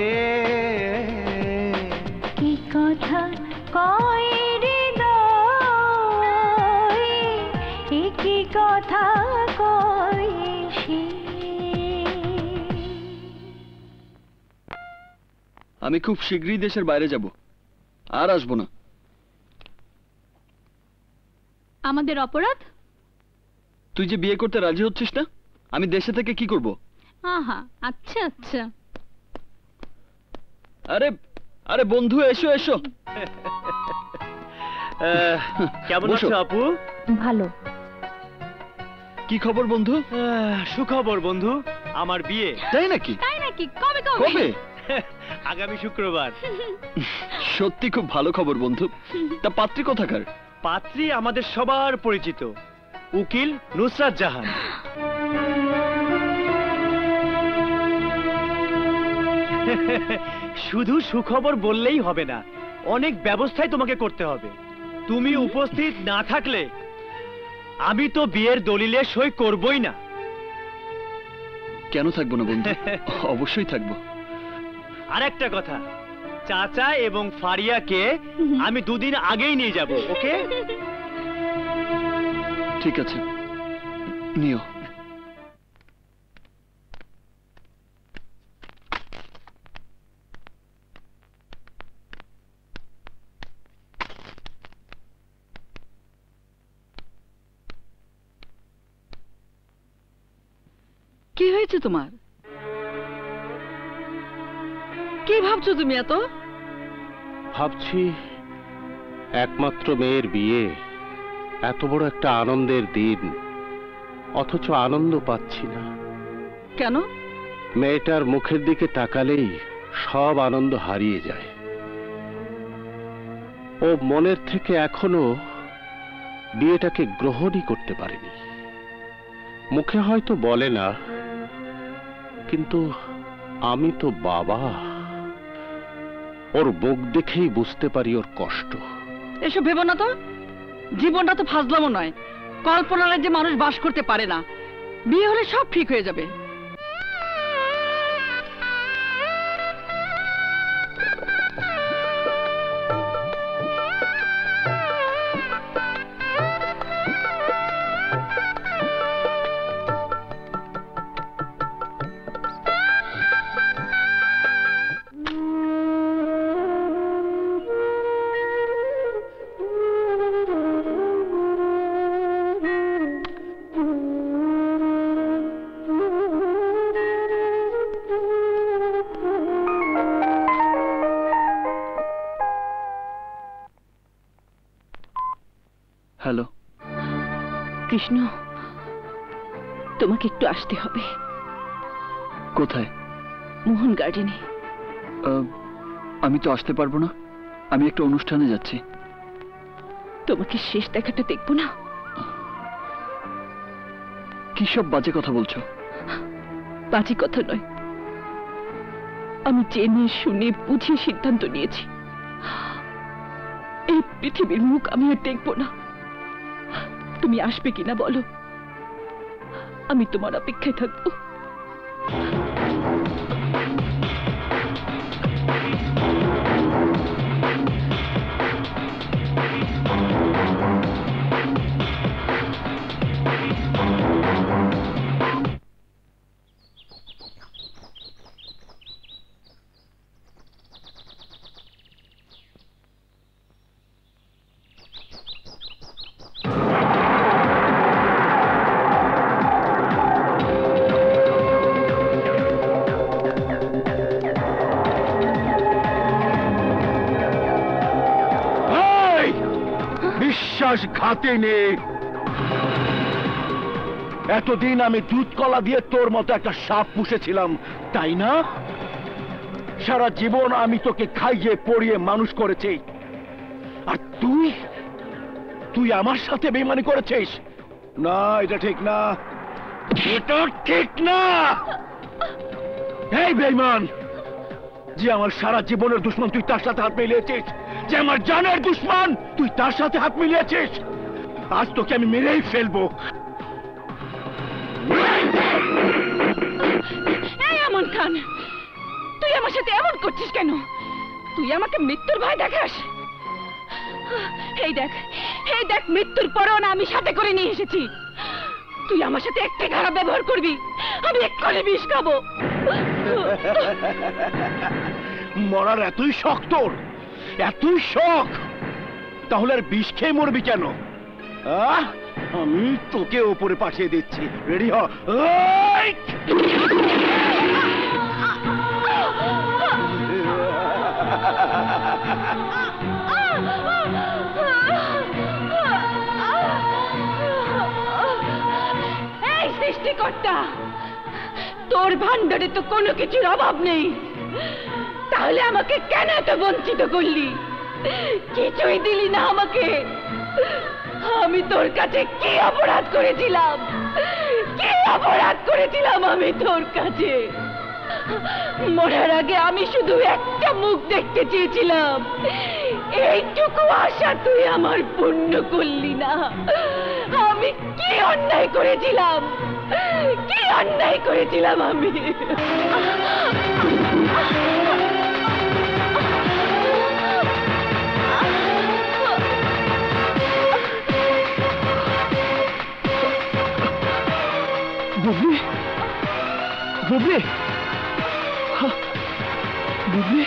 কি কথা কয় হৃদয়, এ কি কথা কয় সে। আমি খুব শীঘ্রই দেশের বাইরে যাব, আর আসবো না। আমাদের অপরাধ? তুই যে বিয়ে করতে রাজি হচ্ছিস না, আমি দেশে থেকে কি করব? আহা, আচ্ছা আচ্ছা। আরে আরে বন্ধু, এসো এসো। কেমন বসো। আছো আপু? ভালো। কি খবর বন্ধু? সুখবর বন্ধু, আমার বিয়ে। তাই নাকি? তাই নাকি? কবে কবে? কবে? আগামী শুক্রবার। সত্যি খুব ভালো খবর বন্ধু। তা পাত্রী কোথাকার? পাত্রী আমাদের সবার পরিচিত উকিল নুসরাত জাহান। শুধু সুখবর বললেই হবে না, অনেক ব্যবস্থাই তোমাকে করতে হবে। তুমি উপস্থিত না থাকলে আমি তো বিয়ের দলিলে সই করবই না। কেন থাকবো না বন্ধু, অবশ্যই থাকবো। আর একটা কথা, চাচা এবং ফারিয়াকে আমি দুদিন আগেই নিয়ে যাব, ওকে? ঠিক আছে, নিও। কি হয়েছে তোমার? কি ভাবছো তুমি এত? ভাবছি একমাত্র মেয়ের বিয়ে, এত বড় একটা আনন্দের দিন, অথচ আনন্দ পাচ্ছি না। কেন? মেয়েটার মুখের দিকে তাকালেই সব আনন্দ হারিয়ে যায়। ও মনের থেকে এখনো বিয়েটাকে গ্রহণই করতে পারেনি। মুখে হয়তো বলে না, কিন্তু আমি তো বাবা, ওর মুখ দেখেই বুঝতে পারি ওর কষ্ট। এসব ভেবো না তো, জীবনটা তো ফাজলামো নয়। কল্পনায় যে মানুষ বাস করতে পারে না, বিয়ে হলে সব ঠিক হয়ে যাবে। কৃষ্ণ, তোমাকে একটু আসতে হবে। কোথায়? মোহন গার্ডেনে। আহ, আমি তো আসতে পারবো না, আমি একটা অনুষ্ঠানে যাচ্ছি। তোমাকে শেষ দেখাটা দেখবো না? কি সব বাজে কথা বলছো? বাজে কথা নয়, আমি জেনে শুনে বুঝে সিদ্ধান্ত নিয়েছি, এই পৃথিবীর মুখ আমি আর দেখবো না। তুমি আসবে কিনা বলো, আমি তোমার অপেক্ষায় থাকবো। বিশ্বাসঘাতিনী, এতদিন আমি দুধ কলা দিয়ে তোর মতো একটা সাপ পুষেছিলাম, তাই না? সারা জীবন আমি তোকে খাইয়ে পড়িয়ে মানুষ করেছি, আর তুই তুই আমার সাথে বেইমানি করেছিস? না, এটা ঠিক না, এটা ঠিক না। এই বেইমান, যে আমার সারা জীবনের দুশ্মন তুই তার সাথে হাত মিলিয়েছিস, যে আমার জানের দুশ্মন তুই তার সাথে হাত মিলিয়েছিস। আজ তোকে আমি মেরেই ফেলবো। এই আমান খান, তুই আমার সাথে এমন করছিস কেন? তুই আমাকে মৃত্যুর ভয় দেখাস? এই দেখ, এই দেখ, মৃত্যুর পরেও না আমি সাথে করে নিয়ে এসেছি। তুই আমার সাথে একটি খারাপ ব্যবহার করবি, আমি এক্ষুনি বিষ খাবো। মরার এতই শখ তোর, এতই শখ, তাহলে আর বিষ খেয়ে মরবি কেন? আহ, আমি তোকে ওপরে পাঠিয়ে দিচ্ছি, রেডি হ। এই! এই সৃষ্টিকর্তা, তোর ভান্ডারে তো কোনো কিছুর অভাব নেই, তাহলে আমাকে কেন এত বঞ্চিত করলি? কিছুই দিলি না আমাকে। আমি তোর কাছে কি অপরাধ করেছিলাম? কি অপরাধ করেছিলাম আমি তোর কাছে? মরার আগে আমি শুধু একটা মুখ দেখতে চেয়েছিলাম, এইটুকু আশা তুই আমার পূর্ণ করলি না। আমি কি অন্যায় করেছিলাম? কি অন্যায় করেছিলাম আমি? বুবলি, বুবলি, বুবলি,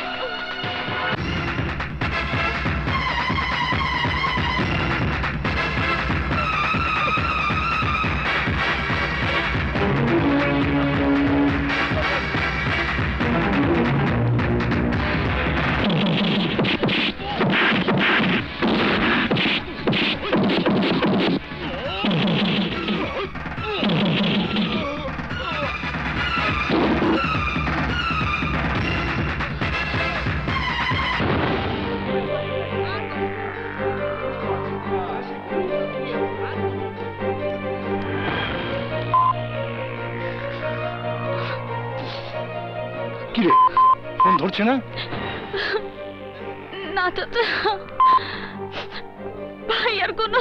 কিরে, ফোন ধরছে না? না চাচা, ভাইয়ার কোনো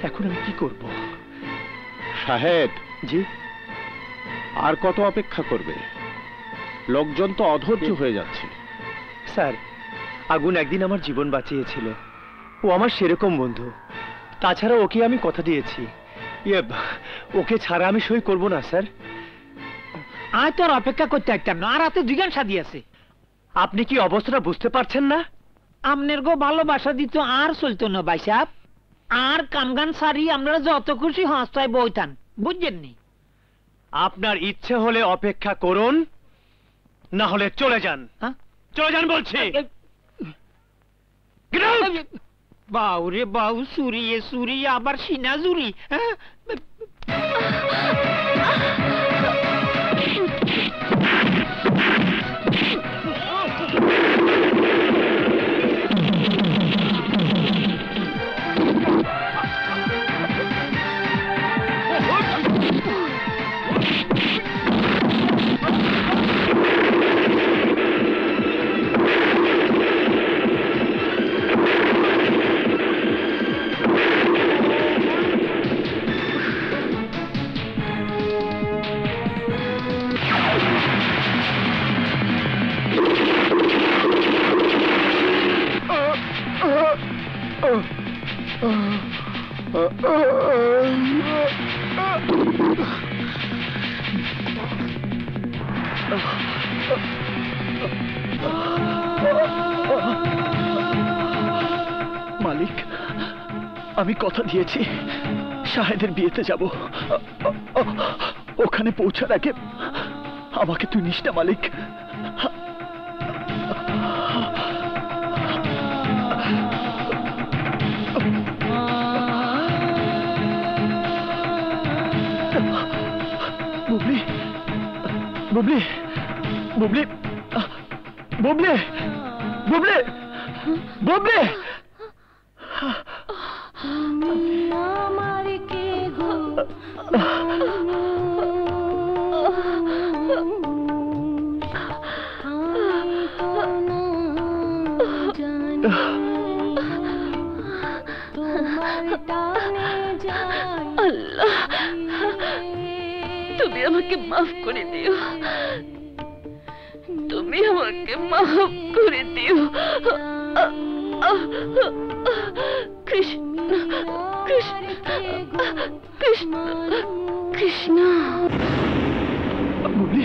এখন আমি কি করব? শাহেদ, জি? আর কত অপেক্ষা করবে? লোকজন তো অধৈর্য হয়ে যাচ্ছে। স্যার, আগুন একদিন আমার জীবন বাঁচিয়েছিল। ও আমার সেরকম বন্ধু। তাছাড়া ওকে আমি কথা দিয়েছি, ইয়ে, ওকে ছাড়া আমি সই করব না স্যার। আয় তো আর অপেক্ষা করতে পারতাম না, আর হাতে দুই গান সাদি আছে। আপনি কি অবস্থাটা বুঝতে পারছেন না? আমনের গো ভালোবাসা দিত আর চলতো না ভাই সাহেব। আর কামগান সারি আমরা যত খুশি হাসতায় বইতান, বুঝছেন নি? আপনার ইচ্ছে হলে অপেক্ষা করুন, না হলে চলে যান। চলে যান বলছি। বাউ রে বাউ, সুরিয়ে সুরিয়ে আবার সিনা জুরি। হ্যাঁ, মালিক, আমি কথা দিয়েছি শাহেদের বিয়েতে যাব। ওখানে পৌঁছার আগে আমাকে তুই নিস না মালিক। বুবলি, বুবলি, বুবলি, বুবলি, বুবলি, বুবলি। আমার কে গো, আমি তো না জানি তোমার টানে যাই। আল্লাহ, তুমি আমাকে মাফ করে দিও, তুমি আমাকে মাফ করে দিও। কৃষ্ণ কৃষ্ণ কৃষ্ণ কৃষ্ণ। বুবলি,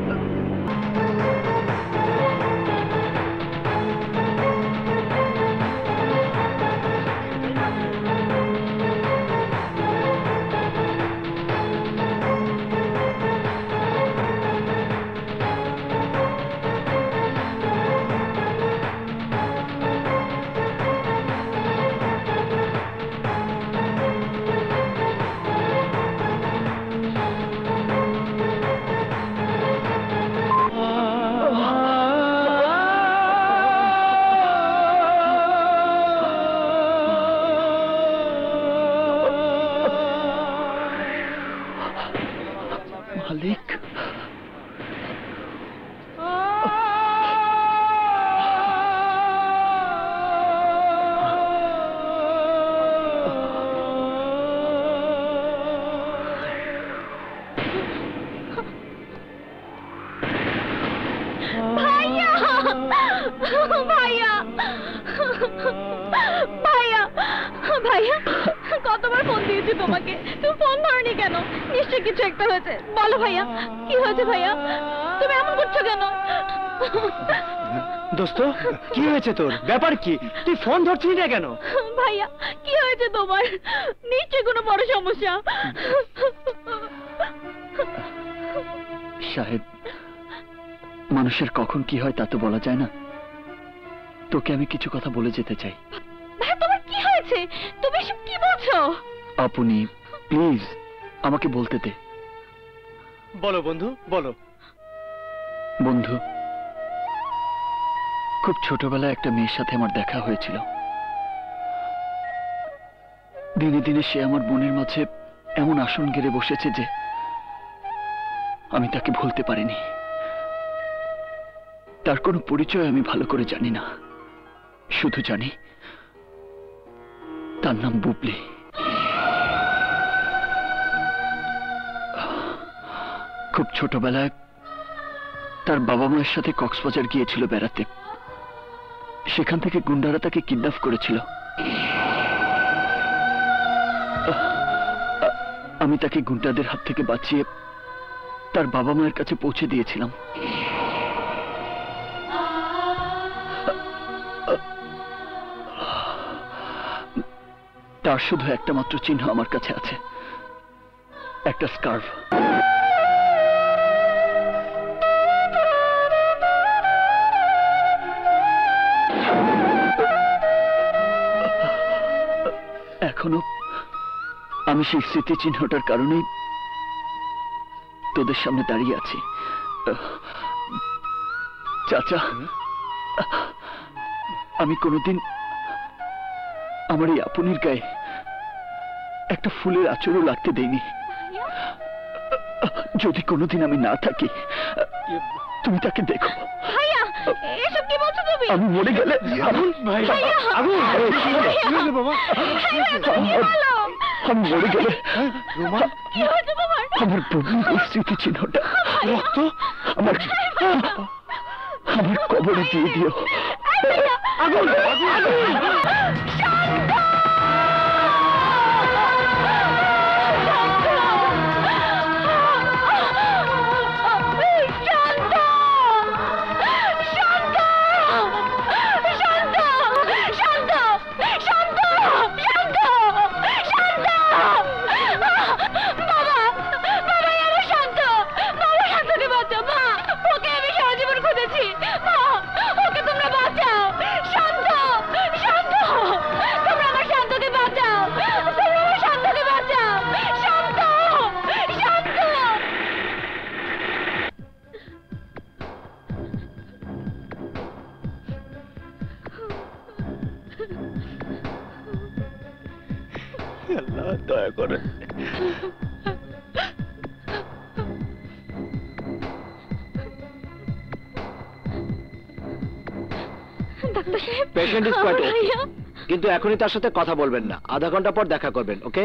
মালিক, ভাইয়া, ভাইয়া, ভাইয়া, ভাইয়া, কতবার ফোন দিয়েছি তোমাকে, তুমি ফোন ধরনি কেন? নিশ্চয় কিছু একটা হয়েছে, বলো ভাইয়া, কি হয়েছে ভাইয়া? তুমি এমন করছো কেন? দোস্ত, কি হয়েছে তোর? ব্যাপার কি? তুই ফোন ধরছিস না কেন? ভাইয়া, কি হয়েছে তোমার? নিশ্চয় কোনো বড় সমস্যা। সাহেব, মানুষের কখন কি হয় তা তো বলা যায় না। তোকে আমি কিছু কথা বলে যেতে চাই। ভাই, তোমার কি হয়েছে? তুমি এসব কি বলছো? আপনি প্লিজ আমাকে বলতে দে। বলো বন্ধু, বলো। বন্ধু, খুব ছোটবেলায় একটা মেয়ের সাথে আমার দেখা হয়েছিল। দিনে দিনে সে আমার মনের মাঝে এমন আসন গেড়ে বসেছে যে আমি তাকে ভুলতে পারিনি। তার কোনো পরিচয় আমি ভালো করে জানি না, শুধু জানি তার নাম বুবলি। খুব ছোটবেলায় তার বাবা মায়ের সাথে কক্সবাজার গিয়েছিল বেড়াতে। সেখান থেকে গুন্ডারা তাকে কিডন্যাপ করেছিল। আমি তাকে গুন্ডাদের হাত থেকে বাঁচিয়ে তার বাবা মায়ের কাছে পৌঁছে দিয়েছিলাম। তার শুধু একটা মাত্র চিহ্ন আমার কাছে আছে, একটা স্কার্ফ। এখনো আমি সেই স্মৃতি চিহ্নটার কারণেই তোদের সামনে দাঁড়িয়ে আছি। চাচা, আমি কোনোদিন আমার এই আপনির গায়ে একটা ফুলের আঁচড়ও লাগতে দেইনি। যদি কোনোদিন আমি না থাকি, তুমি তাকে দেখো। ভাইয়া, এসব কি বলছো তুমি? আমি মরে গেলে আগুন ভাই আগুন বাবা, আমি মরে গেলে আমার প্রভুর স্মৃতি চিহ্নটা রক্ত আমার আমার কবরে দিয়ে দিও। আগুন দয়া করে পেশেন্ট ইজ কোয়াইট ওকে, কিন্তু এখনই তার সাথে কথা বলবেন না, আধা ঘন্টা পর দেখা করবেন, ওকে?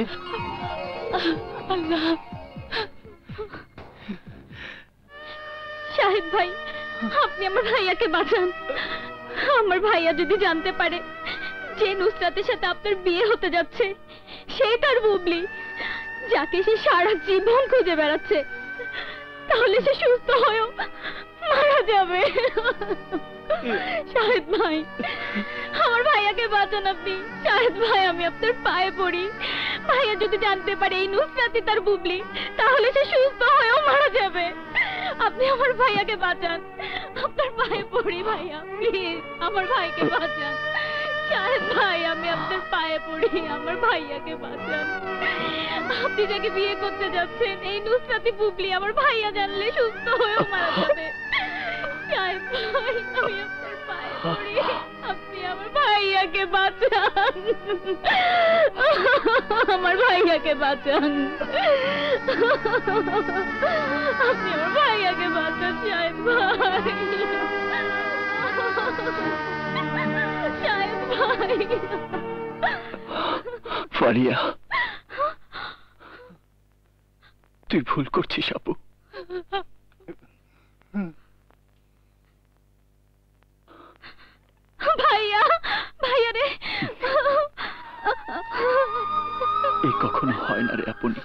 শাহিদ ভাই, আপনি আমার ভাইয়াকে বাঁচান। আমার ভাইয়া যদি জানতে পারে যে নুসরাতের সাথে আপনার বিয়ে হতে যাচ্ছে সেই তার বুবলি, যাকে সে সারা জীবন খুঁজে বেড়াচ্ছে, তাহলে সে সুস্থ হয়েও মারা যাবে। শাহিদ ভাই, আমার ভাইয়াকে বাঁচান আপনি। শাহিদ ভাই, আমি আপনার পায়ে পড়ি। ভাইয়া যদি জানতে পারে এই নুসরাতই তার বুবলি, তাহলে সে সুস্থ হয়েও মারা যাবে। আপনি আমার ভাইয়াকে বাঁচান, আপনার পায়ে পড়ি ভাইয়া, প্লিজ আমার ভাইকে বাঁচান। শাহিদ ভাই, আমি আপনার পায়ে পড়ি, আমার ভাইয়াকে বাঁচান। আপনি যাকে বিয়ে করতে যাচ্ছেন এই নুসরাতি বুবলি, আমার ভাইয়া জানলে সুস্থ হয়েও মারা যাবে। শাহিদ ভাই, আমি আপনার পায়ে পড়ি, আপনি আমার ভাইয়াকে বাঁচান, আমার ভাইয়াকে বাঁচান, আপনি আমার ভাইয়াকে বাঁচান। শাহিদ ভাই, শাহিদ ভাই। ফারিয়া, তুই ভুল করছিস আপু। ভাইয়া, ভাইয়া রে। এই কখনো হয় না রে আপনি,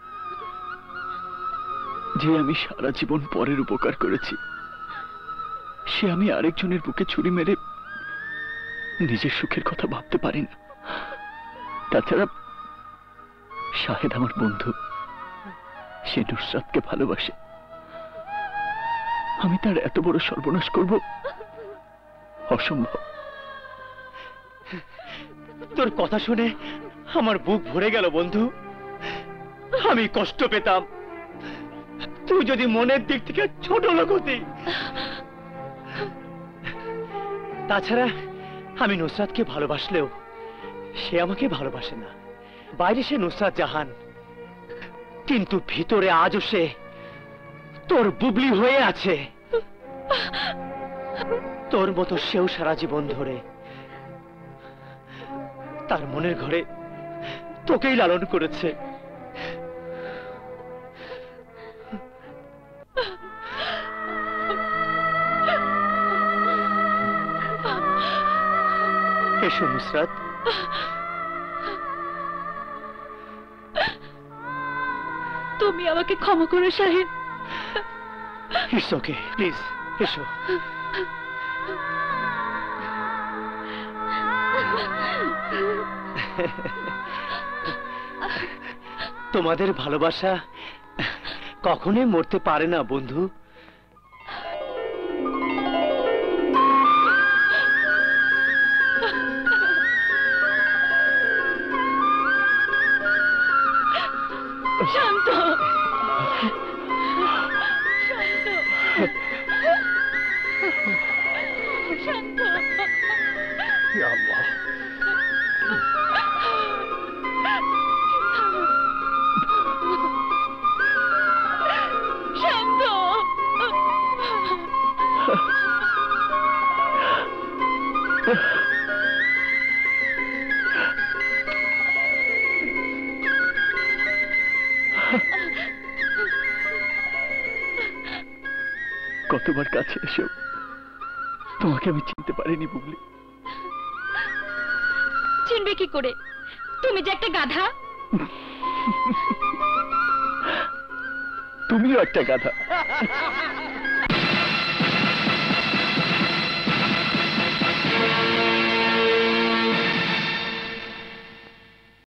যে আমি সারা জীবন পরের উপকার করেছি সে আমি আরেকজনের বুকে ছুরি মেরে নিজের সুখের কথা ভাবতে পারি না। তাছাড়া শাহেদ আমার বন্ধু, সে নুসরাতকে ভালোবাসে। আমি তার এত বড় সর্বনাশ করব অসম্ভব। তোর কথা শুনে আমার বুক ভরে গেল বন্ধু। আমি কষ্ট পেতাম, তুই যদি মনের দিক থেকে ছোট লোক হতি। তাছাড়া আমি নুসরাতকে ভালোবাসলেও সে আমাকে ভালোবাসে না। বাইরে সে নুসরাত জাহান, কিন্তু ভিতরে আজও সে তোর বুবলি হয়ে আছে। তোর মতো সেও সারা জীবন ধরে তার মনের ঘরে তোকেই লালন করেছে। এসো নুসরাত। তুমি আমাকে ক্ষমা করো শাহিন। ইটস ওকে, প্লিজ এসো। তোমাদের ভালোবাসা কখনোই মরতে পারে না বন্ধু। শান্ত শান্ত ইয়া আল্লাহ, শান্ত কতবার কাছে এসো, তোমাকে আমি চিনতে পারিনি বুবলি। চিনবে কি করে? তুমি যে একটা গাধা। তুমিও একটা গাধা।